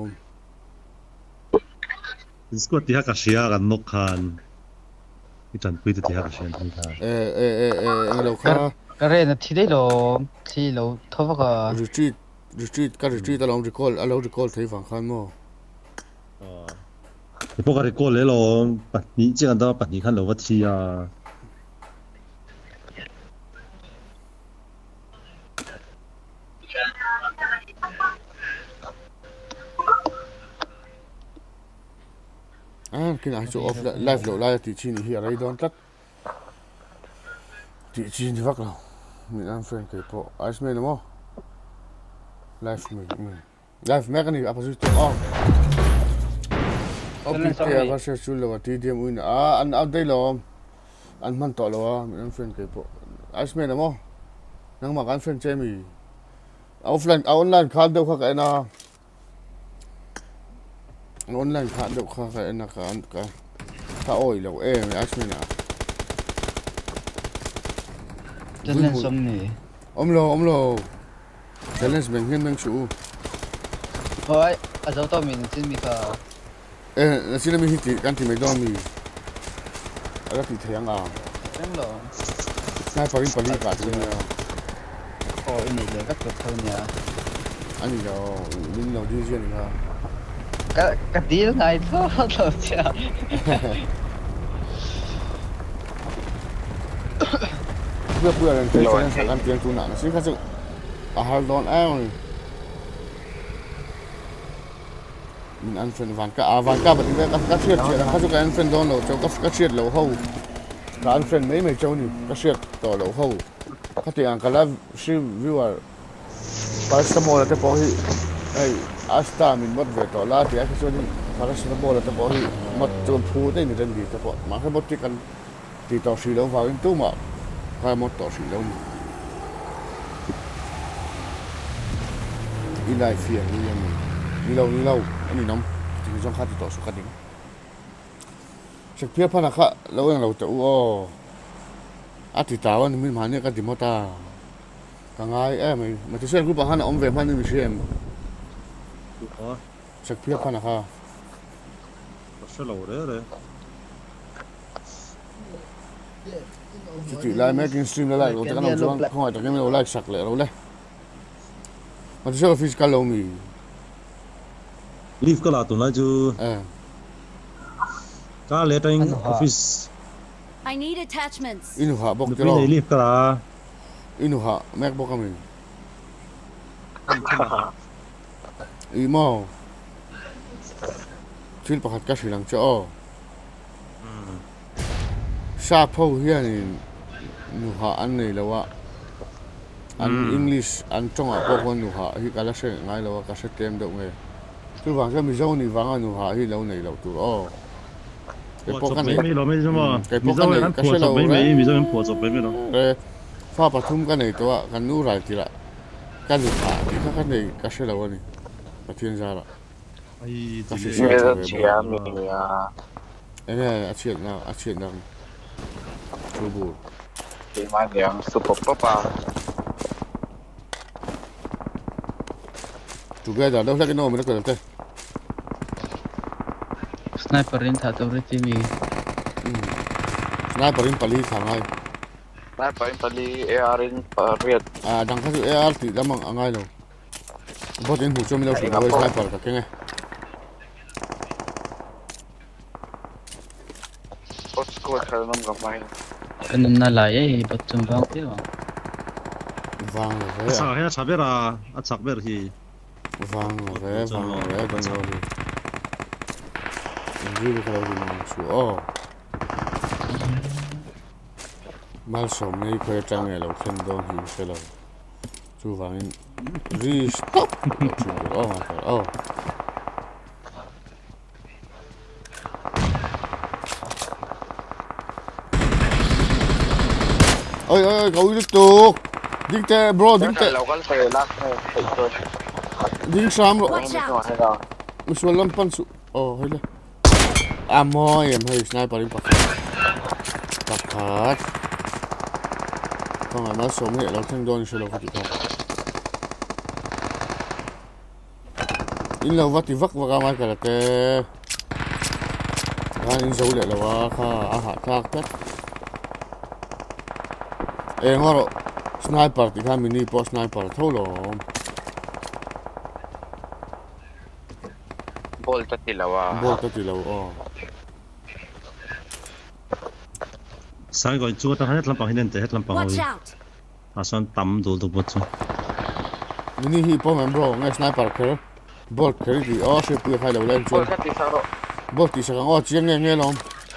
इसको तिहा का शिया का नोखान इतन पुई तो तिहा का शिया नहीं था lo kha Ka re na thi dei lo thi lo thowa ka. retreat ka retreat along recall thei wang khan mo ipo ka recall le lo pat ni che kan da pat ni khan lo wa thi ya cái này chỗ off live lộ live thì chi này hiện đây đón tắt thì chi thì vắt nào mình ăn friend cái bộ ice man đúng không live mình live mấy cái này apa sih oh open cái apa sih chul lo ti dia mun anh out đây lo anh man to lo mình ăn friend cái bộ ice man đúng không nang mà ăn friend chơi mình offline online khán đâu khác cái nào online khán được khác cái nào khán cả ta ôi lâu em ice man à Challenge som ni. ông lo challenge mình chủ Oi, azaw to min sin mi ka. na sila mi hiti kan ti medon mi ala ti thayang a Em lo. sniper in pali ka tu na Ko ini le ka to thon ya. ani lo min lo di jen ha Ka deal ngai to to cha. bữa lần tới challenge sa kan tiang tu na sin ka chu a hal don ai min an friend van ka bati ve ka shiat chia ka chu ka an friend don lo chu ka shiat lo ho ka an friend mai châu ni ka shiat to lo ho ka ti an kala shi viewer paracetamol te po hi ai asta min mot ve to la ti a chu ni paracetamol te po hi mot chu phu te ni den di te po ma ka mot ti kan ti to shi lo vào in tu ma ka mot to shi lo đi lại phiền đi lâu anh nóng thì trong khát thì tỏ số khát đi trực tiếp phan là khát lâu anh lâu tụ ô thì tao anh mình bán những cái gì mà ta càng ai em mà tôi xem group hắn ông về phan những gì em trực tiếp phan là khát sao lâu đấy chỉ lại mấy cái stream lại rồi cái nào không hỏi cái nào like sạc lại rồi đấy mà tôi xem physical lâu mì leave cái là tụi nó chứ cái lẽ trên office I need attachments. inu ha bok cái này leave cái là inu ha make bok kami imo chil pakhat ka silang cho sa pho hian nu ha an nei lawa an English an tonga pokon nu ha hi kala se ngai lawa ka se tem do nge tu wang ka mi zo ni wanga nu ha hi lo nei lo tu cái pokan này mấy lo mấy chứ mà cái pokan này ka se lo mấy giờ em phô chụp mấy lo pha pathum ka nei to kan nu rai ti la ka nu ha ka nei ka se lo ni pathian za la ai ka se chia mi ene a chiat na tu bu thì mai điểm super papa together đâu ra cái nồi mình nó cần thế sniper in thả tàu rít mi sniper in pali thằng ai sniper in pali AR in riết đang có sự AR thì đã mang anh ai rồi bot in hụt cho mình đâu chỉ với sniper cả cái này bot squad khởi nằm gặp mày cái nằm na lại ấy bot chung vang thế à vang rồi sao hết sao biết à sao biết thì vang rồi bên rồi đi được đâu thì mà số mal som này coi trang này lâu khen đông thì sẽ lâu chú vang restop ôi cậu tiếp tục dính tè bro dính tè dính sam rồi mình xuống lâm pan su hay là moi em hay sniper in pakat không phải nói sống hiện nó thanh đôn sẽ lâu không chịu in lâu vắt thì vắt vào mai cả là cái in dấu để là kha hạ thác tất ngoro sniper thì khan mini post sniper thôi lo bol ta tilawa sáng gọi chúa ta hết làm bằng hình hết làm bằng hồi san tắm đồ đồ bớt chứ mini hi po membro ngay sniperker bolker thì sẽ bị khai đầu lên chúa bol thì sẽ có chiếc nghe lòng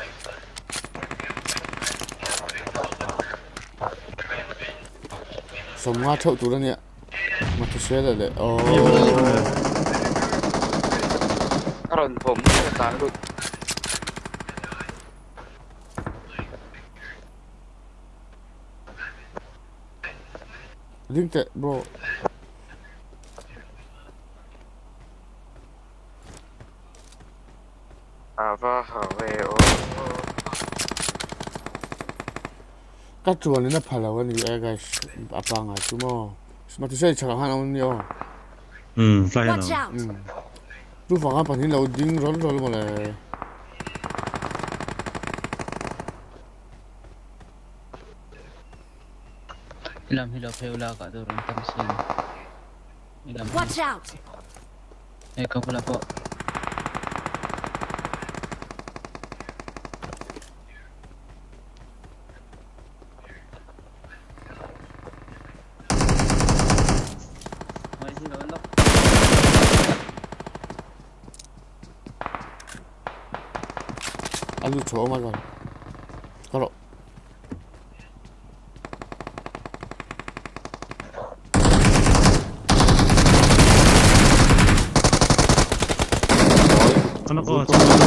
sống ngã thâu tụi nó nè mà tôi sẽ là để Karonผมตาลุด link it bro ava have cắt chuồn đến nó phải là cái gì guys apa ngai chú mò mà tôi sẽ chẳng hạn ông nhiều fly nào tôi phỏng anh bản tin đầu dính rồi mà này làm hilo phèo cả tôi tâm sinh Watch out! Hey, kau pula po. anh đi chỗ mà rồi có độ Nó có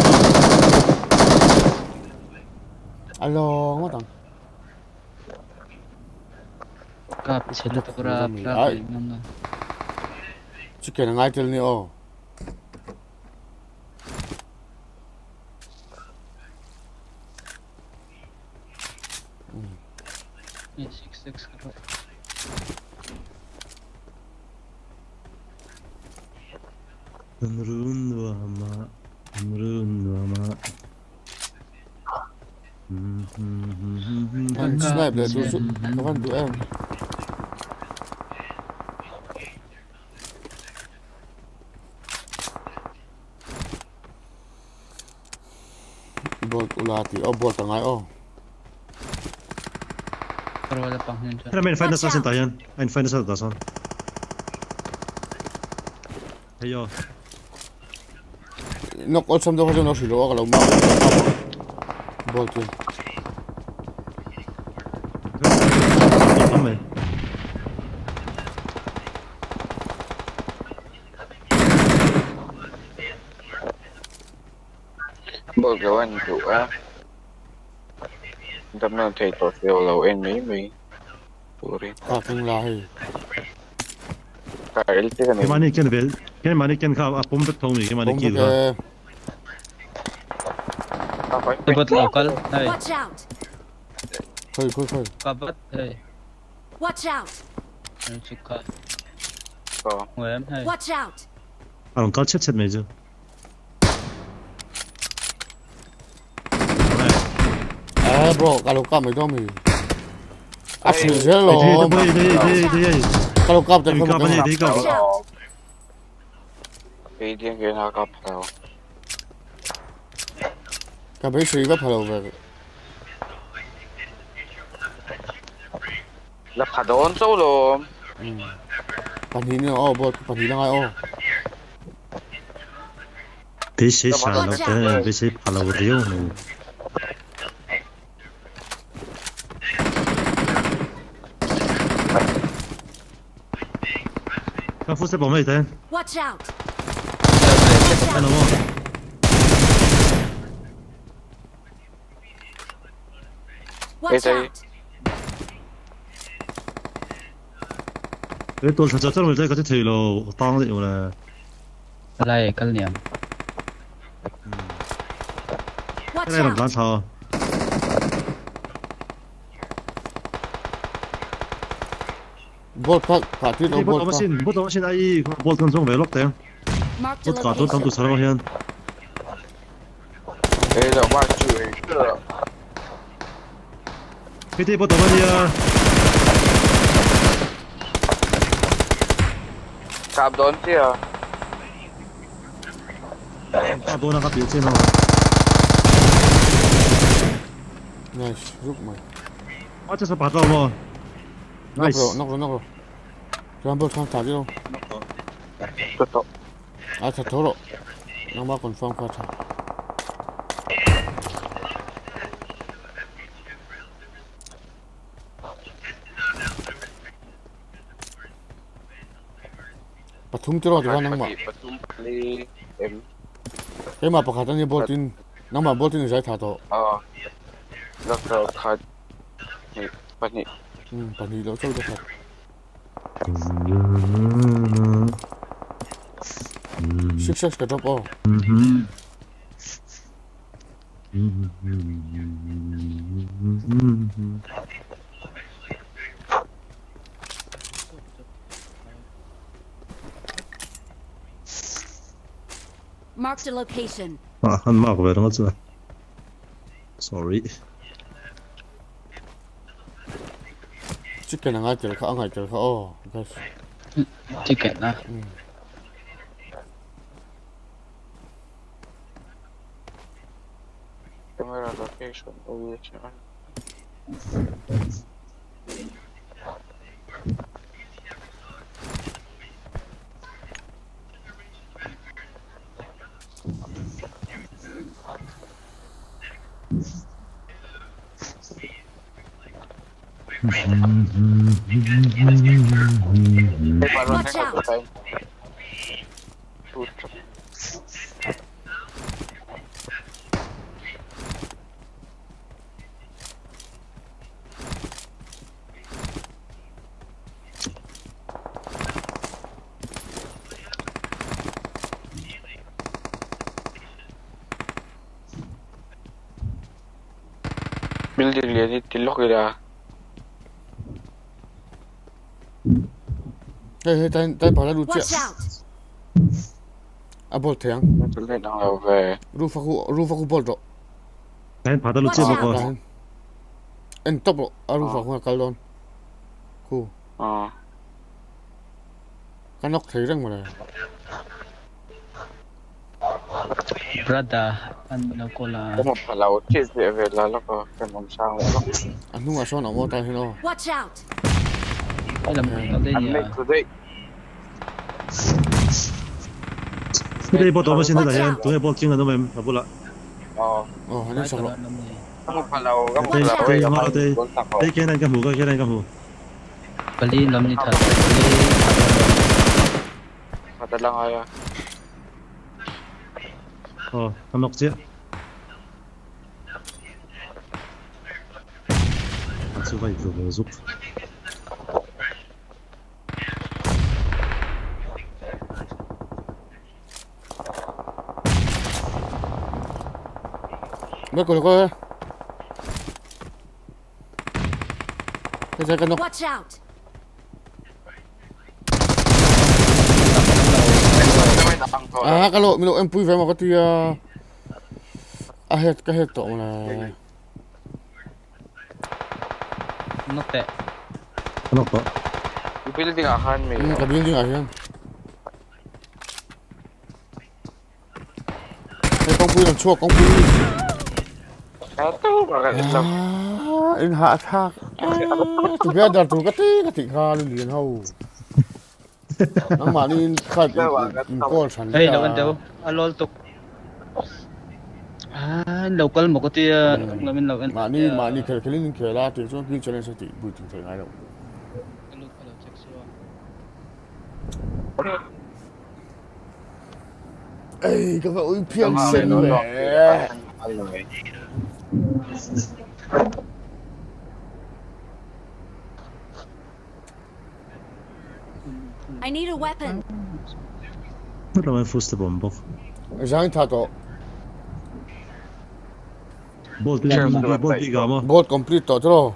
alo ngó tầng Cáp sẽ được ra chicken ngay trên này ô anh snipe để tụi các bạn tụi em bot ulati bot ngay ô Pero men find us in tayan. Ein find us at dasan. Ayo. Nok all some đâu nó silo kalau mau bot tu Amen. Bơ kiểu anh chủ á. Đâm nó thầy tổ phiêu lầu em mấy à không lại cái cái này Cái mani ken khao apom bet thong ni cái mani kill ha. Dapat local. Hey. Watch out. Khơi Kapat. Hey. Watch out. Anh chukka. Có. Ngồi em. Hey. Watch out. Aron kal chat mày chứ. bro kalau kamu itu mi asli zelo kalau kamu tak kamu cái tiếng kia nó cặp theo kamu sih apa kalau về là phá đốn sâu rồi pani ni bro pani lang ay Bị sĩ xả lọc tới, bị sĩ phá lọc riêu nè. Các phút sẽ bỏ mày tên. Watch out. Anh đúng không? Watch out. Cái tuần thật chất mình thấy có cái thủy lô tăng dị là Lại cái niệm. cái này làm sao sao? Bot cả tuyết ông bot bot xin ai bot con trong về lốc tiền. Bot cả tôi cầm tụ sao hiện. Ê là ba chửi Cái gì bot đâu vậy à? cặp đón kia Cặp đón nó biểu trên nào? Nice, giúp mày. Chắc sẽ bắt vào mà. Nice. Knock rồi. Jangan bot không thả đi đâu. À thật thốt rồi. Nó mà confirm qua thả. Patung terus di mana mak? Mak pakatan ni botin, nama botin saya tahu. Dokter kat ni pani. Pani dah tahu dah. Sukses ke drop oh. Marked a location. Han mark về đó chứ. Sorry. Chicken ngay từ khá ngay từ khá oh. Chicken à. Camera location original. Watch out! Building lihat tilok kira. Hey, tay bảo là đủ chuyện. Watch out! À bol thèng. Tôi lên đang ở về. Rufa bol rồi. Tay 받아 놓지 먹어. En top rồi. À rufa kalon. Cool. Cái nóc thấy rằng mà này. Brother, ano ko la. Kung mapalaw, cheese về lalo ko kay mong sang lalo. Ano nga so na mo tayo no. Watch out! Alam mo na din ya. 근데 이거 너무 신나다. 얘 동해 볼 찍는 놈에 몰라. Ano sa lo. Kung mapalaw, Đây cái này cái mũ. Bali lam ni that. Mata lang ay. Ăn 먹지? 수가 있어, 계속. Mấy cô coi. Cái nó. Watch out! Kalau milo empui về mà có thì cái hết tổ là Nó tệ. Ano po? Building akan may. cái building ayan. Cái công pui làm chua công pui. Ito bakit lang. In hạ thác. Together tu cái tí kha liền hầu. Nó mà đi khai con sản. Hey, lawan daw. Alol tok. Local mo ko ti ngamin lawan. Mà đi cái linh kể la thì cho cái challenge thì bùiถึงthời ngay đâu. Ê, các bạn ơi phiền xinh mẹ. I need a weapon. Però è fusto bombo. Giang tha to. Bolt digamo. Bolt complete to rồi.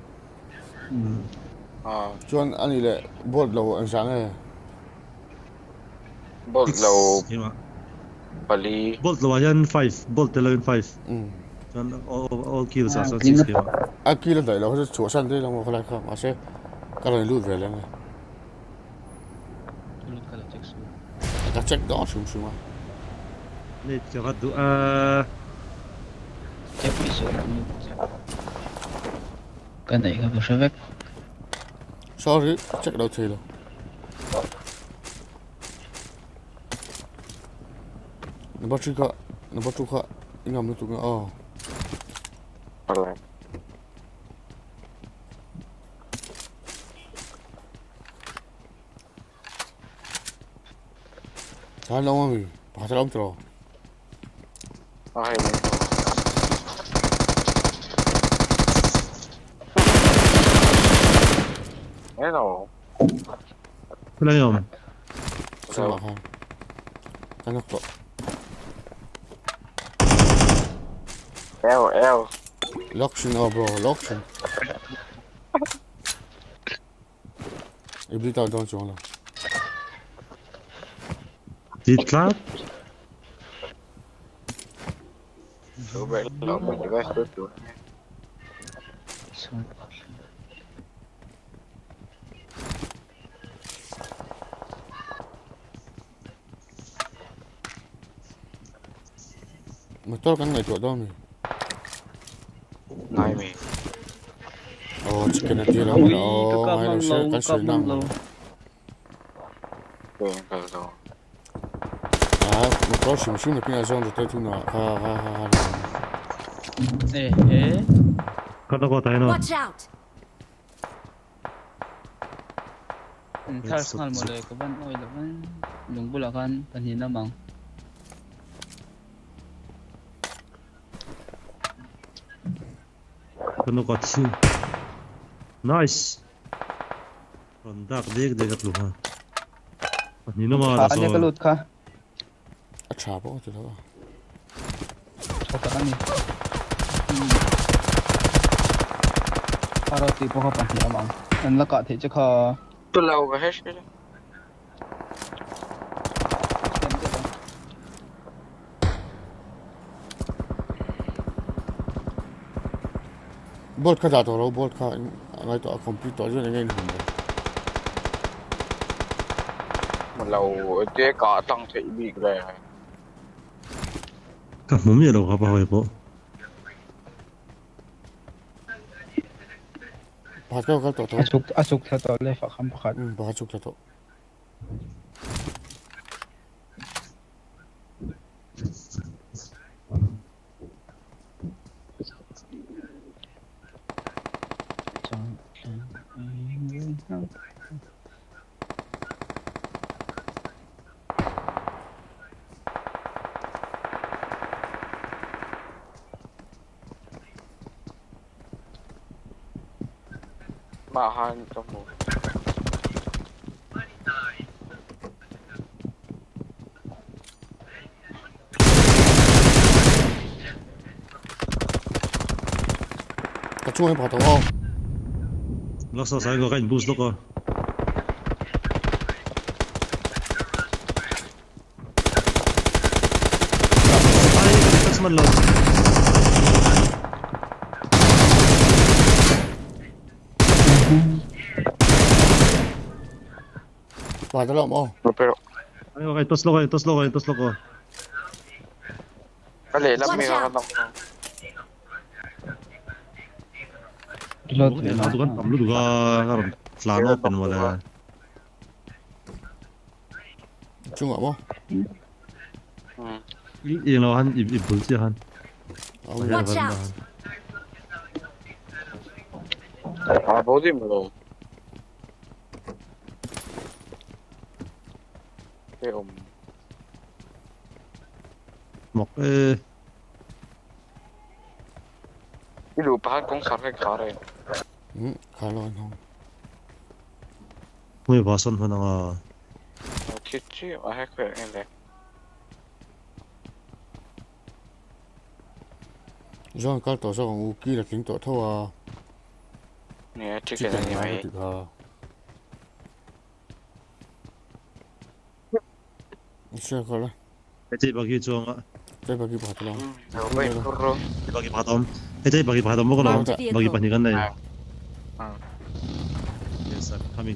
Chuan anh ấy lại bolt lâu anh sáng này. Bolt lâu. Bali. Bolt lâu yan 5. Bolt lâu yan 5. Chuan all kills as 6 kill. À kill đấy là họ sẽ chúa săn đấy là một cái không. Mà sẽ cái này lùi về lên này. Cái check đó xuống mà. Nè cho gạt đủ Check đi xuống. Cái này không có vết. Sorry, check đâu thì rồi. Nó bắt chú cả, anh làm nó tụi nó. Sao lâu mà bà sao lắm rồi. Hello. Hello. Sao hả? Cái nó to. L. Loction bro, loction. Ibli tao đâu chỗ nào. Dit klaar? Zo bij lopen de weg door. Mà tôi cái này chỗ đâu nhỉ? Này mày. Chỉ cái này thì là nó hay là sẽ cái suy năng. Một có xíu xíu là cái này xong rồi tới thu nào. Eh. Kada ko tayo no. Watch out! thar ngal mo le ko ban oi lo ban lung bula kan kan hin namang Kano got two. Nice. Còn đạc đếc đếc gắt lụa. Nhìn nó mà là anh cái lụt kha chả bỏ từ đó cho cả anh Ara thì bao nhiêu tiền mà anh là cả thì chắc là tôi lâu cái hết cái bolt ka jato ro bolt ka ngai to complete to je ngai hum một lâu cái cả tăng thị bị về Các mồm gì đâu có bao nhiêu bộ. Bắt cái to to asuk theo to le phải không phải bắt asuk to mà hai trong một cái chuông bỏ tàu không Nó sao sai có cảnh boost đó cơ. Ai mình lột. bỏ tàu không pero Ai có cảnh tos lo. cái này lắm mình không lụt Nó tụi con tầm lúc tụi con làm nó bên ngoài là chuông không yên nào hắn im bự chứ hắn. Watch out! à bố gì mà rồi cái ông Một cái đủ ba công sản cái khá đấy khá lon không người bà son hơn à. chết chứ mà hay khỏe em đấy John cái tổ sao còn kia là kính tổ thâu nè chứ cái này mày chưa có là Cái gì bà kia chuông á. cái bà kia bỏ tàu đâu vậy rồi Bà kia bà tóm. Cái gì bà kia bà tóm có nào. Bà kia bà nhìn cái này. Yes, I'm coming.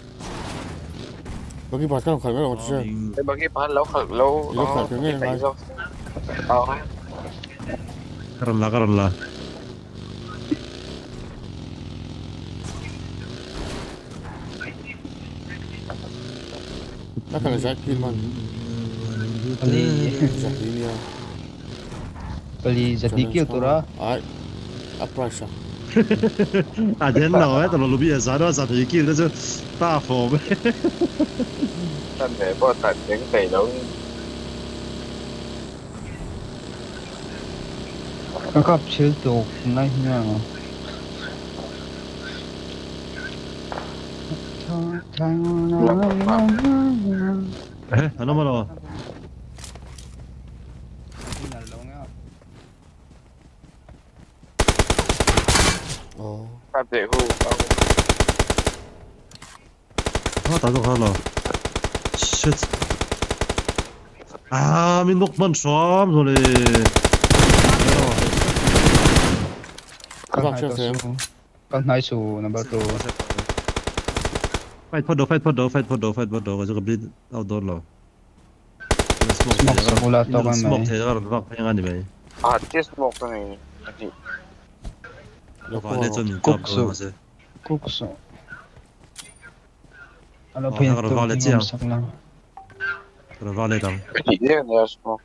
bà kia bỏ cái lòng khẩn cái lòng chưa cái bác cái bán lâu lâu khẩn cái nghe ngay Karan la. nó cần là giải kim mà beli jadi kêu tôi đó ai uprise À đến nào ấy, tao lùi bây giờ nó thì kia nó chứ ta phổ mấy. thân thể bao tận những tỷ đấu các cấp chiếu tụ ngay nha Nó mà rồi. thân thể hư Nó tao không rồi. Shit. À, mình nốc bắn xóm rồi này. con hai số number 2 Fight for door. Cái bị outdoor rồi. smoke sa mula to kan Smoke này thế rồi, vác phải ngang đi à chết một cái này Và để cho mình cặp rồi mà sẽ. kukso ano Oh, pa yung nakaravalid siya. sak lang Rồi vào đây tầm. cái gì đấy là smoke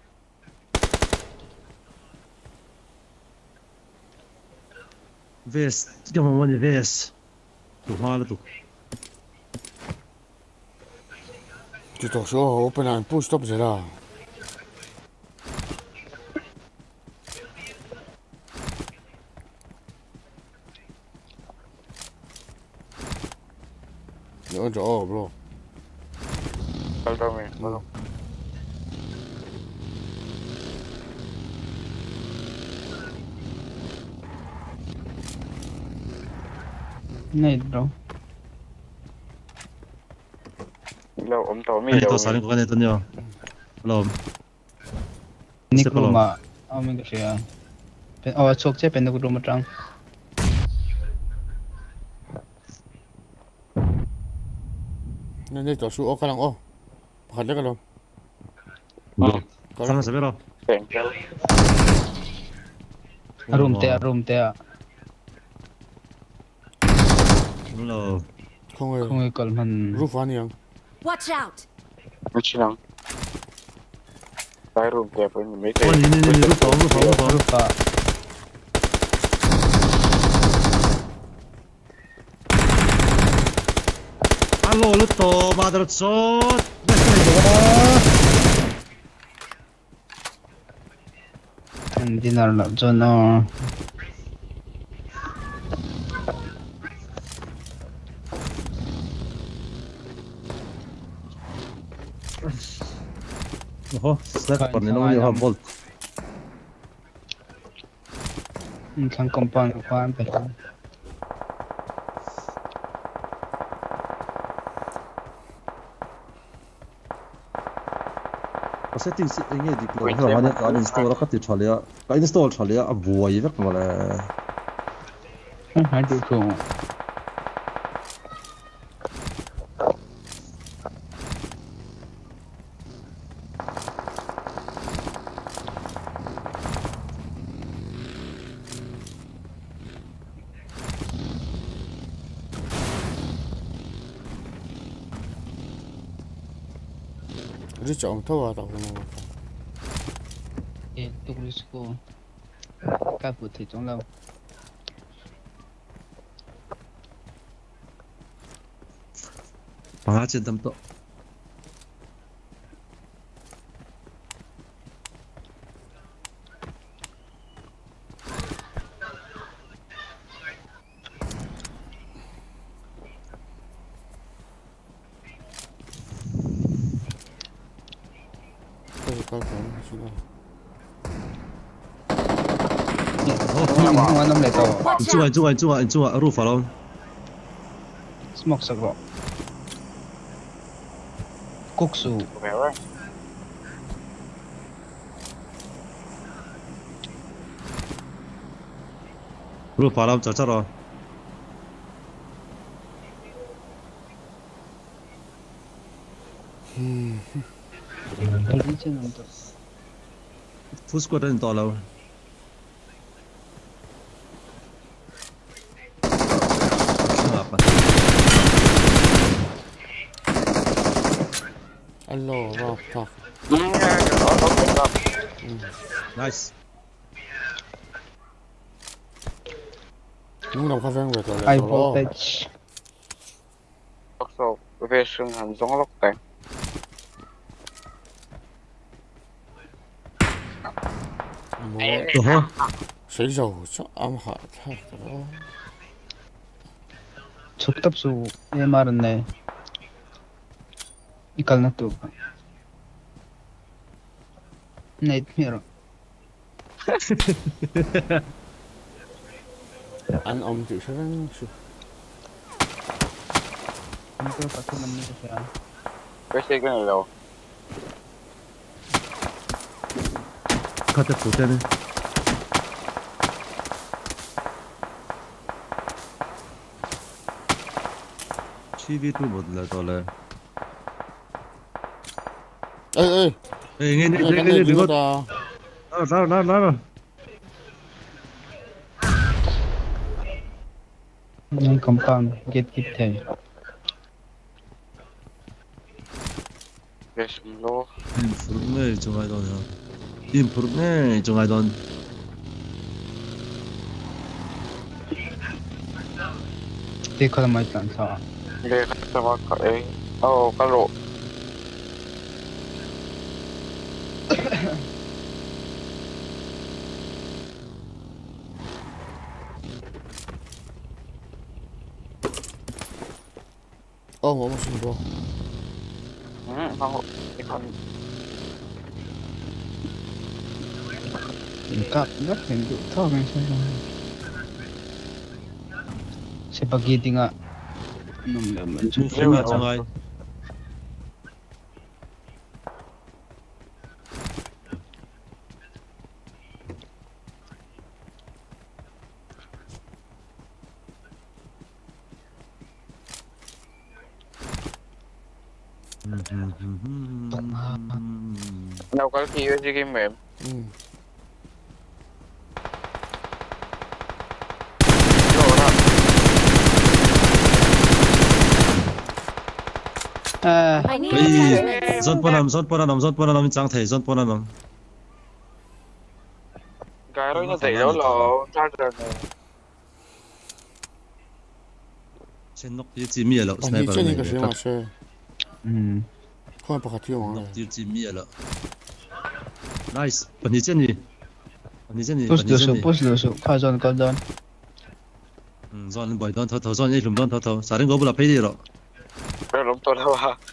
Vest, cái mà muốn vest. Tụ hoa là tụ. chỉ tổ số open and push stop rồi đó nhớ chỗ bro đâu mình đâu này bro lâu ôm tàu mi Anh đâu to sáng có cái này tân nhau. Lom. ni kuma mình cái gì à chok che pen ko mà trăng nên đây tổ số ô cái lòng ô hạt đấy cái lòng Sama sa pero. thank you room te Lo. không ai còn mình roof anh yang Watch out! mấy chị nào cái room đẹp với mấy cái Ni rufa. rufa Allo lutto madre shot. dinner là cho nó Oho, snack par ni no ni ha bolt. thằng compound của anh phải Settings nge deploy ha mane ka install ka ti chalia. Ka install chalia a buai vek mala. hai đứa cùng rồi chọn thâu vào tàu tục đi school các phụ thầy trong lâu Pa chen tam to. Không năm này tàu Cua roof alone. smoke sạc lộ cúc su mẹ ơi Roof alone cha cha ro. đi trên năm tàu Full squad in to lo. alo vào thật Nice. những đồng cà phê về rồi high voltage so về sương hẳn giống lốc tèn Oho. sấy dầu cho âm hạ thật đó chụp tập su em mà này निकलना तो नहीं मेरा anh ông chịu sẽ हमको पता नहीं है क्या cái xe cái này đâu Ka te pute ni. TV tu bodla to le. ê Nghe đi ta Nào. नहीं कंपाउंड गेट किट थे về sương lô Improve chung ai don ha. Improve chung ai don. देखो तो मैं चांसा về các tàu cái ô cá lộ Ông mà xin bro. Không, còn cặp rất hình dụ thao mình xem spaghetti ngạ nằm ở mình Chú không là trong ai. đâu có chi với game mềm. Zon Ponanam chẳng thể Zon Ponanam. Cái đó nó tẩy đó là charger này. Trên nóc tiêu chỉ mía lợ sniper này. Cái gì mà xe. Không phải bắt tiêu mà. Nóc tiêu chỉ mía lợ. Nice. Bạn đi trên gì? Push được số, khai Zon con Zon. Zon bởi Zon thâu Zon ấy lùm Zon thâu. Sao đến có bữa là phải đi rồi. Rồi lùm tôi đâu à?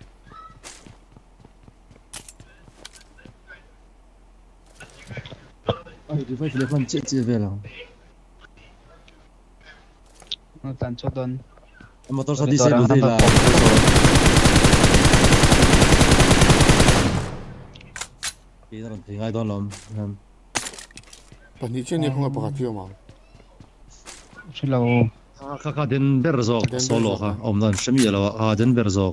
Đi phải phân chết về rồi. Nó tàn cho Don. Mà tôi sao đi xe đi là. Cái đó thì ngay đó lắm. Bạn đi trên này không phải bắt tiêu mà. Chỉ là Kaka den berzog solo ha. Omdan shmi la den berzog.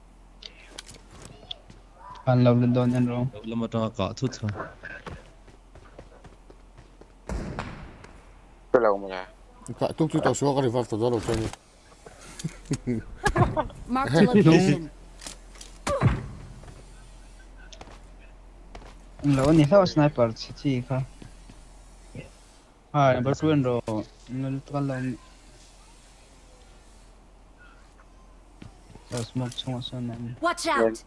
An lâu lên Don nhân rồi. Lama ta ka thut ha. Cái lâu mà là. Cả tuk tao số cái revive tao đó trên này. Mark the location. Lâu này sao sniper chỉ cả. Number 2 rồi. Nó toàn lâu. Smoke trong sân này. Watch out.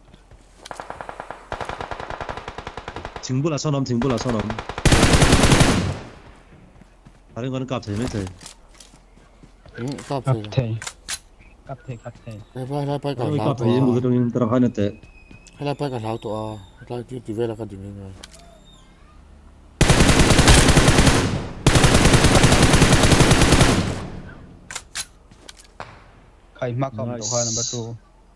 Chính là son ông. 다른 거는 깝 재밌대. Cặp thể. Hai bay cả 깝 lão 이 뭐 그런 데랑 하는데. hai bay cả lão tụi lại đi về là cái gì này. Khai mắc không được hai number 2.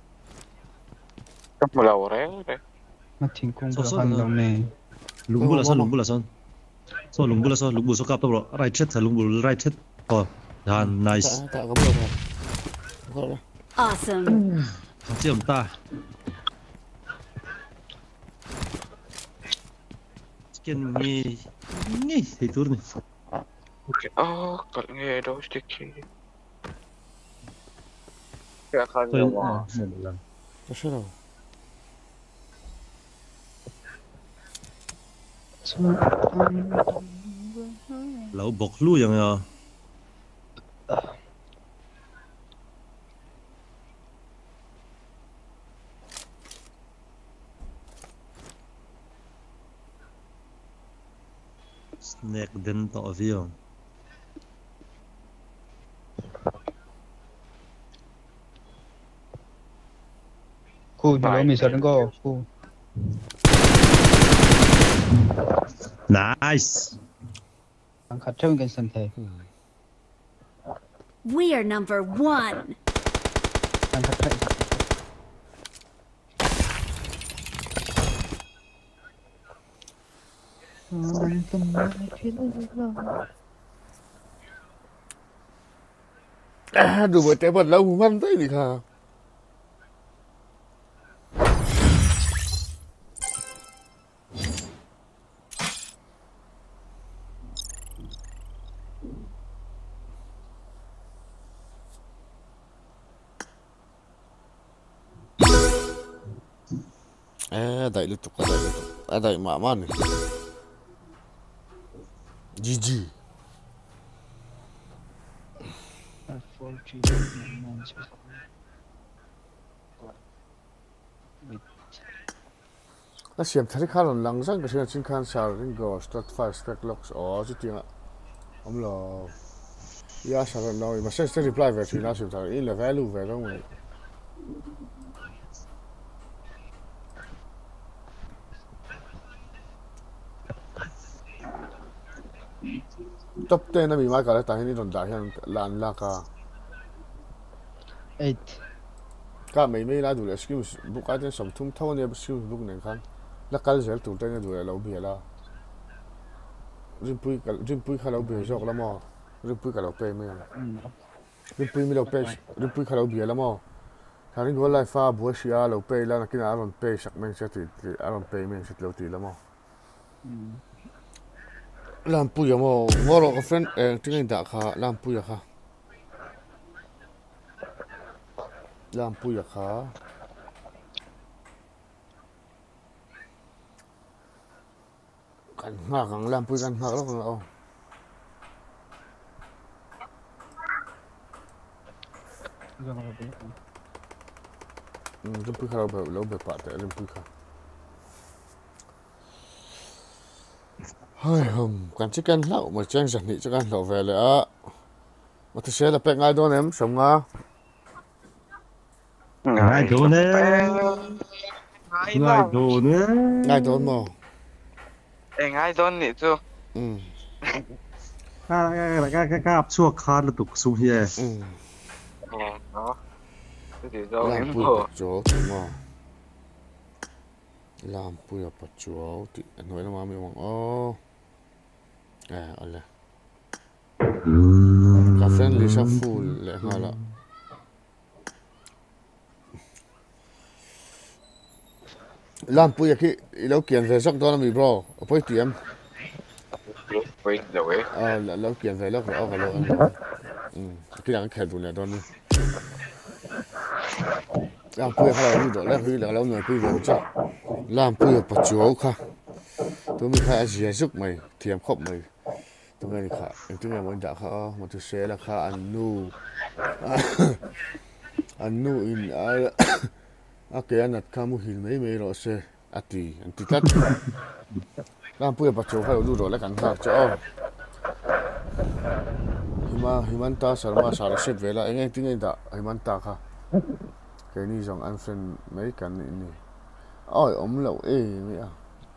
Cấp một lầu đấy. Nó thiên cung được hai lâu này. 롱불 라선. 소 롱불라서 롱불 소 깝도 bro. Right hit 롱불 right hit. Nice. Tạ có bữa rồi. Awesome. 같이 없다. 치킨 니 대두르네. Ok. Còn nghe đâu sticky. Cái khăn Tôi rồi mà. một lần. Có sao đâu. Lẩu bột lu vậy à? Snack đến tỏ viêu. Cool, hello, mình sẽ đến go. Cool. Nice. Ang kacang kan santai. We are number 1. Ang kacang. Đủ bởi trái bật lâu văn tới thì khả. Đẩy liên tục, đẩy mã man này. GG. Nó xem thấy khá là lăng răng cái chuyện trên khan sao đến go start fire spec locks chứ tiếng ạ. Ông là ya sao nói mà sẽ reply về thì nó xem thấy in là value về đâu mà. top 10 na mi mai ka la ta ni ron da hian lan la ka 8 ka mai mai la du le skills book a ten som thum thon ne skills book nen khan la kal zel tu te ne du lo bi la rim pui kha lo bi jok la mo rim pui ka lo pe me rim pui mi lo pe rim pui kha lo bi la mo tharin go lai fa bo sia lo pe la na kina aron pe sak men se ti aron pe men se lo ti la mo lam pui mo ngoro ka friend tin da kha lam pui kha lam pui kha kan nga kang lam pui kan nga lo kan o rim pui kha lo be pa te rim pui kha hơi hồng còn chiếc ăn lẩu mà trang giản dị chiếc ăn lẩu về lại mà thực sự là bé ngay đó em sống ngà ngay đó nè ngay đó nè ngay đó mà ngay đó nè chú cái áp suất khá là tục xuống here đó cái đó làm em bùi bỏ bật chỗ mà làm bùi bật chỗ thì nói là mà mình mong ô Allah ka friendly sa full le ngala lam pui ki ilo kian ve sok don mi bro apoi tiam quên rồi lo kian ve lo ka lo ki dang khe du le don lam pui kha lo do le hui le lo noi pui ve cha lam pui pa chu kha tu mi kha azia zuk mai tiam khop mai tu ngai kha tu ngai mon da kha mo tu se la kha anu in a ke anat kamu hil mai ro se ati anti tat lam pui pa chu kha lu ro la kan kha cha himanta sarma sara set vela engai tingai da himanta kha ke ni jong an friend mai kan ni oi om lo mi a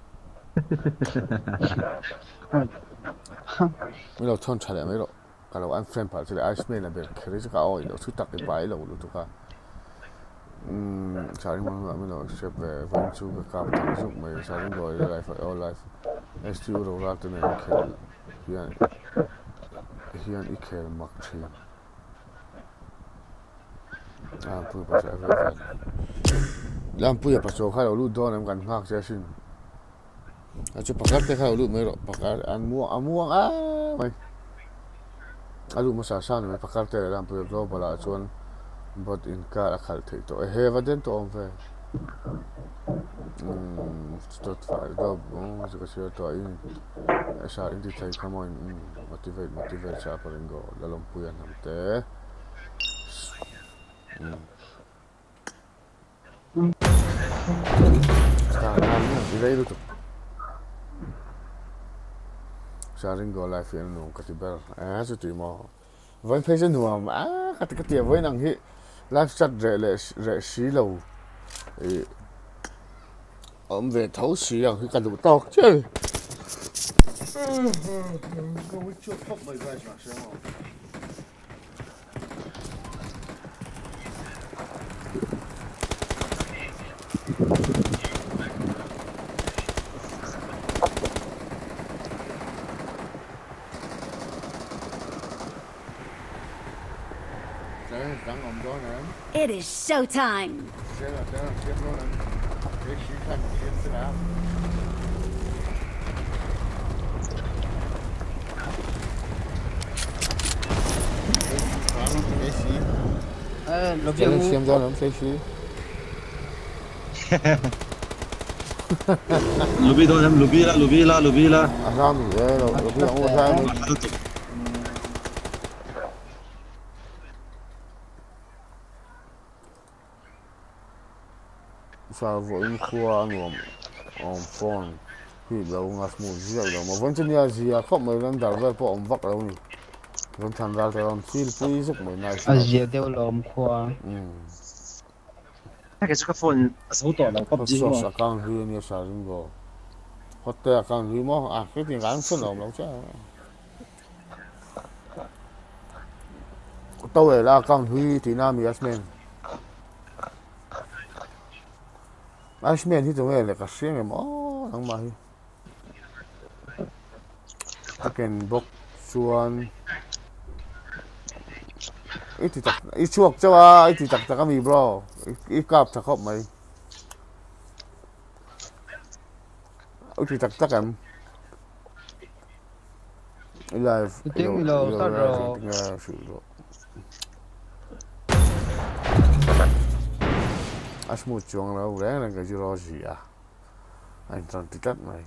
ไม่เราท่อนฉลาดไม่เราการเราอันเฟรนผ่านจะได้ไอซ์เมนอะไรแบบเคยจะก้าวเราชุดตักไปไปเราดูทุกค่ะชาลิมันไม่เราเชฟแบบฟังชูกับการทำสุกไม่ชาลิบอยไลฟ์ออลไลฟ์เอสทีเราลักตัวนี้เคลเฮียนอีเคลมักชีพูดภาษาเอฟเอฟแล้วพูดภาษาเขาเรารู้ตัวนั้นกันมากเสียสิ้นaja pakar teh kalau lu merok pakar amuang mai alu masa san mai pakar teh dalam program bala chuan bot in car akhal thei to heva den to om ve stot fa do so ka sia to in sa in ti thai khamon motivate sa paringo lalom puyan hamte di dai tu sharing go life in no katibar so ti mo vẫn thấy dân hùa mà cái tiền với năng hi live chat rẻ xí lầu ông về thấu xí rằng cái cả đủ to chứ không biết chuột khóc mày vai mà xem không It is showtime. Xem ra nó phê xí. Lobby thôi em, lobby la. Ra mình đây rồi, lobby ông ra mình. Sao vội khoa nuông on phone thì lâu ngắt mù dễ rồi mà vẫn chưa nhớ gì à không mấy lần đào về bộ ông vắt đâu nhỉ vẫn tham gia tới on feel free giúp mấy này Asia đều lom khoa ถ้าเกิดก็โฟนสู้ต่อแล้วก็จีสอกังฮีเนี่ยสาริงโกฮอตเตอร์กังฮีมั้งอ่ะแค่ที่ร้านสนมเราใช่ตัวเวลากังฮีที่น่ามีอัสเมนที่ตรงนี้เลยก็เสียงเอ็มอ๋อทั้งมาฮีถ้าเกินบอกส่วนอีที่ตักอีช่วงเจ้าว่าอีที่ตักก็มีบล็อกอีกราบจะครบไหมอีที่ตักกัน live tiếng lo tao rồi asmu chuang lo reng reng cái gì gì à anh chọn tít này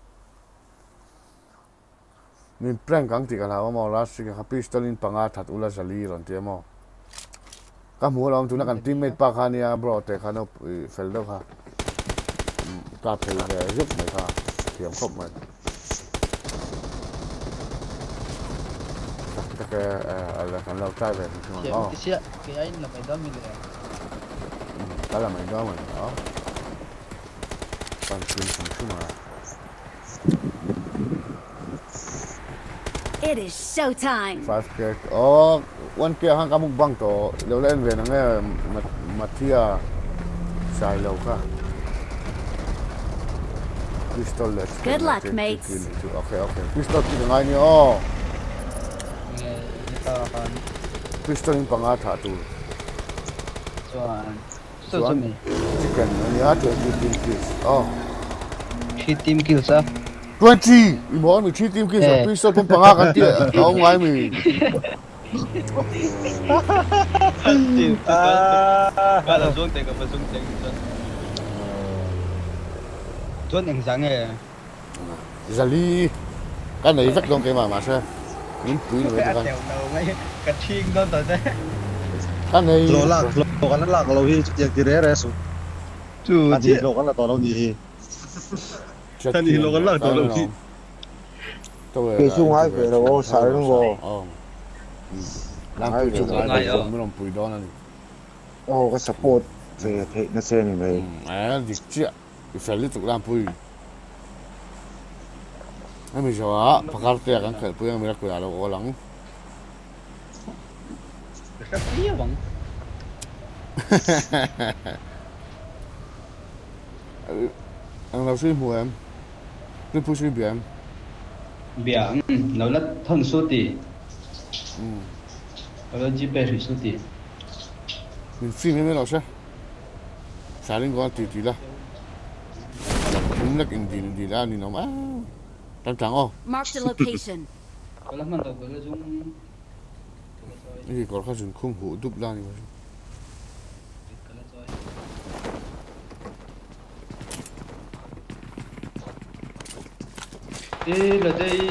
mình prank căng thì cái nào mà last cái pistol in panga thật ula sali rồi thì mà các mua làm chúng nó cần teammate pa khania bro te khano fel đâu ha cà phê về giúp mày ha hiểm không mày cái là thằng lâu trai về thì mà cái anh là mày đó mình đó là mày đó mình đó còn chuyện gì chứ mà It is showtime. 5K. Oh, 1K hang kamu bang to. Lo lên về nang nghe Matia sai lâu ka. Pistol let's. Good luck, mates. Okay. Pistol ki ngai ni oh. Pistol in panga tha tu. So me. Chicken ni ha to team kills. Oh. Team kills á. 20 imon mi chi team kills pistol pun panga kan ti ông ngai mi ba là xuống tiền còn xuống tiền xuống tiền sáng nghe Zali cái này rất đông cái mà sao những quý người ta cái chiên đó rồi đấy cái này lo cái nó lạc lâu hi việc gì đấy rồi chú gì lo cái là to lâu gìท่านนี่เราก็เลิกตัวเราที่ cái chung hai cái đó sai đúng không? Làm cái chung hai cái mới làm bùi đó này. Cái support về thế nó xem này. Dịch chuyện, phải liên tục làm bùi. Anh mình sợ, phải cắt tiền cái khởi bùi mình đã cười đâu có lắm. Rất tiếc bằng. Anh làm gì mua em? Tôi push đi biển. Biển, nó là thân số tỷ. Nó là chỉ bé số tỷ. Mình phim mấy nào sao? Sáng đến con tỷ là. Chúng là cái gì là đi nó mà. Trắng trắng không? Mark the location. Có lắm mà tao có là dùng. Cái còn khác dùng không hổ đúc ra như vậy. Đây là đây.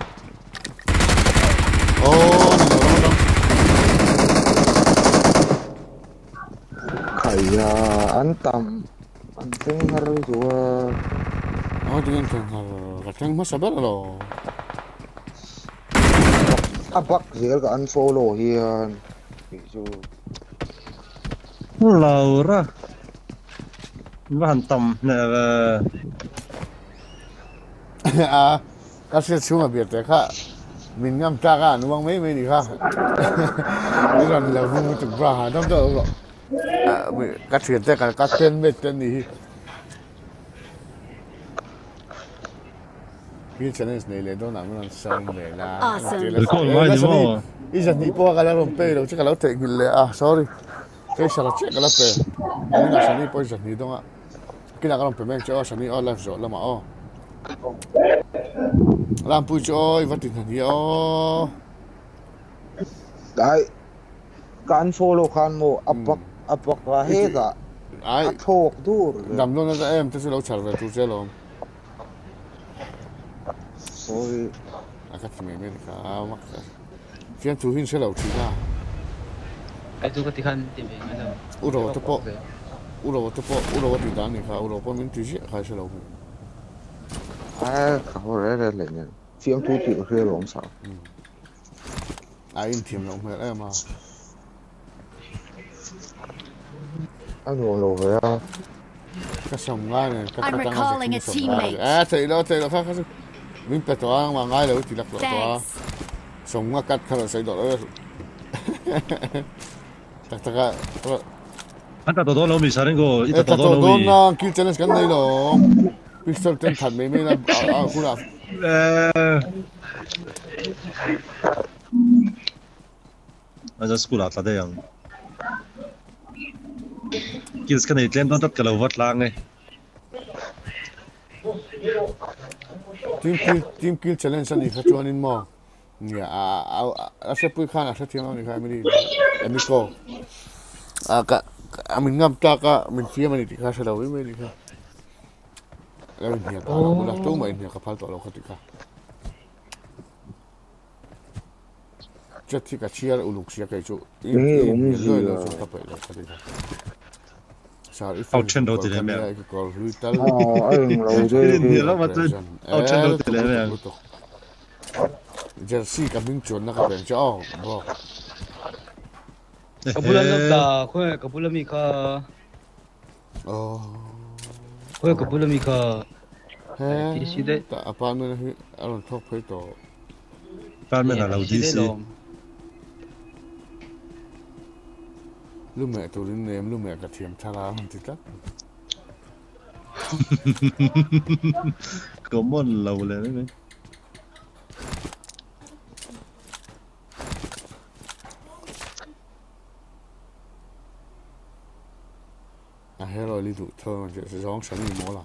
Kayak antam, anting harus jual. Dengan kadang mas sabar loh. Abak sih kalau unfollow hian, gitu. Laura, bantam nè. Các siêu xuống ở Việt khác mình ngâm tra cả nó bằng mấy gì khác cái lần là vùng thực ra trong đó rồi các chuyện thế cả các tên biết tên gì cái channel này lấy đó làm nó sang về là ý giờ đi qua cái là lồng pe đâu chứ cái là thể người là sorry cái sao chết cái là pe nhưng mà sáng đi qua giờ đi đâu ạ cái là cái lồng pe mình cho sáng đi ở live rồi là mà làm bùi cho vật tình hình yo đấy can follow can mo abak là hết à ai thuộc dur làm luôn là em tôi sẽ lâu trở về tôi sẽ luôn sorry các chị mình cả mắc phiên chú hình sẽ lâu chỉ ra cái chú có tiếng Hàn tìm về ngay đâu uro topo uro thì đáng này cả uro po mình chỉ khai sẽ lâu không có đấy là nhỉ phim thu tiểu kia lắm sao ai in thiểm lòng mẹ em mà anh ngồi lâu vậy à cái sòng ngay này cái I'm recalling a teammate. à thấy đó khác mình phải toa mà ngay rồi thì đặt toa sòng ngay cắt khăn sai đó tak anh ta todo lâu mình sáng go ít ta todo todo lâu mình na kill challenge cái này đó pistol ten thật mấy là cũng là anh just school at đây ang kills cái này lên đó tất cả là vắt lang ấy team kill challenge này khác cho nên mà sẽ bui khăn sẽ tiếng anh khai mới đi em đi co mình ngâm ta mình phía mình thì khai sẽ đầu với mình đi khai là mình hiểu đó là chỗ mình hiểu cái pháo tổ là cái gì cả chất thì cái chia là lục chia cái chỗ in rồi là chỗ tập là cái gì cả sao ít out trend đâu thì làm cái call lui tal anh lâu rồi thì là mà out trend đâu thì làm jersey cái mình chuẩn là cái bên cho bo Kabulan na khoe kabulan mi ka khoe kabulan mi ka he si de ta apartment hi aron thok phei to apartment là lâu đi xí lúc mẹ tôi đến ném lúc mẹ cả thiềm tha ra không thì chắc có món lâu lên đấy hết rồi đi tụ thơ mà sẽ gióng sáng gì mó là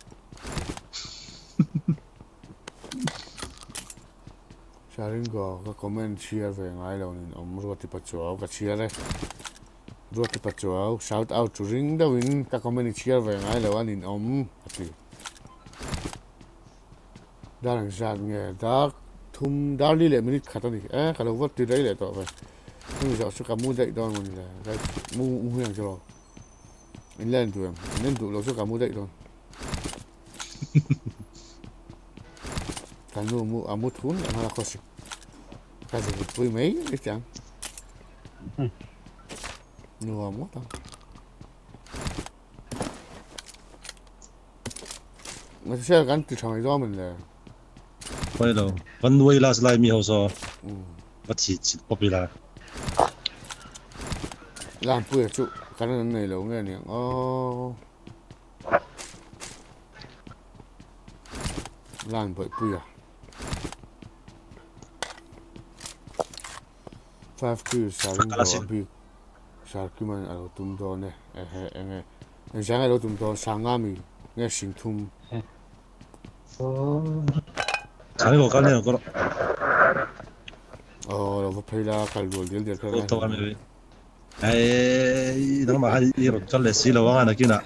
sao đến có comment share về ngay đâu nên ông ruột thì bắt chuột cái share đấy ruột thì bắt chuột shout out to ring đâu in các comment share về ngay đâu anh ông thì đã làm sao nghe đã thum đã đi lại mình khát đi cái đầu vót từ đấy lại tao vậy nhưng giờ sẽ cả mua dậy đó mình là cái mua hàng cho rồi anh lên tụi em nên tụi nó sẽ cả mua dậy thôi cái mua thốn là nó khó xịt cái gì vui mấy đấy chẳng mua mất đâu mà sẽ gắn từ trong này do mình là quay đâu vẫn nuôi last lại mi hậu so vẫn chỉ popular làm bữa chú cái này lâu nghe nè làm bởi bữa 5 cứ sáng rồi bị sáng cứ mình ở tụm đó nè anh sáng ở tụm đó sáng ngắm mi nghe sinh thum sáng có cái này có rồi phải là cái đồ điều cái này ai nang mahal iro challe sila wanga na kina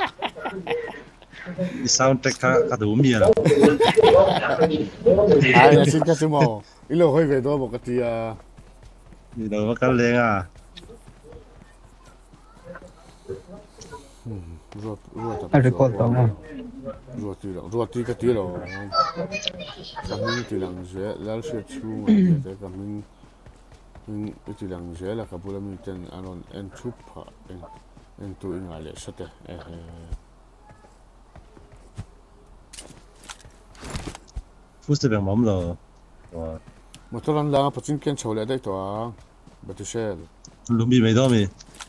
i soundtrack ka du mi la ai xin cái số mò ilo hơi về đó một cái thì ni đâu ka lenga ruột thì cái tí rồi mình thì làm gì là sẽ chú mình itu lang je la kabula mi ten anon en chupa en tu ingale sate fuste bang mam lo motoran la pachin ken chole dai to batusel lumbi me do mi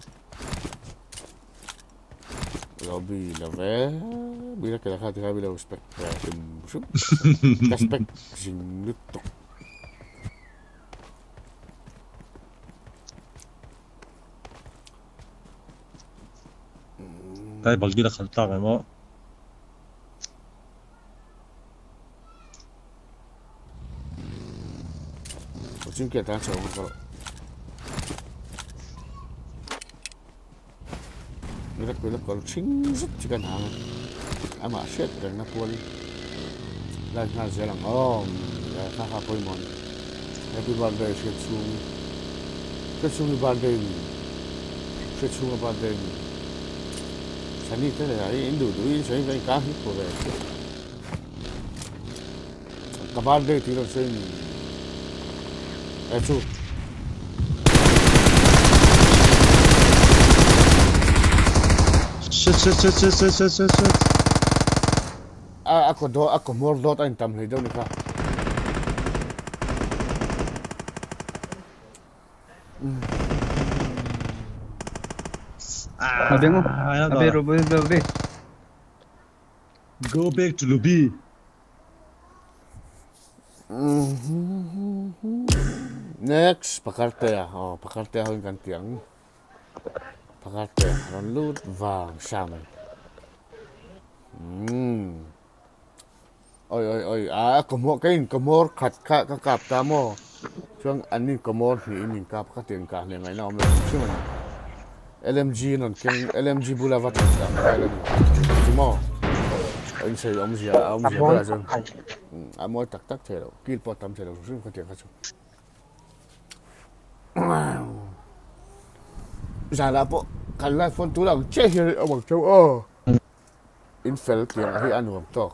lobby la ve bila kala khati ka bila respect shum respect jing lutok cái bậc đi là khẩn trương rồi mà chính kiện ta chồng rồi người ta còn chính rất chỉ cần hàng em mà xét cái nó cuốn lại là dễ lắm là khá khá vui món happy birthday xét xuống birthday xét xuống birthday Sani thế là ấy đủ sẽ cái cá hết của về cả ba đây thì nó sẽ chú shit. Ako more dot anh tầm này đâu nữa cả. Nabengo. Abe Robin. Go back to lobby. Next, pakarte à? Pakarte hơn gần tiếng. Pakarte, nó lút vàng sao này? Ôi, có một khát cặp ta mò.ช่วงอันนี้ก็มอดนี่นี่กับก็เตียงกันยังไงเนาะมันใช่มั้ย LMG นั่นเก่ง LMGบุลาวัตต์กันไปแล้วจิมออินเซอมเสียบ่ล่ะจังอะมอตักเถอะกิลปอตำเถอะซึ่งก็เตียงกันซุจาละปอกันไลฟ์ฟอนตุลังเจ๊เฮียเอาบอกเจ้าอินเฟลเตียงให้อันวมตอก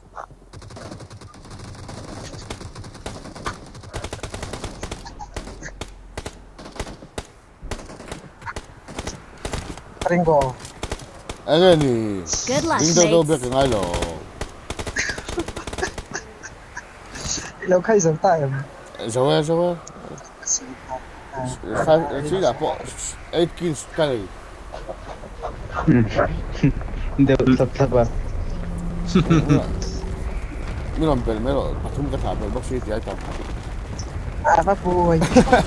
Ringo. Ano ni? Good luck, Ding daw mates. ba kang alo? Ilaw kayo sa time. Sawa. Sila po 8 kills kali. Hindi tap. Meron patum ka tabel box city ay tam. Apa po?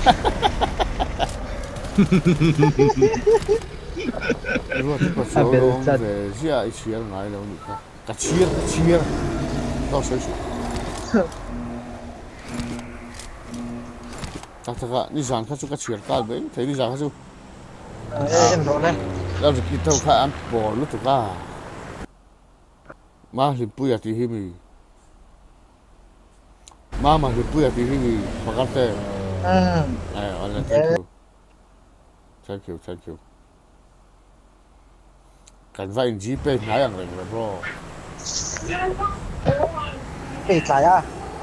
如果这个时候在下一切来了，你看，嘎切，到水水。这个你想看这个切干呗？睇你想看就。 Em rõ đấy. เราจะคิดเท่าข้าอันบอลรู้ถูกป่ะมาหิปุยที่หิมีมาหิปุยที่หิมีปกติอะไร thank you กันว่าอินจีเป็นไหนอย่างไรเลยบรอ Bị trái à?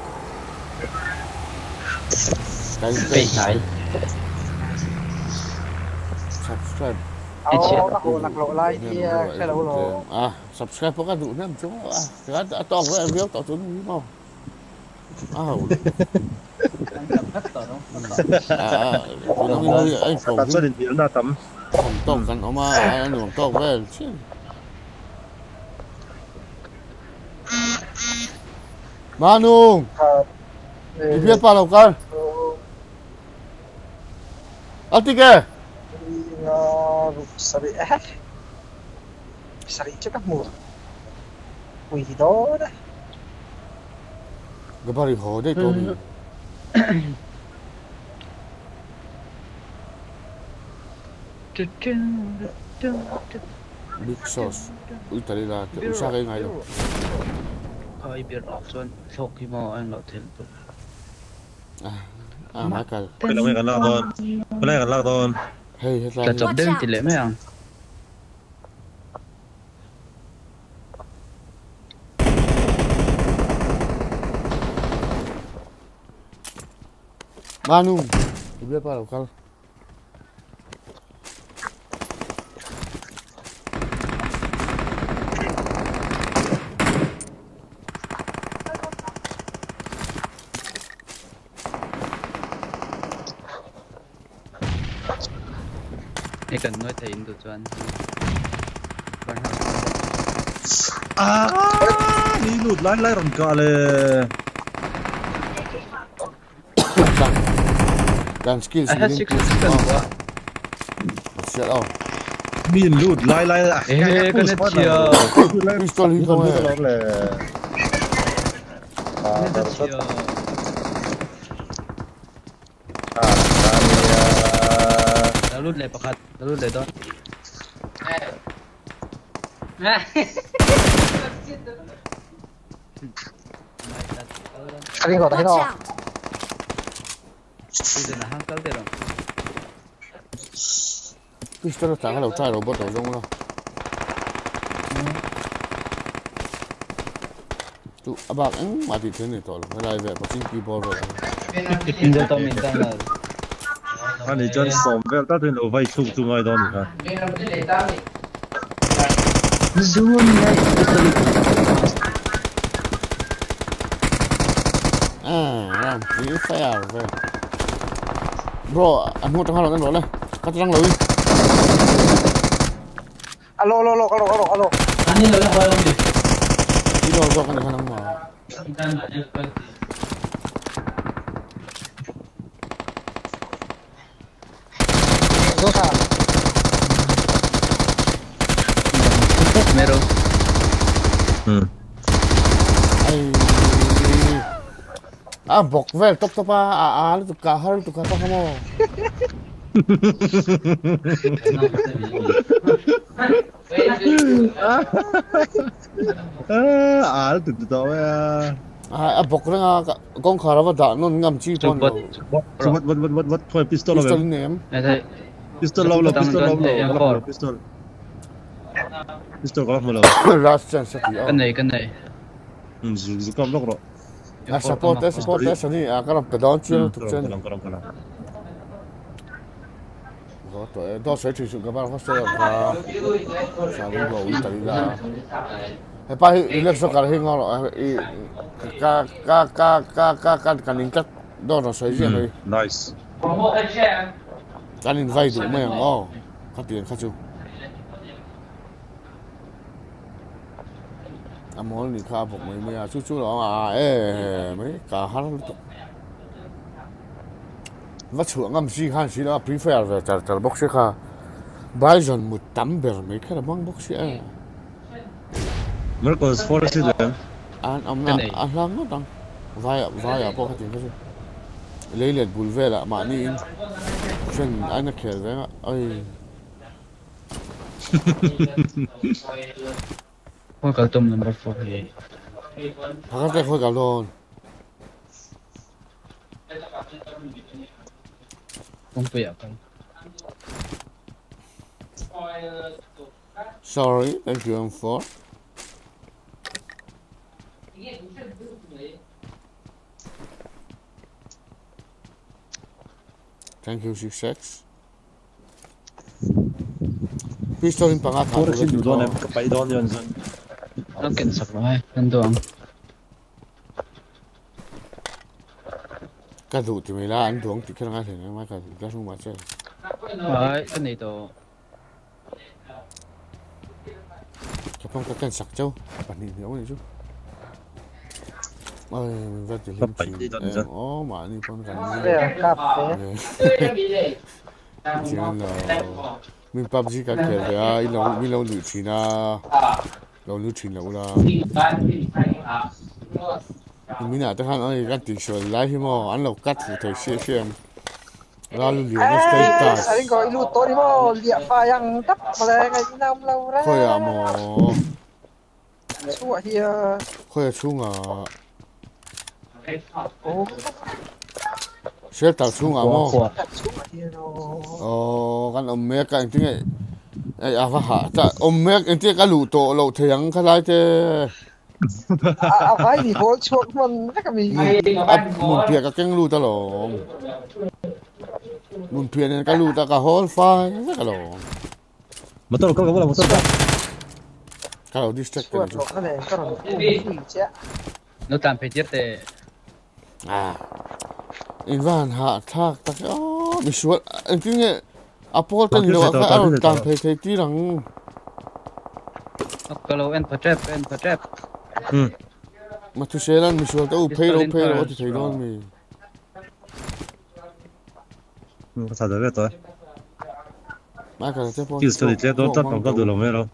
กันเป็นไหน subscribe Lạc lộ like kia cái đâu lộ. Subscribe có cái đủ năm chỗ cái to với em viết tao trốn như mau anh phòng Đặt ra điện tiền ra tấm phòng tôngกันออกมาanh phòng tông với Manu đi biết bao lâu con Atike Sari chứ các mùa quỷ đó đấy. Cái bà đi hồ đây tôi Big sauce ui tali là sao cái ngày đâu Thôi biết lọc xuân Sốc khi mà anh lọc thêm má cà Cái này gần lạc thôi Cái này gần lạc thôi Hey hết Cả chọc đêm thì lẽ mấy à Manu đi biết bao lâu con Cái cần nói thấy được cho anh Đi lụt lái rồng cả lệ Dan skills I have 6 seconds Shut up Miền lụt lái cái này chiều Pistol hit không hề Đã lút lại bạc hạt Đã lút lại đó Anh gọi thấy Watch đâu? out! Bây giờ là hang cao thế rồi Pistol nó thẳng ở đầu trai đầu bớt đầu rông đâu tụ bạc mà thì thế này thôi cái này về có chính keyboard rồi Bây giờ tao mình đang là Anh ấy chân sống về ta thuyền ở vay chung chung ai đó nữa Zoom này. À, Free Fire về. Bro, anh mua trong hai lần nữa này. Cắt răng lưỡi. Alo. Anh đi là quay không gì? Đi đâu cho con thằng mà. Mero. Ah, bok vel top lu tukar hal tukar apa kamu? Lu tu tahu ya. Bok dengan kong kharawa dah non ngam chi pon. Buat kau pistol Pistol apa? name. Pistol kalau malam. Last chance satu. Cái này. Zukam nak ro. Support ni kalau pedon chiu tu chen. Kalau. Đó sẽ chỉ sự các bạn có sẽ là sao đi vào tận là hay phải lên số cái hình ngon rồi cái linh chất đó là sấy riêng rồi Nice. cái linh vay đủ mấy ngon có tiền khá chú món linh khá phục mấy chú đó mấy cả hát vắt chuộng ngâm gì han gì đó prefer về chả bốc xí kha bây giờ một tấm bể mấy cái là măng bốc xí Marcos forest itu. anh lang nó đang vai à bốc cái gì lấy liền bùn về là mà ni chân anh kể về ơi Khôi cầu tôm number 4 thì. phát cái khôi cả luôn Không phải không. Sorry, thank you for. Thank you, success. Pistol in pangat. Forest itu doang yang kepai doang yang zon. Nó cảnh sập rồi, anh Tuấn. Cái thủ thì mày là anh Tuấn thì cái này thì nó mới cái số mà chơi. Đấy, cái này to. Cái phong cái sặc châu, bản hình hiểu này chứ. Ơi, mình ra từ lên. Ồ, mà đi con gần. Chỉ là mình PUBG cái kiểu vậy, mình lâu luyện chỉ là lâu luyện chỉ là mình nãy tôi nói cái tiếng sửa lại thì mà anh lâu cắt phụ thấy xem lalu lihat status. Saling kau ilu tori mo lihat apa yang tap boleh ngaji nam lau ra. Kau ya mo. Suah dia. Kau ya sunga. Oh. Saya tahu sunga mo. Suah dia no. Oh, kan omek kan intinya. Apa ha? Tak omek intinya kan luto lo tiang kan lagi te. Apa ini hol chuột mình chắc kami. Mun pia ka keng lu ta lo. Mun pia ni ka lu ta ka hol fa ka lo. Motor kau boleh motor. Kalau distract kan. Nó tạm phải chết thì. Invan ha thak tak visual intinya apa kan lo ka aron tam phải tí rằng. Kalau en trap. Mà tôi sẽ làm visual tao pay rồi thì thấy đó mình. Sao được vậy? Mà cái thế Kêu sao thì đó tất cả đều làm rồi.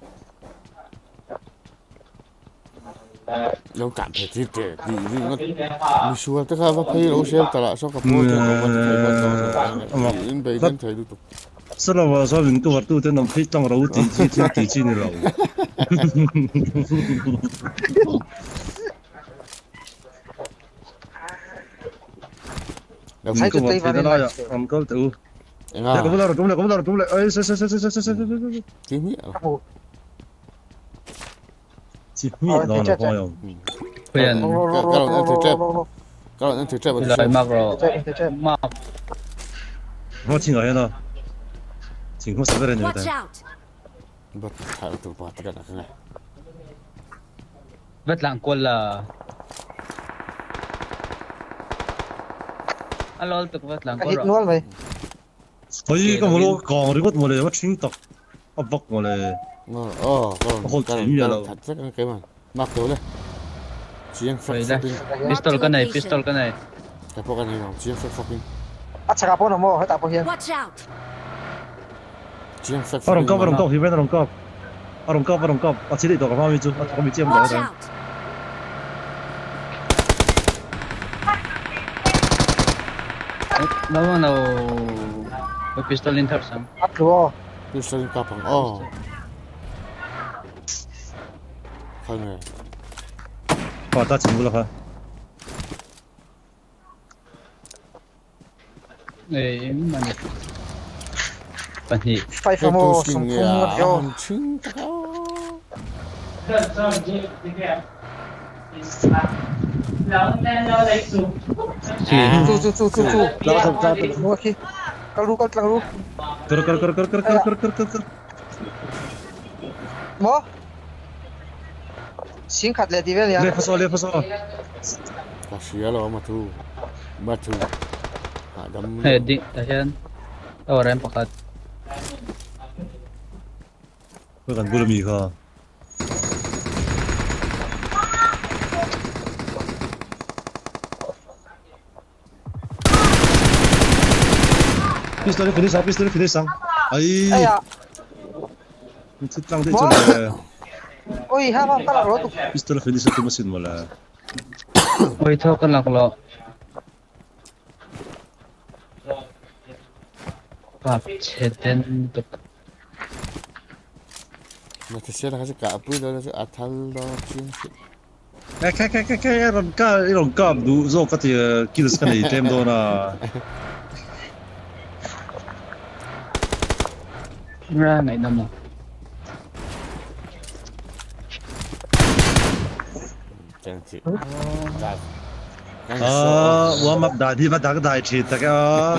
Lâu cảm thấy thế thì nó visual tất cả các pay rồi sẽ tạo ra số cái post nó mà thấy nó in bây giờ thấy được. Sau đó sau mình tôi tu tới nằm pay trong rồi thì chi này rồi. Saya tu tiba ni lah, angkau tu. Ya, kamu dah. Saya. Kimi. Kimi, no. Quyền. Kalau nanti trap. Lại mặc rồi. Mặc. Mau tinggal ya no. Tinggal sebenarnya ni Watch dah. out! bật thả tụ bật tất cả cái này vết lạng quân là alo tụi vết lạng quân hit luôn vậy ôi cái mồi còn đi bắt mồi này bắt chính tộc bọc mồi này còn thật rất cái mà mặc tối đây chiếng đây pistol cái này cái bộ cái này nó chiếng fucking chắc là nó mua hết tao hiện Watch out. chiếng ở đồng cop thì bên đồng cop ở đồng cop ở chỉ để tao có bao nhiêu chú có bị chiếm đó Watch đấy out. nó mà nào cái pistol in thở xong bắt luôn pistol cặp bằng không này ta chỉ mua là hả này mà này bạn gì phải phải mua súng phun một vô chính chú lao ra mua khi cao ru cơ mua xin khát lên đi về liền lên phát số cả xía lo mà thu đâm đi ayan orang pakat cái cần bùa mì kha pistol finish sang ai thích tăng thế cho này ôi ha vâng ta là rồi pistol finish tu mesin wala ôi thao kan lang lo Pap cheten tuk mà thì sẽ là cái cả bữa đó sẽ athal đó chiếng cái rong cop du zo ka ti kills ka nei tem do na ra này đâu mà chẳng chị warm up da di ba da dai chi ta ka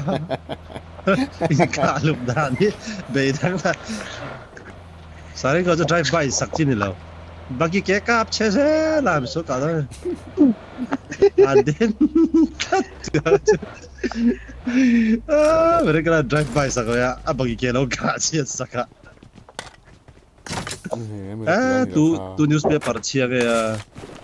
ka lup da ni be thang la sare ko jo drive by sak chi ni lo bagi ke kap che se làm số cả thôi đến mereka lah drive by sak ya bagi ke lo ka chi sak tu newspaper chi ya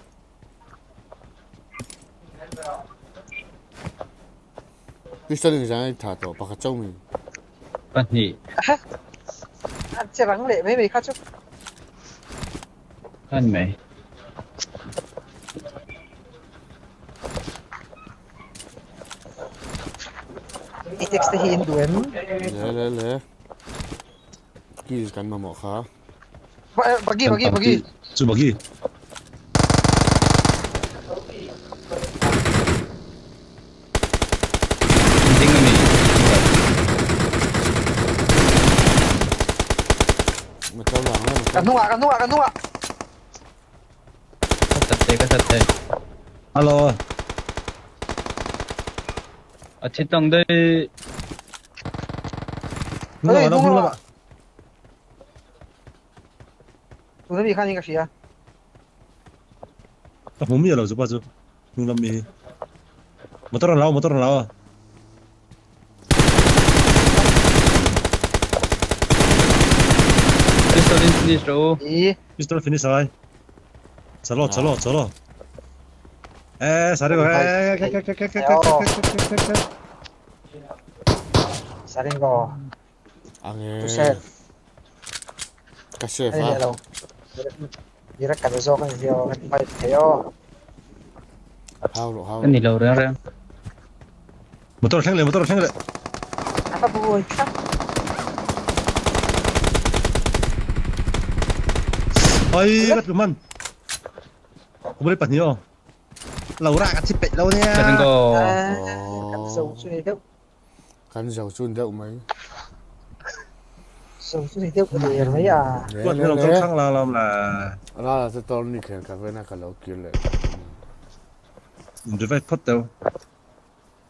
pistol này sáng thả tổ bạc châu mình bạn gì ăn chè rắn lệ mấy khát chút ăn mày ít text hiện đuổi lẽ kia cắn mà mỏ khá bagi chú bagi Cắn nua cái thật đấy alo ở trên tầng đây đúng rồi bạn tụi nó bị khai cái gì à không biết là giúp bao giờ nhưng làm gì motor nào pistol finish rồi salo sare go sare go anh cái xe phá đi ra cả rồi cái gì phải theo hao cái này lâu rồi motor thang lại apa buat ôi bắt man không biết bắt nhiều lâu ra cái chip lâu nha cắn go cắn dầu chun đậu mấy sầu suy tiêu của tiền mấy à quật cái lòng trong là đó là cái tôn này khen cà phê nó cả lâu kia lại được phải phất đâu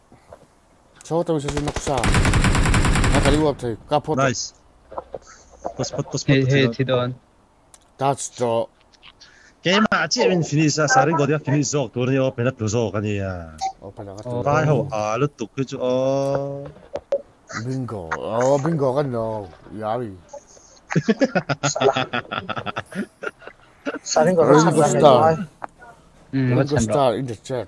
cho tôi sẽ nóc sao nó cái đi thì cà phê nice Hey, Tidon. That's the game match even finish saring ko dia finish zok tur ni open up zok kaniya. Open up. Kai ho lu tuk ku oh. Bingo. Oh, bingo kan no. Yari. Saring ko star. What's star in the chat.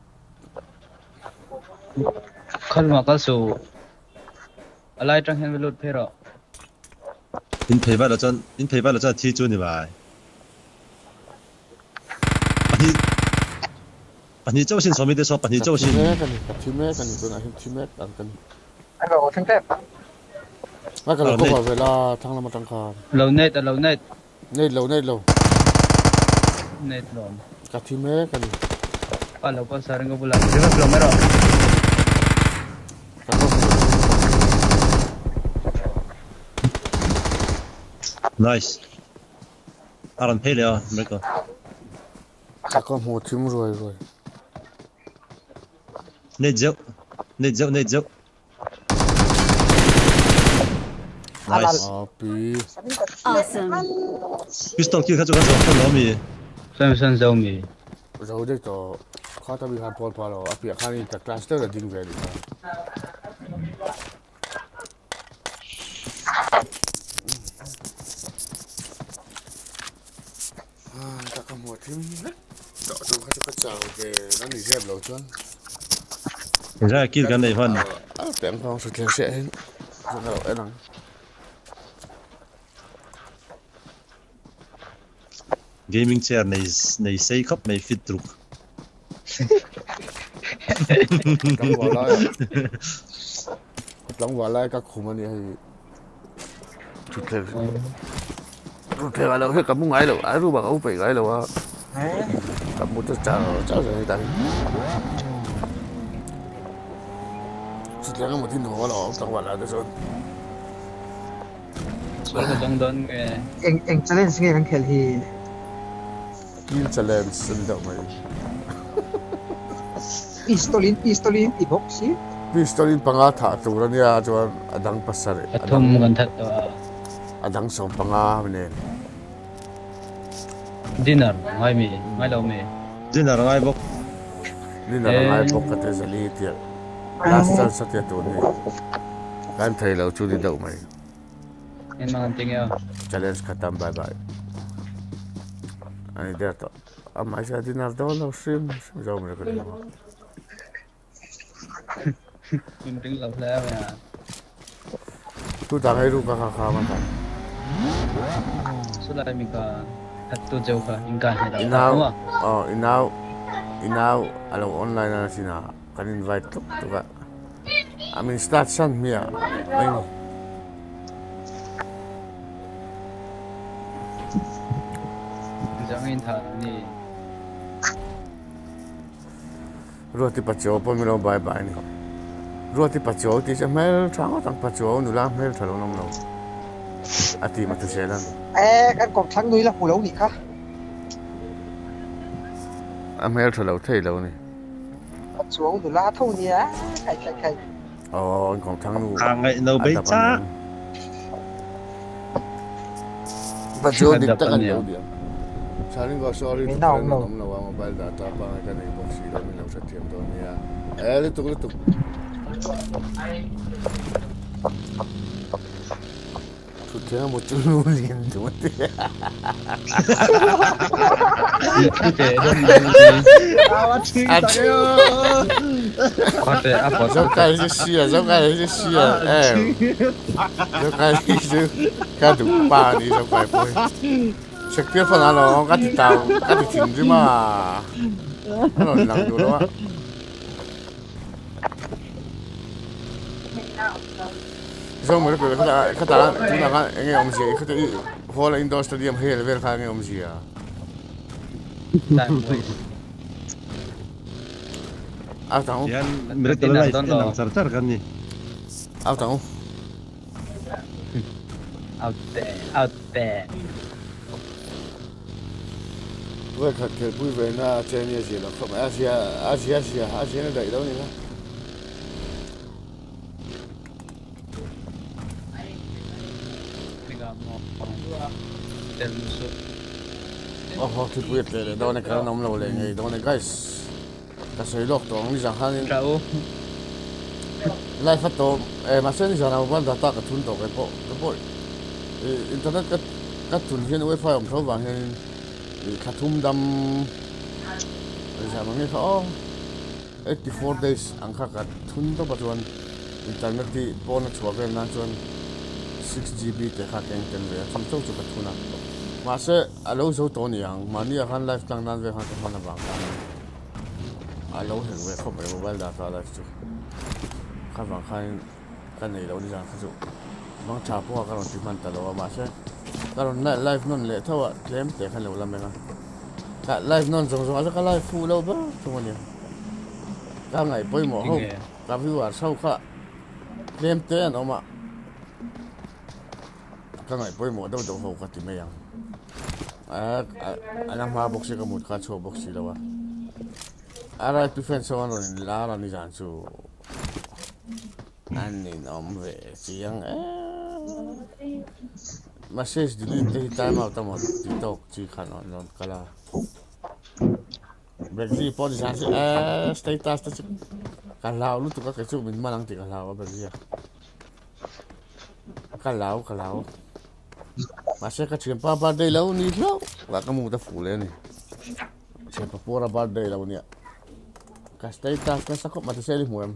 Khăn mà có số alai trong hen velut phero in pheba là chân thi chu ni bai pani châu xin số mi de so pani châu xin team kan na team kan anh có thằng tép mà cái có về là thằng làm thằng khan lâu net cái team kan kalau pas sarang ko bulan dia belum mero nice aran phê leo mereka các con hồ team rồi net dấu nice Awesome. pistol kia 가져가서 한 놈이 Samson Zomi rồi đấy to khó ta bị hàn phôn phá rồi áp việc hai cái cluster là dính về được các con hồ team đó chúng ta cho chào về nó đi dẹp lâu chân ra kia cái này phân tiếng không sự thiệt sẽ rất là ế lắm gaming chair này xây khắp này fit trục lắm vào lại các khung anh ấy rụt theo vào đâu hết cầm ngay đâu ai rụt bằng ống phải ngay đâu á cầm một cái chảo rồi đây sự thiệt một tin hồ là trong vào lại đấy số cái trong đơn cái anh challenge nghe anh kêu thì kill challenge sinh động mày pistolin iboxi pistolin panga thả tụ ra nia cho adang pasar atom gan that adang som panga mene dinner ngai lo me dinner ngai bok ka te zali tia last chance tia tu ni kan thai lo chu ni dau mai en mang ting ya challenge khatam bye bye ani der to amma ja dinner do lo sim zo me ko mình tính lập ra mà tu ta hai ru ka kha ma ta số lại mình có thật tu châu cả những cái này đó đúng không inau alo online na sina kan invite to ka I mean start san mia chẳng in thà ni roti pacho po mi lo bye bye ni roti pacho ti cha mel thang tang pacho nu la mel thalo nom lo ati ma tu selan anh còn thằng nuôi là phù lâu nhỉ khá mel thalo thei lo ni xuống từ lá thâu nhỉ khai còn thằng nu ngày đâu bây cha pacho dik ta kan lo dia saling ko sorry to nom lo mobile data pa ka nei box lo mi lo sa tiam do nia le tu Sudah mau cululin tuh. Jokai sia. Jokai itu kadu pani jokai boy. Sekir pernah lo kati tahu, kati tinggi mah. Kalau hilang dulu mah. So mới được cái ta chúng ta nghe ông gì cái hồ là indoor stadium hay là về khai nghe ông gì à áo tao mereka live yang sarcar kan ni áo tao out there với khách cái vui vẻ na chơi như gì là không Asia nó đẩy đâu nhỉ mình Dem so. Oh, thì biếtเลยđâu này cái nông lâuเลยngay đâu này guys. Cái sợi lọc tông đi chẳng hạn. Trao. Live phát tổ, mà xem đi chẳng nào vẫn đặt cái thun tổ cái bộ. Internet cái thun hiện wifi ông thâu vàng hiện cái thun đâm. Bây giờ mình nghe khó. 84 days ang khắc cái thun đó bắt chuan internet thì bốn nó chua về nan chuan 6 GB thì khắc cái tên về thằng châu chụp cái thun à. Mà sẽ alo số tổ này ang mà nia khăn live tăng nan về khăn cái khăn vàng. Alo hiện về không phải mobile data là chứ. Khăn vàng khăn cái này đâu đi ra cái chỗ. Vàng chả qua cái lòng tìm ăn tao đâu mà sẽ cái lòng live non lệ thâu à claim để khăn lâu làm mấy cái live non giống cái live full lâu bơ chúng mình cái ngày bơi mỏ không cái view sau cả claim tiền đâu mà cái ngày bơi mỏ đâu đâu hậu cái tìm mấy anh em hoa boxi cái một cái chỗ boxi đâu à ra defense sao rồi lá là đi dàn số anh nên ông về tiếng message delete time out tamo TikTok chỉ khăn nó cái là Brazil po di sana status tu kalau lu tu ka kecu min malang ti kalau Brazil kalau masa ka chimpa birthday lau ni lau wa kamu ta fule ni chimpa pura birthday lau ni ka status ka sakop mati seli muam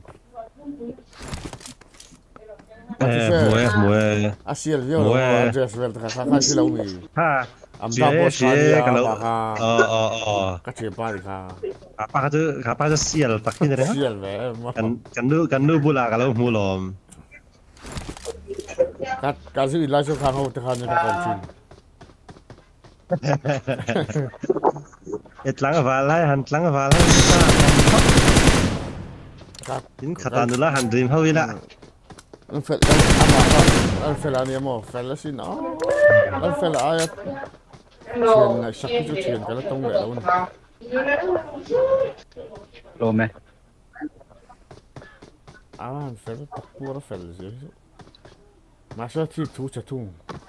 mùa asil vio lo address vel ta ka si lau mi ha amda bos kalau ka chimpa di ka apa tu sial tak ni dah sial ve kan nu bula kalau mulom ka si la so khang ho ta khan ni ka kon chin etlang valai han tlang valai in khatan nu la han dream ho ila anh phải là niệm mò phải là xin nó anh phải là ai chuyện này sắc cái chuyện cái nó tông để đâu này Rồi mẹ anh phải là tập pua nó phải là gì mà sao thì thu chả thu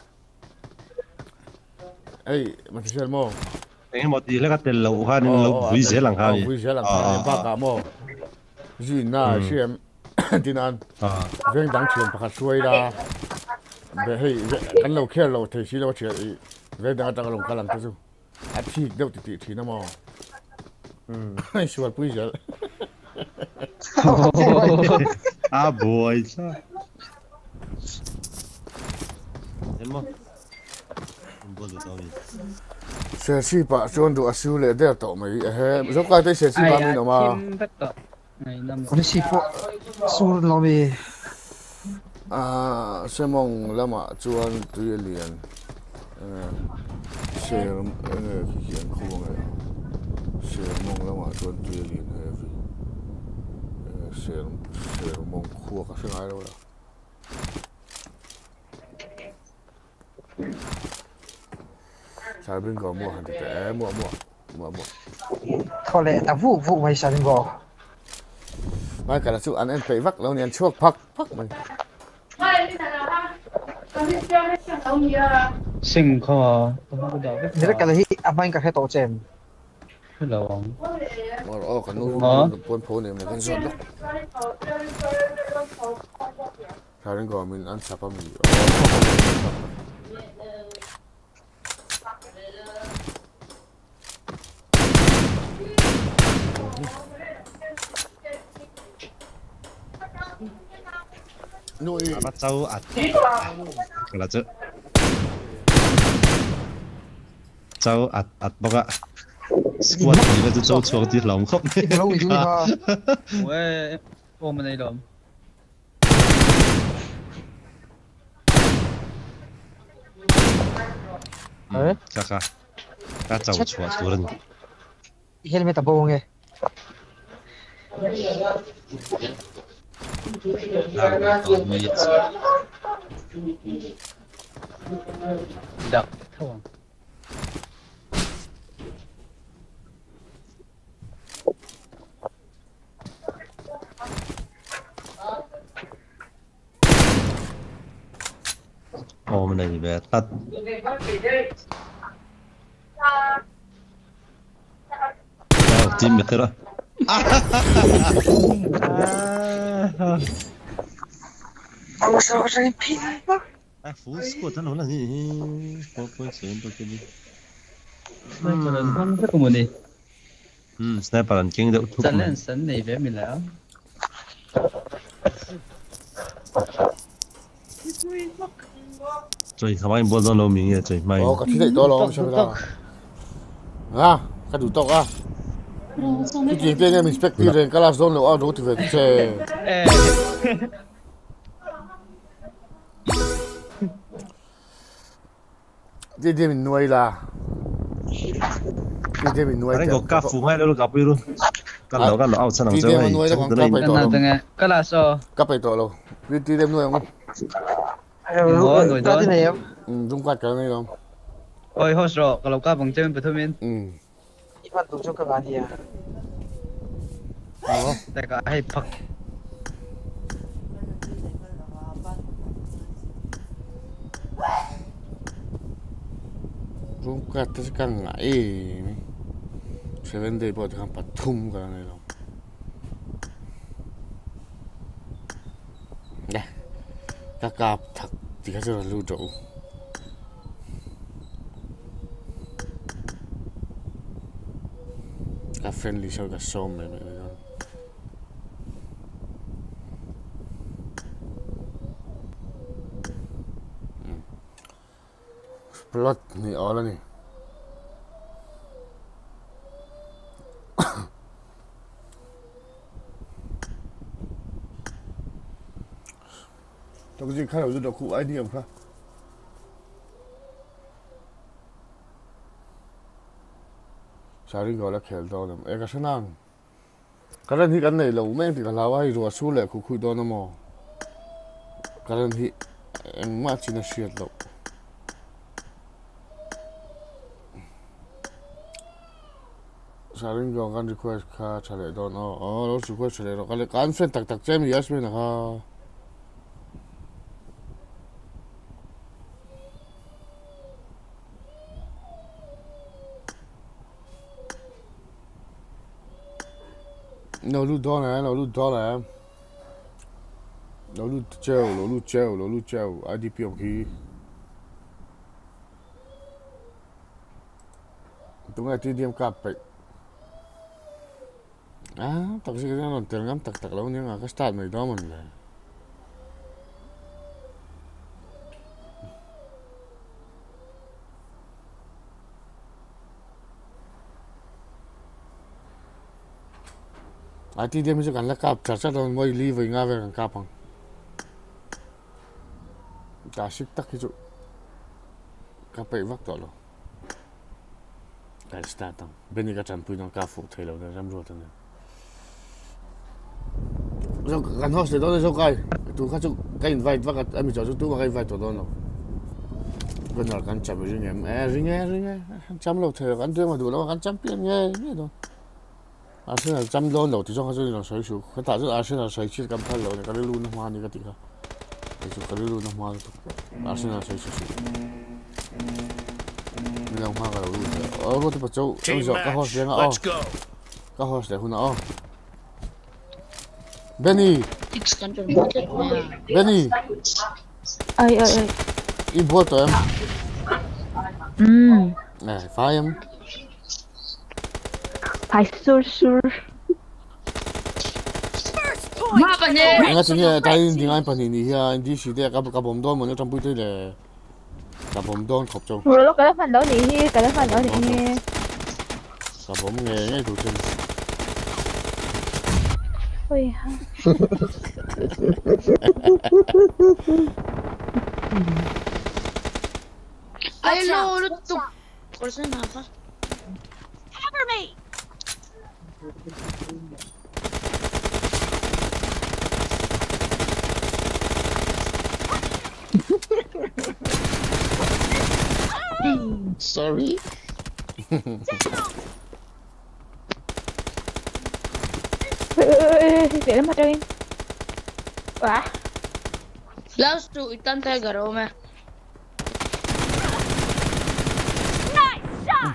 ấy mà thì sao mò anh một tí là cái tiền lâu ha nên lâu vui dễ lằng ha vui dễ lằng ha ba cả mò gì na xem tin anh viên đáng chuyện phải xuôi ra về hay cái lâu kia lâu thì chỉ lâu chuyện về đang đang lòng cái làm cái gì à đâu thì nó mò xuôi bây giờ boy em mò sẽ si bà chọn đồ siêu lệ để tao mày giống cái đấy sẽ si bà mình mà còn si phụ sur lo về sẽ mong là mà chọn tụi liền sẽ hiện không này sẽ mong là mà chọn tụi liền sẽ mong khua cái sự ai đâu là sao bên có mua hàng tệ mua thôi lệ ta vụ mày sao bên gò mai cả là chụp anh em phải vắt lâu nên chuộc phắc mày sinh kho thế là cái này anh anh cả hai tổ chèn lâu còn nó phun này con giọt đó sao bên có mình ăn sapa mì nuôi bắt châu là chứ châu bọc ạ squad thì là châu chuột thì lòng khóc 왜 ôm này rồi cả châu chuột luôn helmet ta bông nghe đập thôi Ồ mình này về tắt. Team biết rồi. Ông sao ra pin quá. Full squad nó là gì? Có chuyện tôi cái gì? Sniper lần không rất có đi. Sniper lần kinh được thuốc. Sẵn này về mình lão. Trời, không ai bỏ ra lâu mình nghe trời mai. Có thích to lo sao đó. À, cái đủ to à. Cái chuyện kia mình expect đi rồi, cái last zone nó đâu thì về chơi. Đi mình nuôi là. Đi mình nuôi. Anh có cà phê hay đâu cà phê luôn. Cái lẩu ao sang nào chơi. Đi nuôi là còn cà phê to luôn. Cái là sao? Cà phê to luôn. Đi nuôi không? Rồi đó. Đúng quạt cái này không? Ôi hot rồi, kalau ka bang chơi betul min. Iban tu juga kan dia. Tại cả hay phật. Đúng quạt cái càng ngại. Sẽ vấn đề bỏ thằng bắt thum cái này không? Đây, các cặp thật thì cái là lưu trữ. Các friendly sau cái xôm này đó. Plot ni all ni. Tôi có gì khác ở chỗ cụ ai đi không khác? Saring gọi là khéo đó lắm. Cái cái nào? Cái này là uống thì cái lao ai rồi xu lệ khu đó nó mò. Cái này em mà chỉ là shit đâu. Saring gọi cái request khá trả lời đó nó. Nó request trả lời đó. Cái friend tak chem yes mình ha. Nó lút đó này, nó lút đó này. Nó lút treo, IDP ông khí. Tụi ngay đi điểm cặp vậy. À, thật sự nó còn tiền ngắm tặc lâu nhưng mà cái start này đó mình là. Ati dia mesti kan lekap, cacat dan mau leave ingat kan kapang. Tasik tak itu. Kapai waktu lo. Cái start tang. Beni ka champu nang kafu thai lo na ram ro tan. Rồi kan host đó rồi cái. Tu kha chu cái invite wakat ami cho tu cái invite đó nó. Gần là kan chăm ring em. Ring. Chăm lo thai kan tu mà đủ lo kan champion nghe đó. Arsenal chăm lo đầu thì choเขาจะใช้ชูเขาตัดจาก Arsenal ใช้ชีวิตกำพันเราเนี่ยก็ได้รู้นะมานี่ก็ติดค่ะไอ้ชูก็ได้รู้นะมาตัว Arsenal ใช้ชีวิตไม่ต้องมากับเรารู้เลยรถที่ปัจจุบันต้องจอดก็ฮอสเสียงอ่ะก็ฮอสแต่คุณอ่ะเบนนี่อีบัวตัวไฟยัง phải sur mà bạn nhé ngay chính là tại vì anh bạn này anh đi xí đấy các bom đòn mà nó trong bụi đấy là các bom đòn khóc trong rồi lúc cái phần đó thì cái phần đó thì các bom nghe ngay tụi chân ôi ai lo nó tục có gì nào không cover me. Sorry. Để nó mà chơi. Quá. Last two itan tayo garo me.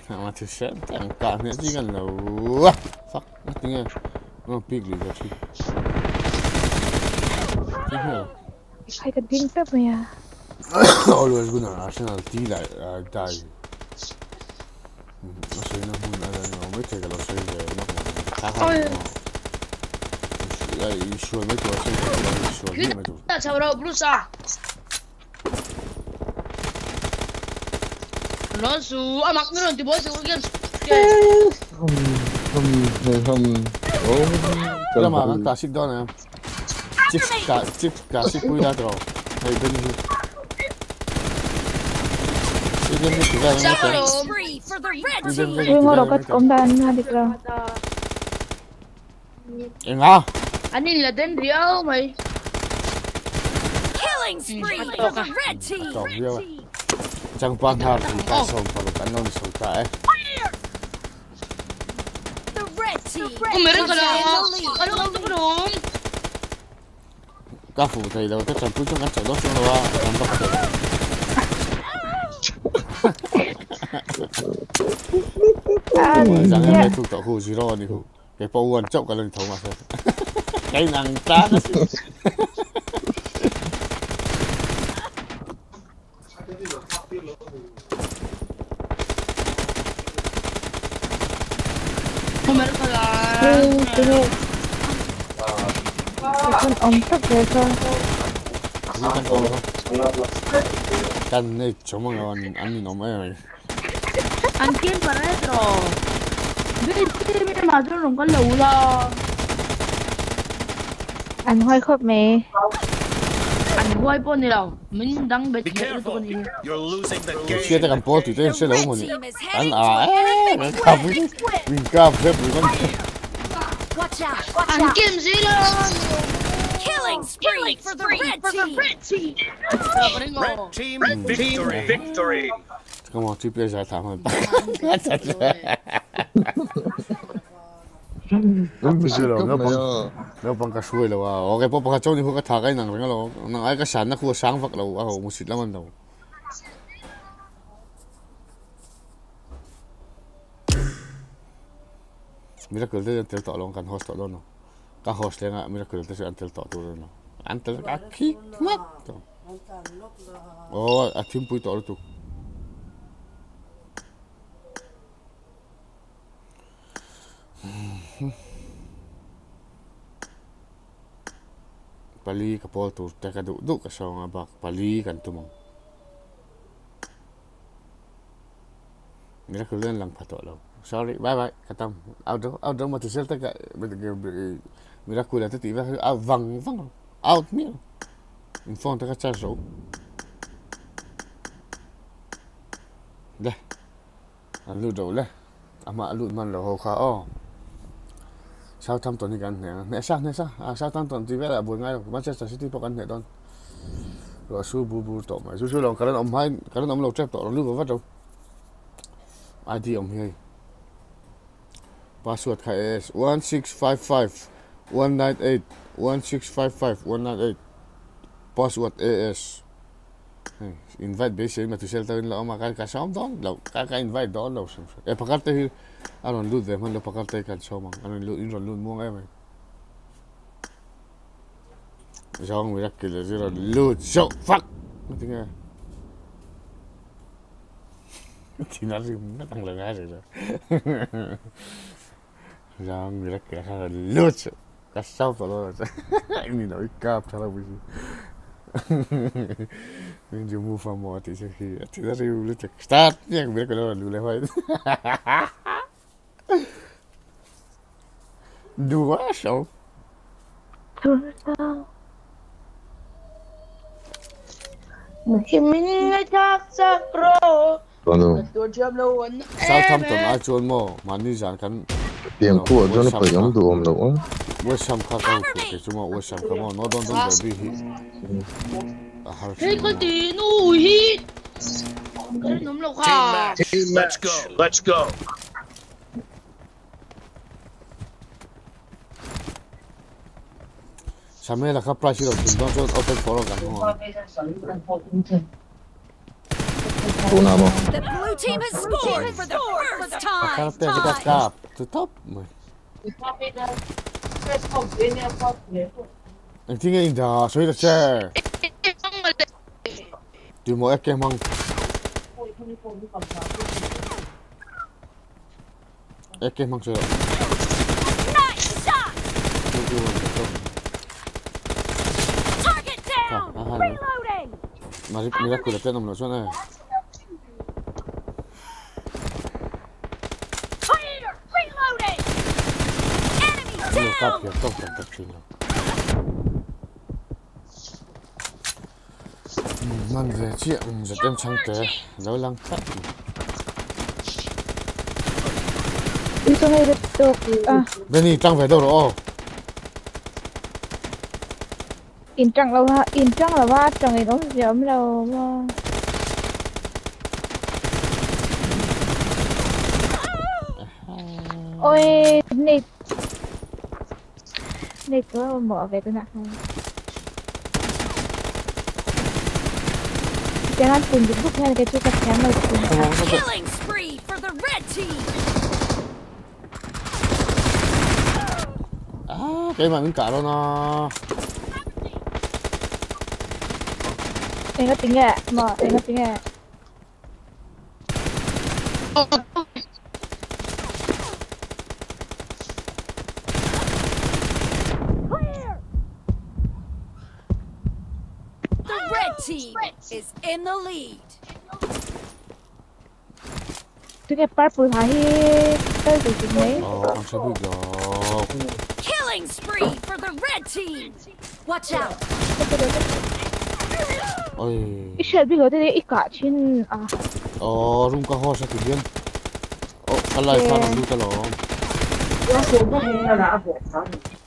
mà thì sẽ chẳng cả nữa chỉ cần là fuck nothing else nó big gì vậy chứ Hay cái pin phép mày à? Always gonna Arsenal die lại die nó sẽ nó hun nó mới chơi cái nó sẽ về nó khá hay nó sure mấy tuổi chơi cái sure mấy tuổi ta chào đâu Brusa nó su mặc nó thì bố sẽ game không cái mà các classic đó này chip classic cuối đã rồi hay bên Ui ngồi đâu có công đàn ha được rồi. Em à? Anh đi là tên Rio mày. Killing spree for the red team. Còn Rio. Chẳng quan hạt thì ta sống vào cái non sống tại. The red team. Không mấy đứa nào. Anh không có đúng. Các phụ thầy đâu tất cả cứ trong các chỗ đó xuống đâu à? Làm tao có thể. Rằng em lấy thuộc tỏ khu gì đó thì cái bao quần chậu cả lần thấu mà xem cái nàng ta không biết là con ống thấp về thôi. Kan này chỗ mà ngon ăn nó mới anh kiên vào đấy rồi biết mà tôi không có lẩu lo Anh hoài khớp mẹ anh quay bọn này đâu mình đang bệt mẹ tôi đi chia tay cầm bó thì tên sẽ lâu mà nhỉ anh mình cặp hết mình anh kiên gì đâu Killing spree for the red team. Red team victory. Come on, chip giải thảm hơn. Nó bằng cả suối rồi à. Ok, bố bằng châu thì không có thả cái nặng rồi đó. Nặng ai cái sản nó không có sáng vật đâu. À, một xịt lắm anh đâu. Miracle tới antel tỏ luôn, cần host tỏ luôn. Cả host lên à, Miracle tới antel tỏ luôn. Antel cả kick mất. Oh, à team pui tỏ luôn tu. Pali kapol tu teka duk ka song abak pali kan tumong Miracle lên lang phato lo sorry bye bye katam outro mà tisel teka Miracle là ti va vang out mi in font teka cha so le alu do le ama alu man lo ho kha o Southampton kan nè sa Southampton thì là buồn ngay rồi Manchester City có kan nè don rồi su bu tổ mà su lòng cái ông hai cái ông lâu chép tổ nó lưu vào đâu ID ông hay password khai s 1655 198 1655 198 password as invite base mà tôi sẽ tới là mà cái sống đó là cái invite đó là em phải cái anh luôn về mình là phải cái cái sao mà anh luôn mua em rồi mình ra cái là rồi luôn so fuck nó tiếng nghe thì nó tăng lên ngay rồi rồi mình ra cái là luôn cái sao phải rồi anh nói cáp thật là vui mình chỉ mua phàm mỏ thì sẽ khi thì ra đi lúc start nha biết cái đó là lưu lại thôi đùa sao khi mình ngay chắc chắc rồi tôi chăm lâu anh sao thăm tuần ai chôn mò mà đi dàn cắn biển của cho nó phải giống đồ ôm đâu West Ham khác đâu cái chúng mà West Ham come on nó don't be hit hey con tí nuôi hit cái nấm lộc à Let's go. Sao mấy là các price đâu chúng nó cho open followกัน Unamo. The blue team has scored for the first time. Karate kita kap, tutup. Anh听见的，所以的事。对冇一驚掹，一驚掹咗。 Nice shot. Target down. Reloading. Mira que no me lo suena. Clear. Reloading. Enemy down. Man về chuyện giật em trắng té nấu lăng cắt. Ito ngay dito. Bên này trăng về đâu rồi? In trăng là ba trăng này nó giống đâu mà. Ôi nịt có mở về tôi nặng không? Jangan tunjuk bukan kayak cukup channel. Killing spree for the red team. Cái mà mình cả đó nó. Ingat ingat, mau ingat ingat. The red team is in the lead. Tôi cái purple hả tới từ chỗ này. Anh sẽ biết rồi. Killing spree for the red team. Watch out. Ôi. Ít sợ biết rồi đây ít cả trên à. Rung cả hoa sẽ tự nhiên. Cái này sao làm được cái đó? Nó xuống cái này là bộ sao?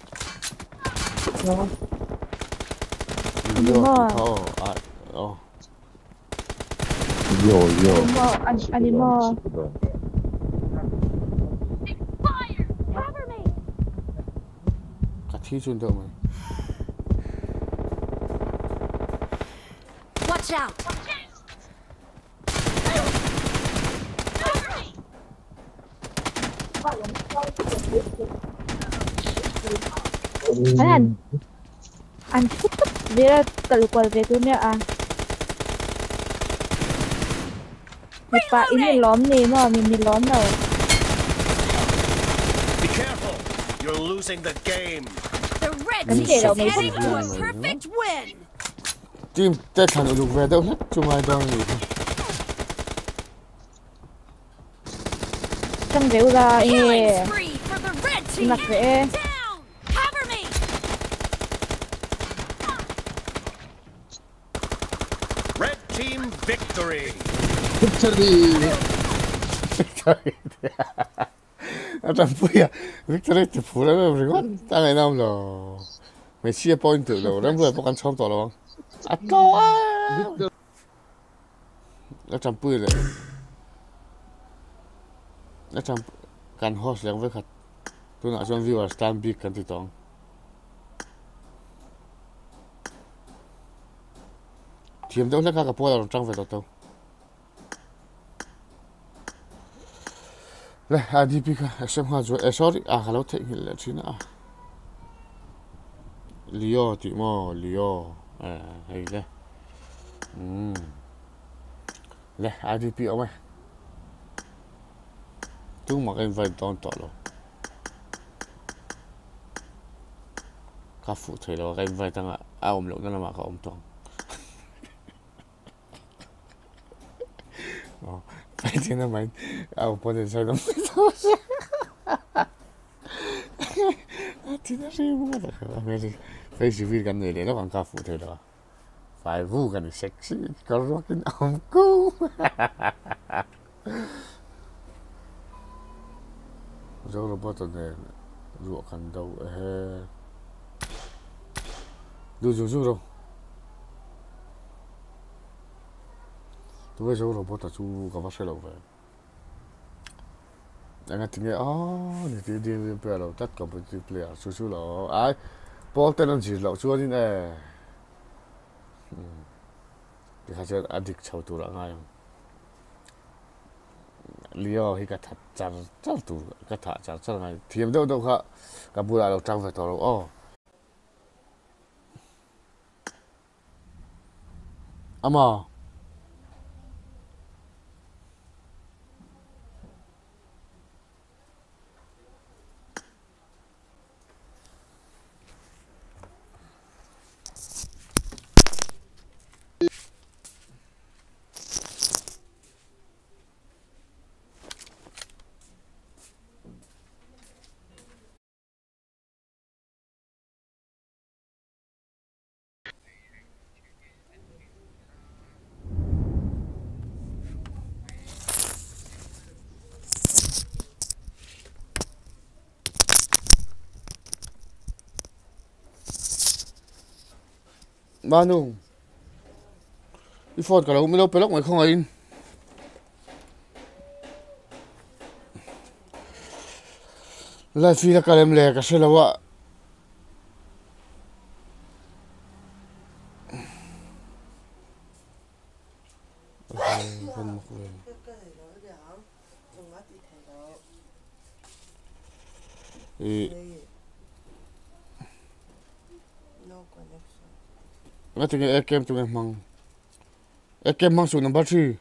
Animal. 같이 준다 뭐. Watch out. Anh thích việc keluar bedanya Lupa ini lom nih mau mini lom đâu. Be careful. You're losing the game. The red team is heading to a perfect win. Team tết thành được về đâu hết, chung ai đâu nhỉ? Trong rượu ra mặc vẻ. Red team victory. Victory. Anh bây giờ Victory thì phụ lắm rồi, ta ngày năm rồi. Mày chia point từ đầu lắm rồi, bọn anh xong tỏ rồi. Câu á. Nó chăm bươi rồi. Nó chăm can horse yang với khát. Tôi nói cho viewer stand big kan titong. Team đâu là các bộ là trong về đâu. Lê, ADP ka SM hoa rồi, sorry, kalau take là chuyện à. Leo thì mà Leo, hay lê. Lê, ADP ở mày. Tôi mặc em vài đòn tỏ rồi. Các phụ thấy rồi, em vài thằng ôm lộn nó là mặc ôm toàn. Phải thế nào mày, bỏ tiền sao lắm. Thì nó riêng quá rồi. Phải chỉ vì cái này để nó còn các phụ thấy đó. Phải vu cái này sexy, có rock in ôm cô. Rồi robot này ruột khăn đầu Dù rồi. Tôi bây giờ robot là chú có phát sẽ lâu về. Anh nghe thì đi bây giờ tất cả mọi người player chú là ai ball tên là gì là chú anh này. Thì hay sẽ addict chào tụi anh liao hi ka that char char tu ka tha char char ngai thiam do do kha ka bura lo tang ve to lo o ama Manu đi phốt cả lâu mới lâu pelok mày không ai lại phi là cả em lẹ cả xe lâu ạ Nga tingin ekem tu mang ekem mang su number 3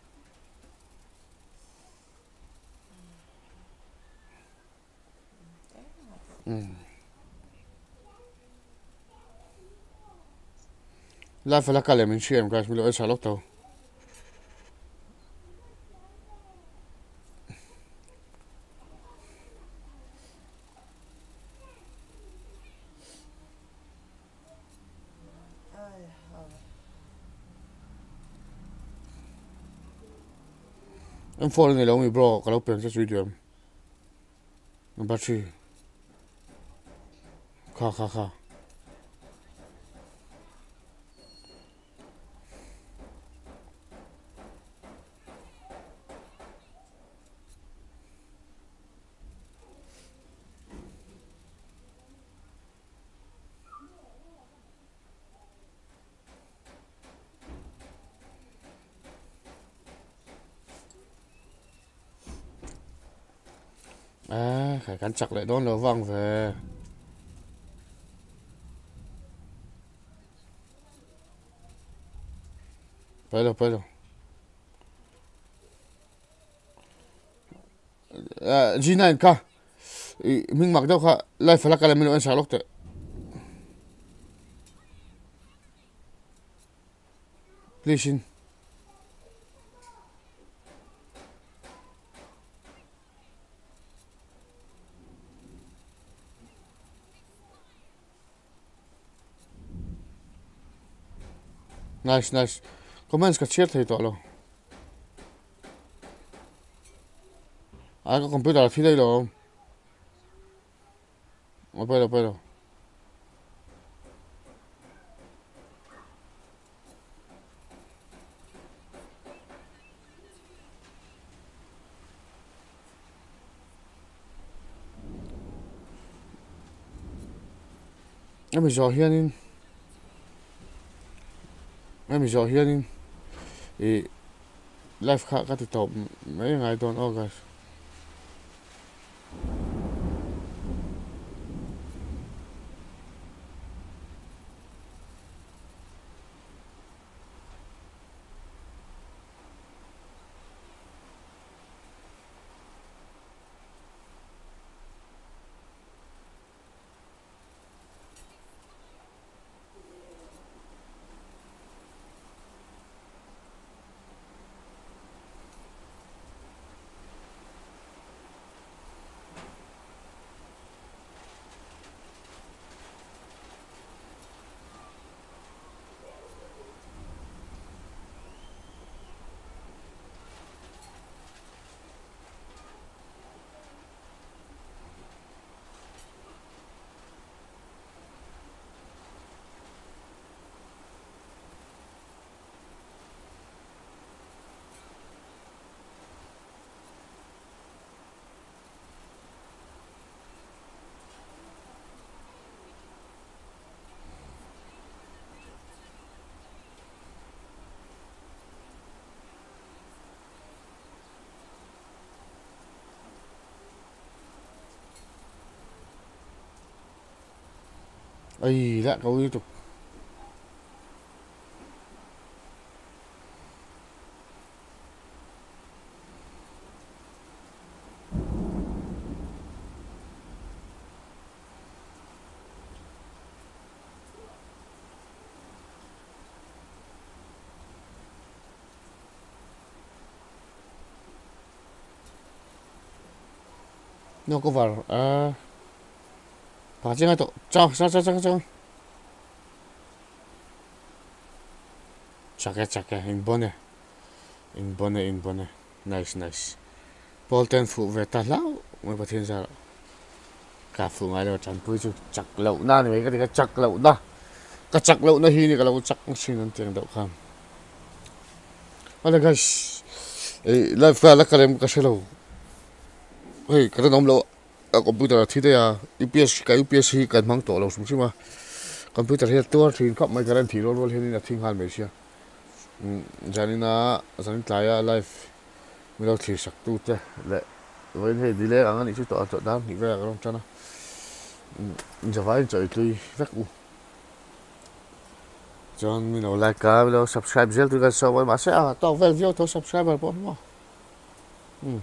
la fa la kale min shem guys mi lo sa lok to em phone này lâu mi bro kalau pen sa video number 3 kha à phải cắn chặt lại đón nó văng về phải rồi G9 ka mình mặc đâu cả lại phải là cái mình ăn sáng lúc thế please nice comments ka chat thei to lo ai có computer phi đây rồi pero em bị giò hiên thì live khác các thực tập mấy ngày tuần August ai đã câu đi tục nó có vào à phải chứ ngay tổ cho chắc cái in bone nice Paul ten phụ về ta lão mới bắt thiên ra cả phụ ngay đó chẳng vui chứ chắc lậu na này mấy cái chắc lậu na cái chắc lậu na hi này cái lậu chắc xin ăn tiền đậu kham Hello guys live là cái em cái xe lậu hey cái nó lậu computer thì đây UPS cái UPS cái mang tổ lậu súng chứ mà computer hiệnตัวthì có mấy cái thì roll hiện là thinh hal mấy xia Janina Tlaya live mình đâu thì sạc tu thế lệ với thế đi lệ anh ấy chút tọt đám thì về cái trong nó giờ phải chơi tôi vắt u John mình đâu like cả mình đâu subscribe rất là sâu với mà sẽ tao về video tôi subscribe vào bọn nó